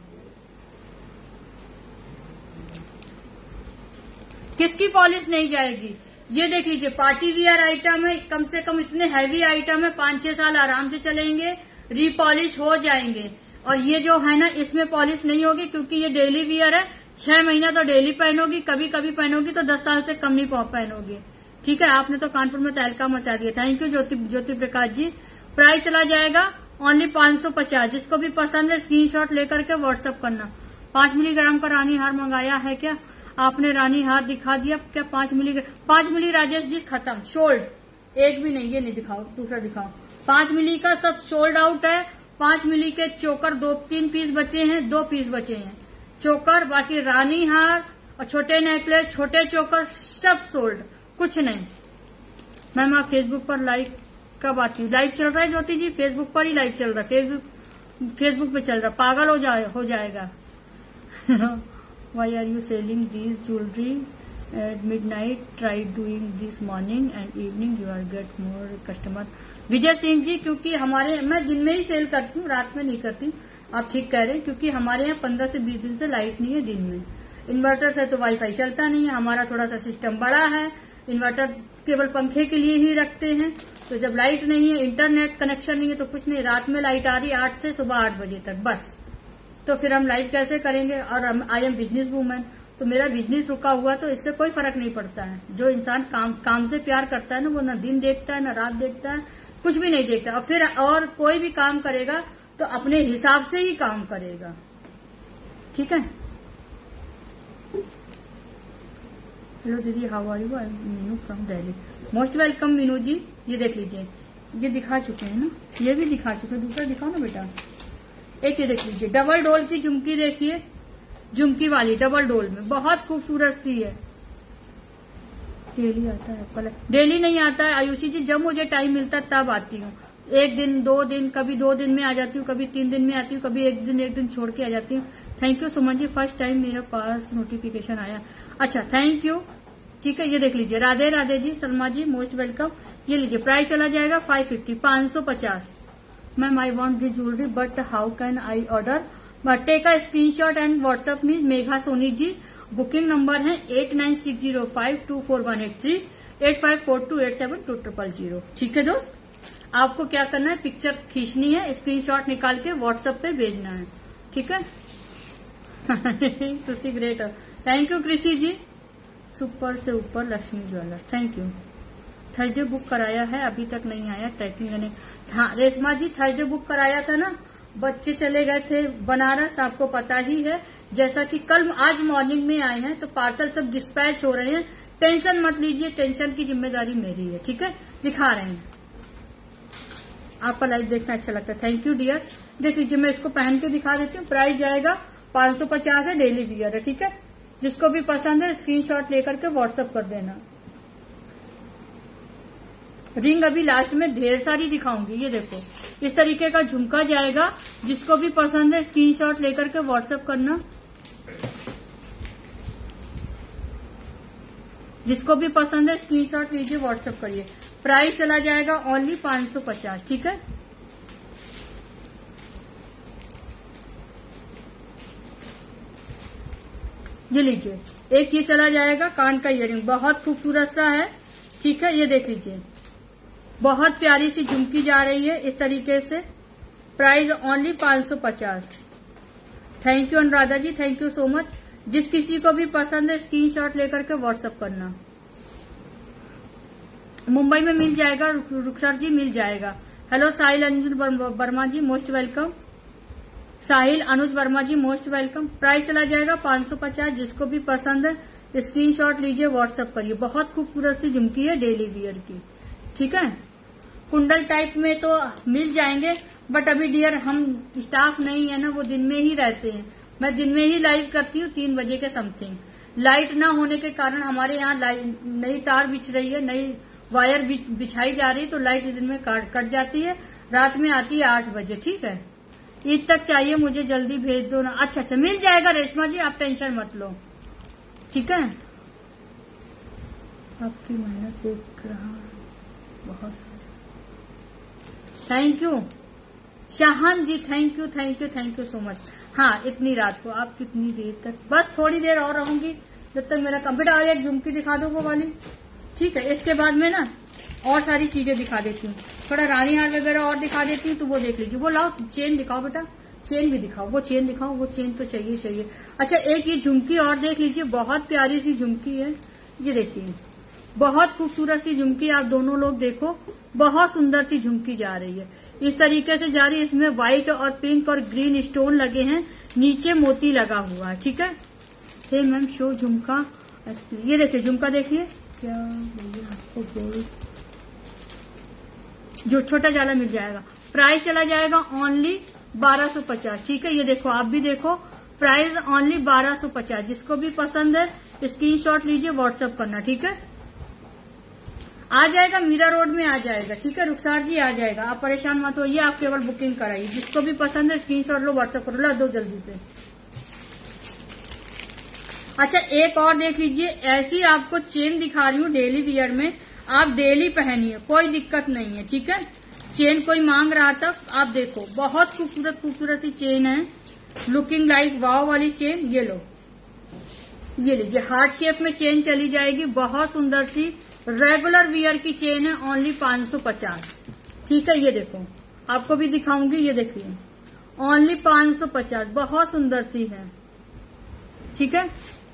किसकी पॉलिश नहीं जाएगी। ये देख लीजिए पार्टी वियर आइटम है, कम से कम इतने हैवी आइटम है, 5-6 साल आराम से चलेंगे, रीपॉलिश हो जाएंगे। और ये जो है ना इसमें पॉलिश नहीं होगी, क्योंकि ये डेली वियर है। 6 महीना तो डेली पहनोगी, कभी कभी पहनोगी तो 10 साल से कम नहीं पहनोगी, ठीक है। आपने तो कानपुर में तहलका मचा दिया। Thank you Jyoti Prakash ji. Price चला जाएगा ओनली 550। जिसको भी पसंद है स्क्रीनशॉट लेकर के व्हाट्सएप करना। 5 मिलीग्राम का रानी हार मंगाया है क्या आपने? रानी हार दिखा दिया क्या? 5 मिली राजेश जी खत्म, सोल्ड। एक भी नहीं, ये नहीं दिखाओ, दूसरा दिखाओ। 5 मिली का सब सोल्ड आउट है। 5 मिली के चोकर 2-3 पीस बचे हैं, 2 पीस बचे हैं चोकर। बाकी रानी हार और छोटे नेकलेस, छोटे चोकर सब सोल्ड, कुछ नहीं। मैम आप फेसबुक पर लाइव कब आती हूँ? लाइव चल रहा है ज्योति जी, फेसबुक पर ही लाइव चल रहा है, फेसबुक पे चल रहा, पागल हो जाएगा। Why are you selling these jewelry at midnight? Try doing this morning and evening. You are get more customer. Vijay Singh ji, क्योंकि मैं दिन में ही सेल करती हूँ, रात में नहीं करती। आप ठीक कह रहे हैं, क्योंकि हमारे यहाँ 15 से 20 दिन से लाइट नहीं है दिन में। इन्वर्टर से तो वाईफाई चलता नहीं है, हमारा थोड़ा सा सिस्टम बड़ा है। इन्वर्टर केवल पंखे के लिए ही रखते हैं, तो जब लाइट नहीं है, इंटरनेट कनेक्शन नहीं है, तो कुछ नहीं। रात में लाइट आ रही 8 से सुबह 8 बजे तक बस। तो फिर हम लाइव कैसे करेंगे? और आई एम बिजनेस वूमेन, तो मेरा बिजनेस रुका हुआ, तो इससे कोई फर्क नहीं पड़ता है। जो इंसान काम से प्यार करता है ना, वो न दिन देखता है न रात देखता है, कुछ भी नहीं देखता। और फिर और कोई भी काम करेगा तो अपने हिसाब से ही काम करेगा, ठीक है। हेलो दीदी, how are you? I am Meenu from Delhi. Most welcome Meenu ji. ये देख लीजिए, ये दिखा चुके हैं ना, ये भी दिखा चुके हैं। दूसरा दिखाओ ना बेटा। एक ये देख लीजिए, डबल डोल की झुमकी देखिए, झुमकी वाली डबल डोल में बहुत खूबसूरत सी है। डेली आता है कलर? डेली नहीं आता है आयुषी जी, जब मुझे टाइम मिलता है तब आती हूँ। 1 दिन 2 दिन, कभी 2 दिन में आ जाती हूँ, कभी 3 दिन में आती हूँ, कभी एक दिन छोड़ के आ जाती हूँ। Thank you Suman ji, first time मेरे पास नोटिफिकेशन आया। अच्छा थैंक यू, ठीक है। ये देख लीजिए, राधे राधे जी, शर्मा जी मोस्ट वेलकम। ये लीजिए, प्राइस चला जाएगा 550। Ma'am I want this jewellery but how can I order? But take a screenshot and WhatsApp me. Megha Soni ji, booking number है 8960524183 8542872000। ठीक है दोस्त, आपको क्या करना है, पिक्चर खींचनी है, स्क्रीनशॉट निकाल के व्हाट्सएप पे भेजना है, ठीक है। तुसी ग्रेट हो, थैंक यू कृषि जी। सुपर से ऊपर Lakshmi jewellers, thank you. Thursday book कराया है, अभी तक नहीं आया, ट्रैकिंग करने। हाँ रेशमा जी, थर्सडे बुक कराया था ना, बच्चे चले गए थे बनारस, आपको पता ही है। जैसा कि आज मॉर्निंग में आए हैं, तो पार्सल सब डिस्पैच हो रहे हैं। टेंशन मत लीजिए, टेंशन की जिम्मेदारी मेरी है, ठीक है। दिखा रहे हैं, आपका लाइव देखना अच्छा लगता है, थैंक यू डियर। देख लीजिए, मैं इसको पहन के दिखा देती हूँ। प्राइस जाएगा 550 है, डेली वियर है, ठीक है। जिसको भी पसंद है स्क्रीनशॉट लेकर के व्हाट्सएप कर देना। रिंग अभी लास्ट में ढेर सारी दिखाऊंगी, ये देखो इस तरीके का झुमका जाएगा। जिसको भी पसंद है स्क्रीनशॉट लेकर के व्हाट्सएप करना। जिसको भी पसंद है स्क्रीनशॉट लीजिए, व्हाट्सएप करिए। प्राइस चला जाएगा ओनली 550, ठीक है। ये लीजिए, एक ये चला जाएगा कान का इयरिंग, बहुत खूबसूरत सा है, ठीक है। ये देख लीजिए, बहुत प्यारी सी झुमकी जा रही है इस तरीके से। Price only 550। Thank you Anuradha ji, thank you so much. जिस किसी को भी पसंद है स्क्रीनशॉट लेकर के व्हाट्सएप करना। मुंबई में मिल जाएगा, रुखसर जी मिल जाएगा। Hello Sahil Anuj Verma ji, most welcome. Sahil Anuj Verma ji most welcome. Price चला जाएगा 550। जिसको भी पसंद है स्क्रीनशॉट लीजिए, व्हाट्सएप करिए। बहुत खूबसूरत सी झुमकी है डेली वियर की, ठीक है। कुंडल टाइप में तो मिल जाएंगे, बट अभी डियर हम स्टाफ नहीं है ना, वो दिन में ही रहते हैं। मैं दिन में ही लाइव करती हूँ 3 बजे के समथिंग। लाइट ना होने के कारण हमारे यहाँ नई तार बिछ रही है, नई वायर बिछाई जा रही है, तो लाइट दिन में कट जाती है, रात में आती है 8 बजे, ठीक है। ईद तक चाहिए मुझे, जल्दी भेज दो ना। अच्छा मिल जाएगा रेशमा जी, आप टेंशन मत लो, ठीक है। आपकी मेहनत देख रहा बहुत सारी। Thank you Shahan ji, thank you thank you thank you so much. हाँ, इतनी रात को आप कितनी देर तक? बस थोड़ी देर और रहूंगी, जब तक मेरा कंप्लीट आ जाए। झुमकी दिखा दो वो वाली, ठीक है। इसके बाद में ना और सारी चीजें दिखा देती हूँ, थोड़ा रानी हार वगैरह और दिखा देती हूँ, तो वो देख लीजिए। वो लाओ चेन दिखाओ बेटा, चेन भी दिखाओ, वो चेन दिखाओ, वो चेन तो चाहिए। अच्छा, एक ये झुमकी और देख लीजिए, बहुत प्यारी सी झुमकी है। ये देखिए, बहुत खूबसूरत सी झुमकी, आप दोनों लोग देखो, बहुत सुंदर सी झुमकी जा रही है, इस तरीके से जा रही है। इसमें व्हाइट और पिंक और ग्रीन स्टोन लगे हैं, नीचे मोती लगा हुआ है, ठीक है। हे मैम शो झुमका, ये देखिए झुमका देखिए, क्या आपको गोल्ड जो छोटा जाला मिल जाएगा। प्राइस चला जाएगा ओनली 1250, ठीक है। ये देखो, आप भी देखो, प्राइस ओनली 1250। जिसको भी पसंद है स्क्रीनशॉट लीजिए, व्हाट्सएप करना, ठीक है। आ जाएगा, मीरा रोड में आ जाएगा, ठीक है। रुखसार जी आ जाएगा, आप परेशान मत होइए, आप केवल बुकिंग कराइए। जिसको भी पसंद है स्क्रीनशॉट लो, व्हाट्सएप करो, ला दो जल्दी से। अच्छा, एक और देख लीजिए, ऐसी आपको चेन दिखा रही हूँ डेली वियर में, आप डेली पहनिए, कोई दिक्कत नहीं है, ठीक है। चेन कोई मांग रहा था, आप देखो, बहुत खूबसूरत सी चेन है, लुकिंग लाइक वाव वाली चेन। ये लो, ये लीजिए, हार्ट शेप में चेन चली जाएगी, बहुत सुंदर सी रेगुलर वियर की चेन है, ओनली 550, ठीक है। ये देखो, आपको भी दिखाऊंगी, ये देखिए, ओनली 550, बहुत सुंदर सी है, ठीक है।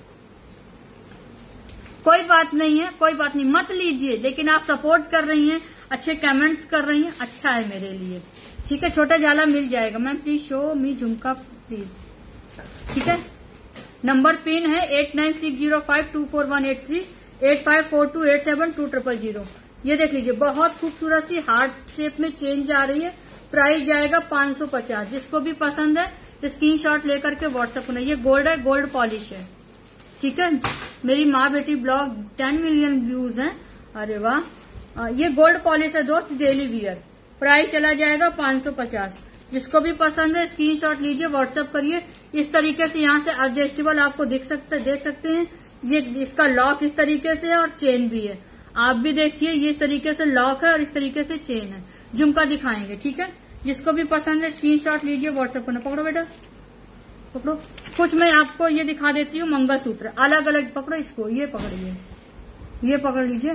कोई बात नहीं है, कोई बात नहीं, मत लीजिए, लेकिन आप सपोर्ट कर रही हैं, अच्छे कमेंट्स कर रही हैं, अच्छा है मेरे लिए, ठीक है। छोटा जाला मिल जाएगा। मैम प्लीज शो मी झुमका प्लीज, ठीक है। नंबर पिन है 8960524183 8542872000। ये देख लीजिए, बहुत खूबसूरत सी हार्ट शेप में चेन जा रही है। प्राइस जाएगा 550। जिसको भी पसंद है स्क्रीनशॉट लेकर के व्हाट्सएप करना। ये गोल्ड है, गोल्ड पॉलिश है, ठीक है। मेरी माँ बेटी ब्लॉग 10 मिलियन व्यूज हैं, अरे वाह। ये गोल्ड पॉलिश है दोस्त, डेली वियर। प्राइस चला जाएगा 550। जिसको भी पसंद है स्क्रीनशॉट लीजिए, व्हाट्सएप करिए। इस तरीके से यहाँ से एडजस्टेबल आपको देख सकते हैं। ये इसका लॉक इस तरीके से है और चेन भी है, आप भी देखिए, ये इस तरीके से लॉक है और इस तरीके से चेन है। झुमका दिखाएंगे, ठीक है। जिसको भी पसंद है स्क्रीनशॉट लीजिए, व्हाट्सएप करना। पकड़ो बेटा, पकड़ो। कुछ मैं आपको ये दिखा देती हूँ, मंगलसूत्र अलग अलग, पकड़ो इसको, ये पकड़िए, ये पकड़ लीजिए।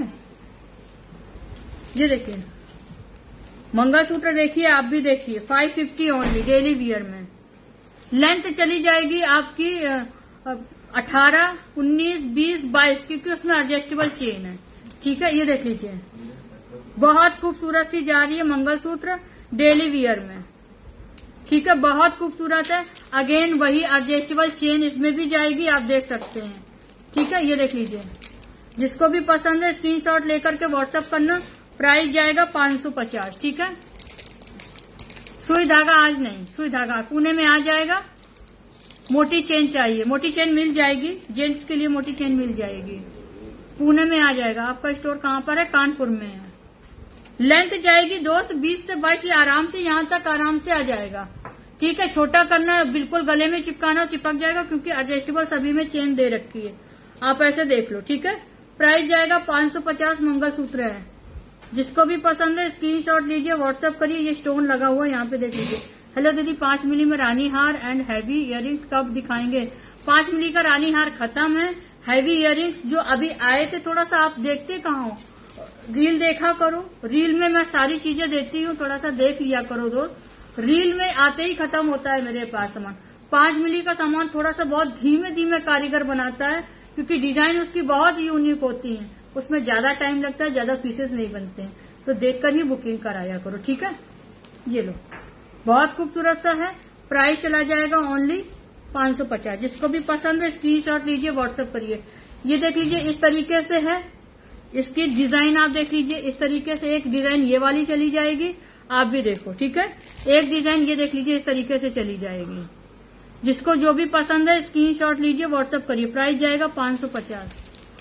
ये देखिए मंगलसूत्र, देखिए आप भी देखिए, 550 ओनली, डेली वियर में। लेंथ चली जाएगी आपकी 18, 19, 20, 22, क्योंकि उसमें एडजस्टेबल चेन है, ठीक है। ये देख लीजिए, बहुत खूबसूरत सी जा रही है मंगलसूत्र डेली वियर में, ठीक है। बहुत खूबसूरत है। अगेन वही एडजस्टेबल चेन इसमें भी जाएगी, आप देख सकते हैं, ठीक है। ये देख लीजिए, जिसको भी पसंद है स्क्रीनशॉट लेकर के व्हाट्सएप करना। प्राइस जाएगा 550, ठीक है। सुई धागा आज नहीं, सुई धागा पुणे में आ जाएगा। मोटी चेन चाहिए, मोटी चेन मिल जाएगी, जेंट्स के लिए मोटी चेन मिल जाएगी, पुणे में आ जाएगा। आपका स्टोर कहाँ पर है? कानपुर में है। लेंथ जाएगी दोस्त 20 से 22, आराम से यहाँ तक आराम से आ जाएगा, ठीक है। छोटा करना, बिल्कुल गले में चिपकाना, चिपक जाएगा, क्योंकि एडजस्टेबल सभी में चेन दे रखी है, आप ऐसे देख लो, ठीक है। प्राइस जाएगा 550। मंगलसूत्र है, जिसको भी पसंद है स्क्रीनशॉट लीजिए, व्हाट्सएप करिए। ये स्टोन लगा हुआ है यहाँ पे देख लीजिए। हेलो दीदी, 5 मिली में रानी हार एंड हैवी इयरिंग कब दिखाएंगे? 5 मिली का रानी हार खत्म है। हैवी इयरिंग्स जो अभी आए थे, थोड़ा सा आप देखते कहाँ हो, रील देखा करो। रील में मैं सारी चीजें देती हूँ, थोड़ा सा देख लिया करो दोस्त। रील में आते ही खत्म होता है मेरे पास सामान। 5 मिली का सामान थोड़ा सा बहुत धीमे धीमे कारीगर बनाता है, क्योंकि डिजाइन उसकी बहुत यूनिक होती है, उसमें ज्यादा टाइम लगता है, ज्यादा पीसेस नहीं बनते हैं, तो देखकर ही बुकिंग कराया करो, ठीक है। ये लो, बहुत खूबसूरत सा है। प्राइस चला जाएगा ओनली 550। जिसको भी पसंद है स्क्रीनशॉट लीजिए, व्हाट्सएप करिए। ये देख लीजिए, इस तरीके से है। इसकी डिजाइन आप देख लीजिए, इस तरीके से एक डिजाइन ये वाली चली जाएगी, आप भी देखो, ठीक है। एक डिजाइन ये देख लीजिए, इस तरीके से चली जाएगी। जिसको जो भी पसंद है स्क्रीनशॉट लीजिए, व्हाट्सएप करिए। प्राइस जाएगा 550।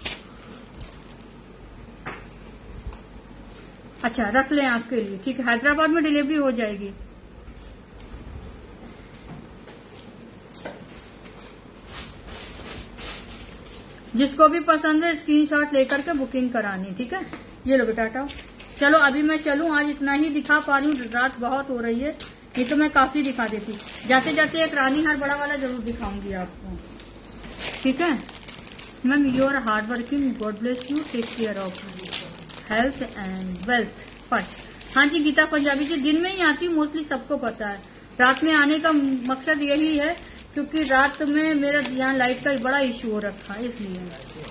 अच्छा, रख लें आपके लिए, ठीक है। हैदराबाद में डिलीवरी हो जाएगी। जिसको भी पसंद है स्क्रीनशॉट लेकर के बुकिंग करानी, ठीक है। ये लो बेटा, हटाओ। चलो अभी मैं चलूं, आज इतना ही दिखा पा रही हूँ, रात बहुत हो रही है, ये तो मैं काफी दिखा देती। जाते जाते एक रानी हार बड़ा वाला जरूर दिखाऊंगी आपको, ठीक है। Ma'am your hard working, God bless you, take care of health and wealth first. हाँ जी गीता पंजाबी जी, दिन में ही आती हूँ मोस्टली, सबको पता है। रात में आने का मकसद यही है, क्योंकि रात में मेरा यहाँ लाइट का बड़ा इश्यू हो रखा है, इसलिए।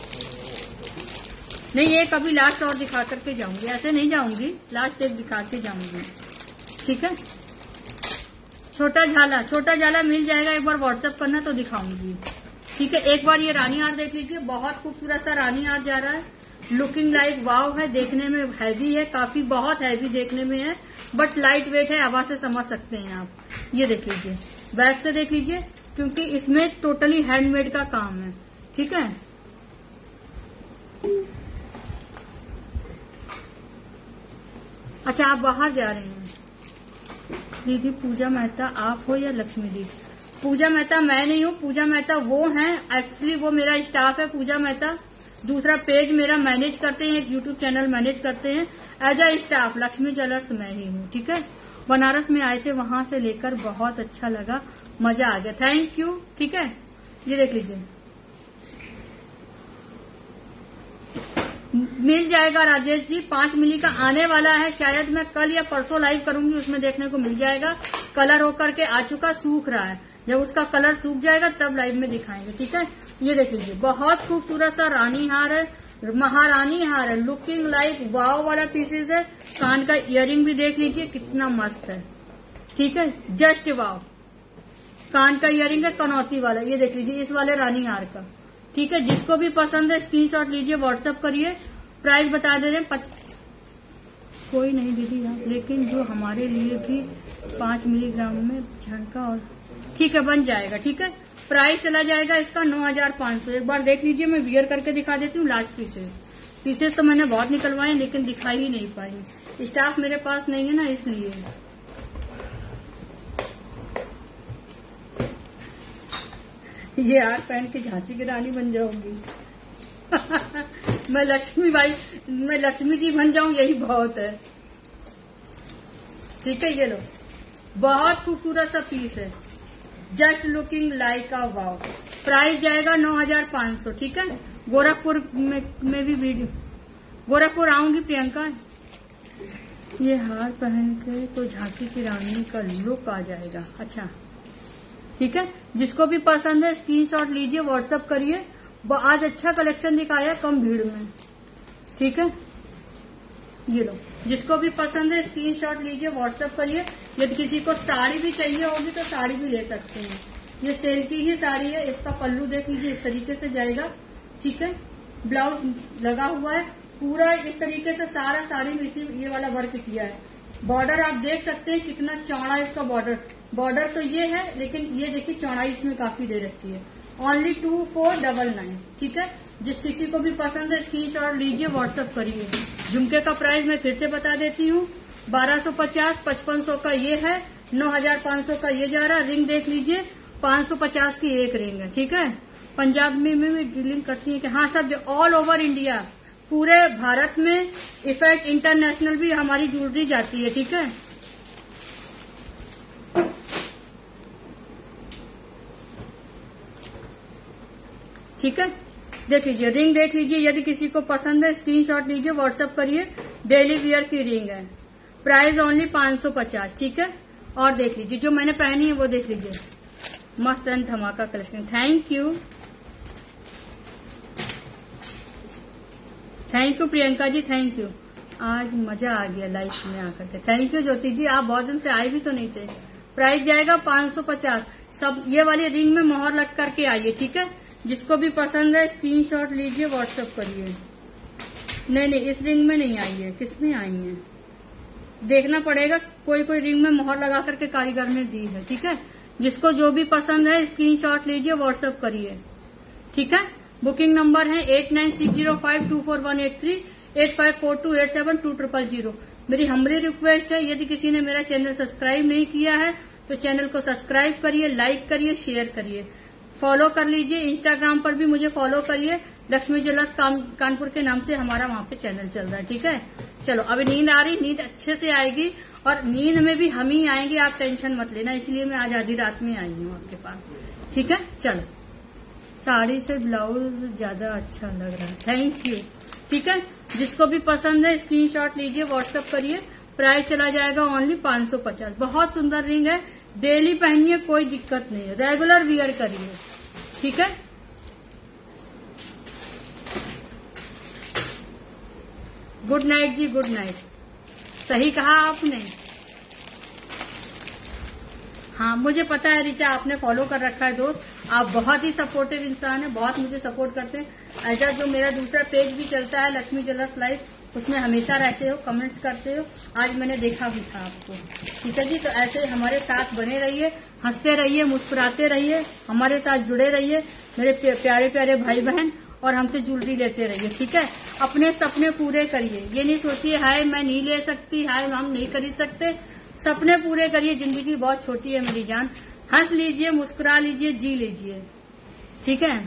नहीं, ये कभी लास्ट और दिखा करके जाऊंगी, ऐसे नहीं जाऊंगी, लास्ट एक दिखा के जाऊंगी, ठीक है। छोटा झाला मिल जाएगा, एक बार व्हाट्सएप करना तो दिखाऊंगी, ठीक है। एक बार ये रानी हार देख लीजिए, बहुत खूबसूरत सा रानी हार जा रहा है, लुकिंग लाइक वाव है, देखने में हैवी है, काफी बहुत हैवी देखने में है, बट लाइट वेट है, आवाज से समझ सकते हैं आप। ये देख लीजिए, बैक से देख लीजिए, क्योंकि इसमें टोटली हैंडमेड का काम है, ठीक है। अच्छा, आप बाहर जा रहे हैं दीदी? पूजा मेहता आप हो या लक्ष्मी दी? पूजा मेहता मैं नहीं हूँ, पूजा मेहता वो हैं, एक्चुअली वो मेरा स्टाफ है। पूजा मेहता दूसरा पेज मेरा मैनेज करते हैं, एक यूट्यूब चैनल मैनेज करते हैं as a staff. Lakshmi jewellers मैं ही हूँ, ठीक है। बनारस में आए थे, वहां से लेकर बहुत अच्छा लगा, मजा आ गया, थैंक यू, ठीक है। ये देख लीजिए, मिल जाएगा राजेश जी। 5 मिली का आने वाला है, शायद मैं कल या परसों लाइव करूंगी, उसमें देखने को मिल जाएगा। कलर होकर के आ चुका, सूख रहा है, जब उसका कलर सूख जाएगा तब लाइव में दिखाएंगे, ठीक है। ये देख लीजिए, बहुत खूबसूरत सा रानी हार है, महारानी हार है, लुकिंग लाइक वाव वाला पीसेस है। कान का इयरिंग भी देख लीजिए, कितना मस्त है, ठीक है, जस्ट वाव। कान का इयरिंग है कनौती वाला, ये देख लीजिए, इस वाले रानी हार का, ठीक है। जिसको भी पसंद है स्क्रीनशॉट लीजिए, व्हाट्सएप करिए। प्राइस बता दे रहे हैं, कोई नहीं दीदी यहाँ, लेकिन जो हमारे लिए भी 5 मिलीग्राम में झटका, और ठीक है बन जाएगा, ठीक है। प्राइस चला जाएगा इसका 9500। एक बार देख लीजिए, मैं वियर करके दिखा देती हूँ लास्ट पीसेस तो मैंने बहुत निकलवाए, लेकिन दिखा ही नहीं पाई, स्टाफ मेरे पास नहीं है ना, इसलिए। ये हार पहन के झांसी की रानी बन जाऊंगी। मैं लक्ष्मी जी बन जाऊं, यही बहुत है, ठीक है। ये लो, बहुत खूबसूरत सा पीस है, just looking like a wow. Price जाएगा 9500, ठीक है। गोरखपुर में भी वीडियो, गोरखपुर आऊंगी प्रियंका। ये हार पहन के तो झांसी की रानी का लुक आ जाएगा, अच्छा, ठीक है। जिसको भी पसंद है स्क्रीनशॉट लीजिए, व्हाट्सएप करिए। आज अच्छा कलेक्शन दिखाया कम भीड़ में, ठीक है। ये लो, जिसको भी पसंद है स्क्रीनशॉट लीजिए, व्हाट्सएप करिए। यदि किसी को साड़ी भी चाहिए होगी तो साड़ी भी ले सकते हैं, ये सेल की ही साड़ी है। इसका पल्लू देख लीजिए, इस तरीके से जाएगा, ठीक है। ब्लाउज लगा हुआ है पूरा इस तरीके से, सारा साड़ी में इसी ये वाला वर्क किया है। बॉर्डर आप देख सकते हैं कितना चौड़ा इसका बॉर्डर तो ये है, लेकिन ये देखिए चौड़ाई इसमें काफी दे रखी है। ओनली 2499, ठीक है। जिस किसी को भी पसंद है स्क्रीनशॉट लीजिए, व्हाट्सएप करिए। झुमके का प्राइस मैं फिर से बता देती हूँ, 1250, 5500 का ये है, 9500 का ये जा रहा। रिंग देख लीजिए, 550 की एक रिंग है, ठीक है। पंजाब में भी डीलिंग करती है कि हाँ सब ऑल ओवर इंडिया पूरे भारत में, इफेक्ट इंटरनेशनल भी हमारी ज्वेलरी जाती है। ठीक है, ठीक है, देख लीजिए, रिंग देख लीजिए, यदि किसी को पसंद है स्क्रीनशॉट लीजिए, व्हाट्सएप करिए। डेली वियर की रिंग है, प्राइस ओनली 550। ठीक है, और देख लीजिए जो मैंने पहनी है वो देख लीजिए, मस्त एंड धमाका collection. Thank you, thank you Priyanka ji, thank you. आज मजा आ गया लाइफ में आकर के। थैंक यू ज्योति जी, आप बहुत दिन से आए भी तो नहीं थे। प्राइस जाएगा 550। सब ये वाली रिंग में मोहर लग करके आइए। ठीक है, जिसको भी पसंद है स्क्रीनशॉट लीजिए, व्हाट्सएप करिए। नहीं, इस रिंग में नहीं आई है, किसमें आई है देखना पड़ेगा। कोई कोई रिंग में मोहर लगा करके कारीगर ने दी है। ठीक है, जिसको जो भी पसंद है स्क्रीनशॉट लीजिए, व्हाट्सएप करिए। ठीक है, बुकिंग नंबर है 8960524183 8542872000। मेरी हम्बली रिक्वेस्ट है, यदि किसी ने मेरा चैनल सब्सक्राइब नहीं किया है तो चैनल को सब्सक्राइब करिए, लाइक करिए, शेयर करिए, फॉलो कर लीजिए। इंस्टाग्राम पर भी मुझे फॉलो करिए, लक्ष्मी ज्वेलर्स कानपुर के नाम से हमारा वहां पे चैनल चल रहा है। ठीक है, चलो अभी नींद आ रही, नींद अच्छे से आएगी और नींद में भी हम ही आएंगे, आप टेंशन मत लेना। इसलिए मैं आज आधी रात में आई हूँ आपके पास। ठीक है, चलो साड़ी से ब्लाउज ज्यादा अच्छा लग रहा है, थैंक यू। ठीक है, जिसको भी पसंद है स्क्रीनशॉट लीजिए, व्हाट्सएप करिए। प्राइस चला जाएगा ओनली 550। बहुत सुंदर रिंग है, डेली पहनिए, कोई दिक्कत नहीं है, रेगुलर वियर करिए। ठीक है, गुड नाइट जी, गुड नाइट। सही कहा आपने। हाँ, मुझे पता है रिचा, आपने फॉलो कर रखा है दोस्त। आप बहुत ही सपोर्टिव इंसान है, बहुत मुझे सपोर्ट करते हैं। ऐसा जो मेरा दूसरा पेज भी चलता है लक्ष्मी ज्वेलर्स लाइव, उसमें हमेशा रहते हो, कमेंट्स करते हो। आज मैंने देखा भी था आपको। ठीक है जी, तो ऐसे ऐसे साथ बने रहिए, हंसते रहिए, मुस्कुराते रहिए, हमारे साथ जुड़े रहिए मेरे प्यारे प्यारे भाई बहन, और हमसे ज्वेलरी लेते रहिए। ठीक है, अपने सपने पूरे करिए। ये नहीं सोचिए हाय मैं नहीं ले सकती, हाय हम नहीं खरीद सकते। सपने पूरे करिए, जिंदगी बहुत छोटी है मेरी जान। हंस लीजिए, मुस्कुरा लीजिए, जी लीजिए। ठीक है,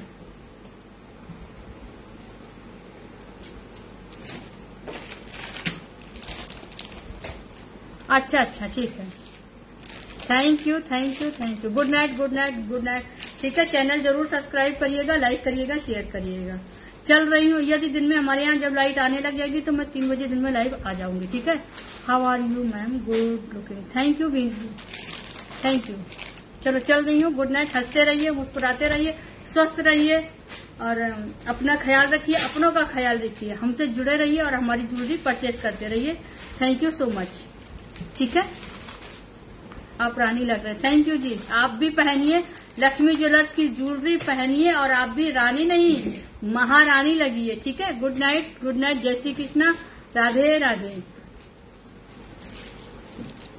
अच्छा, ठीक है, thank you, thank you, thank you. Good night, good night, good night. ठीक है, चैनल जरूर सब्सक्राइब करिएगा, लाइक करिएगा, शेयर करिएगा। चल रही हूँ, यदि दिन में हमारे यहाँ जब लाइट आने लग जाएगी तो मैं 3 बजे दिन में लाइव आ जाऊंगी। ठीक है, how are you ma'am, good looking, thank you Winky, thank you. चलो चल रही हूँ, गुड नाइट। हंसते रहिए, मुस्कुराते रहिए, स्वस्थ रहिए और अपना ख्याल रखिए, अपनों का ख्याल रखिए। हमसे जुड़े रहिए और हमारी ज्वेलरी परचेज करते रहिए। Thank you so much. ठीक है, आप रानी लग रहे हैं, थैंक यू जी। आप भी पहनिए लक्ष्मी ज्वेलर्स की ज्वेलरी पहनिए और आप भी रानी नहीं महारानी लगिए। ठीक है, गुड नाइट, गुड नाइट। जय श्री कृष्णा, राधे राधे।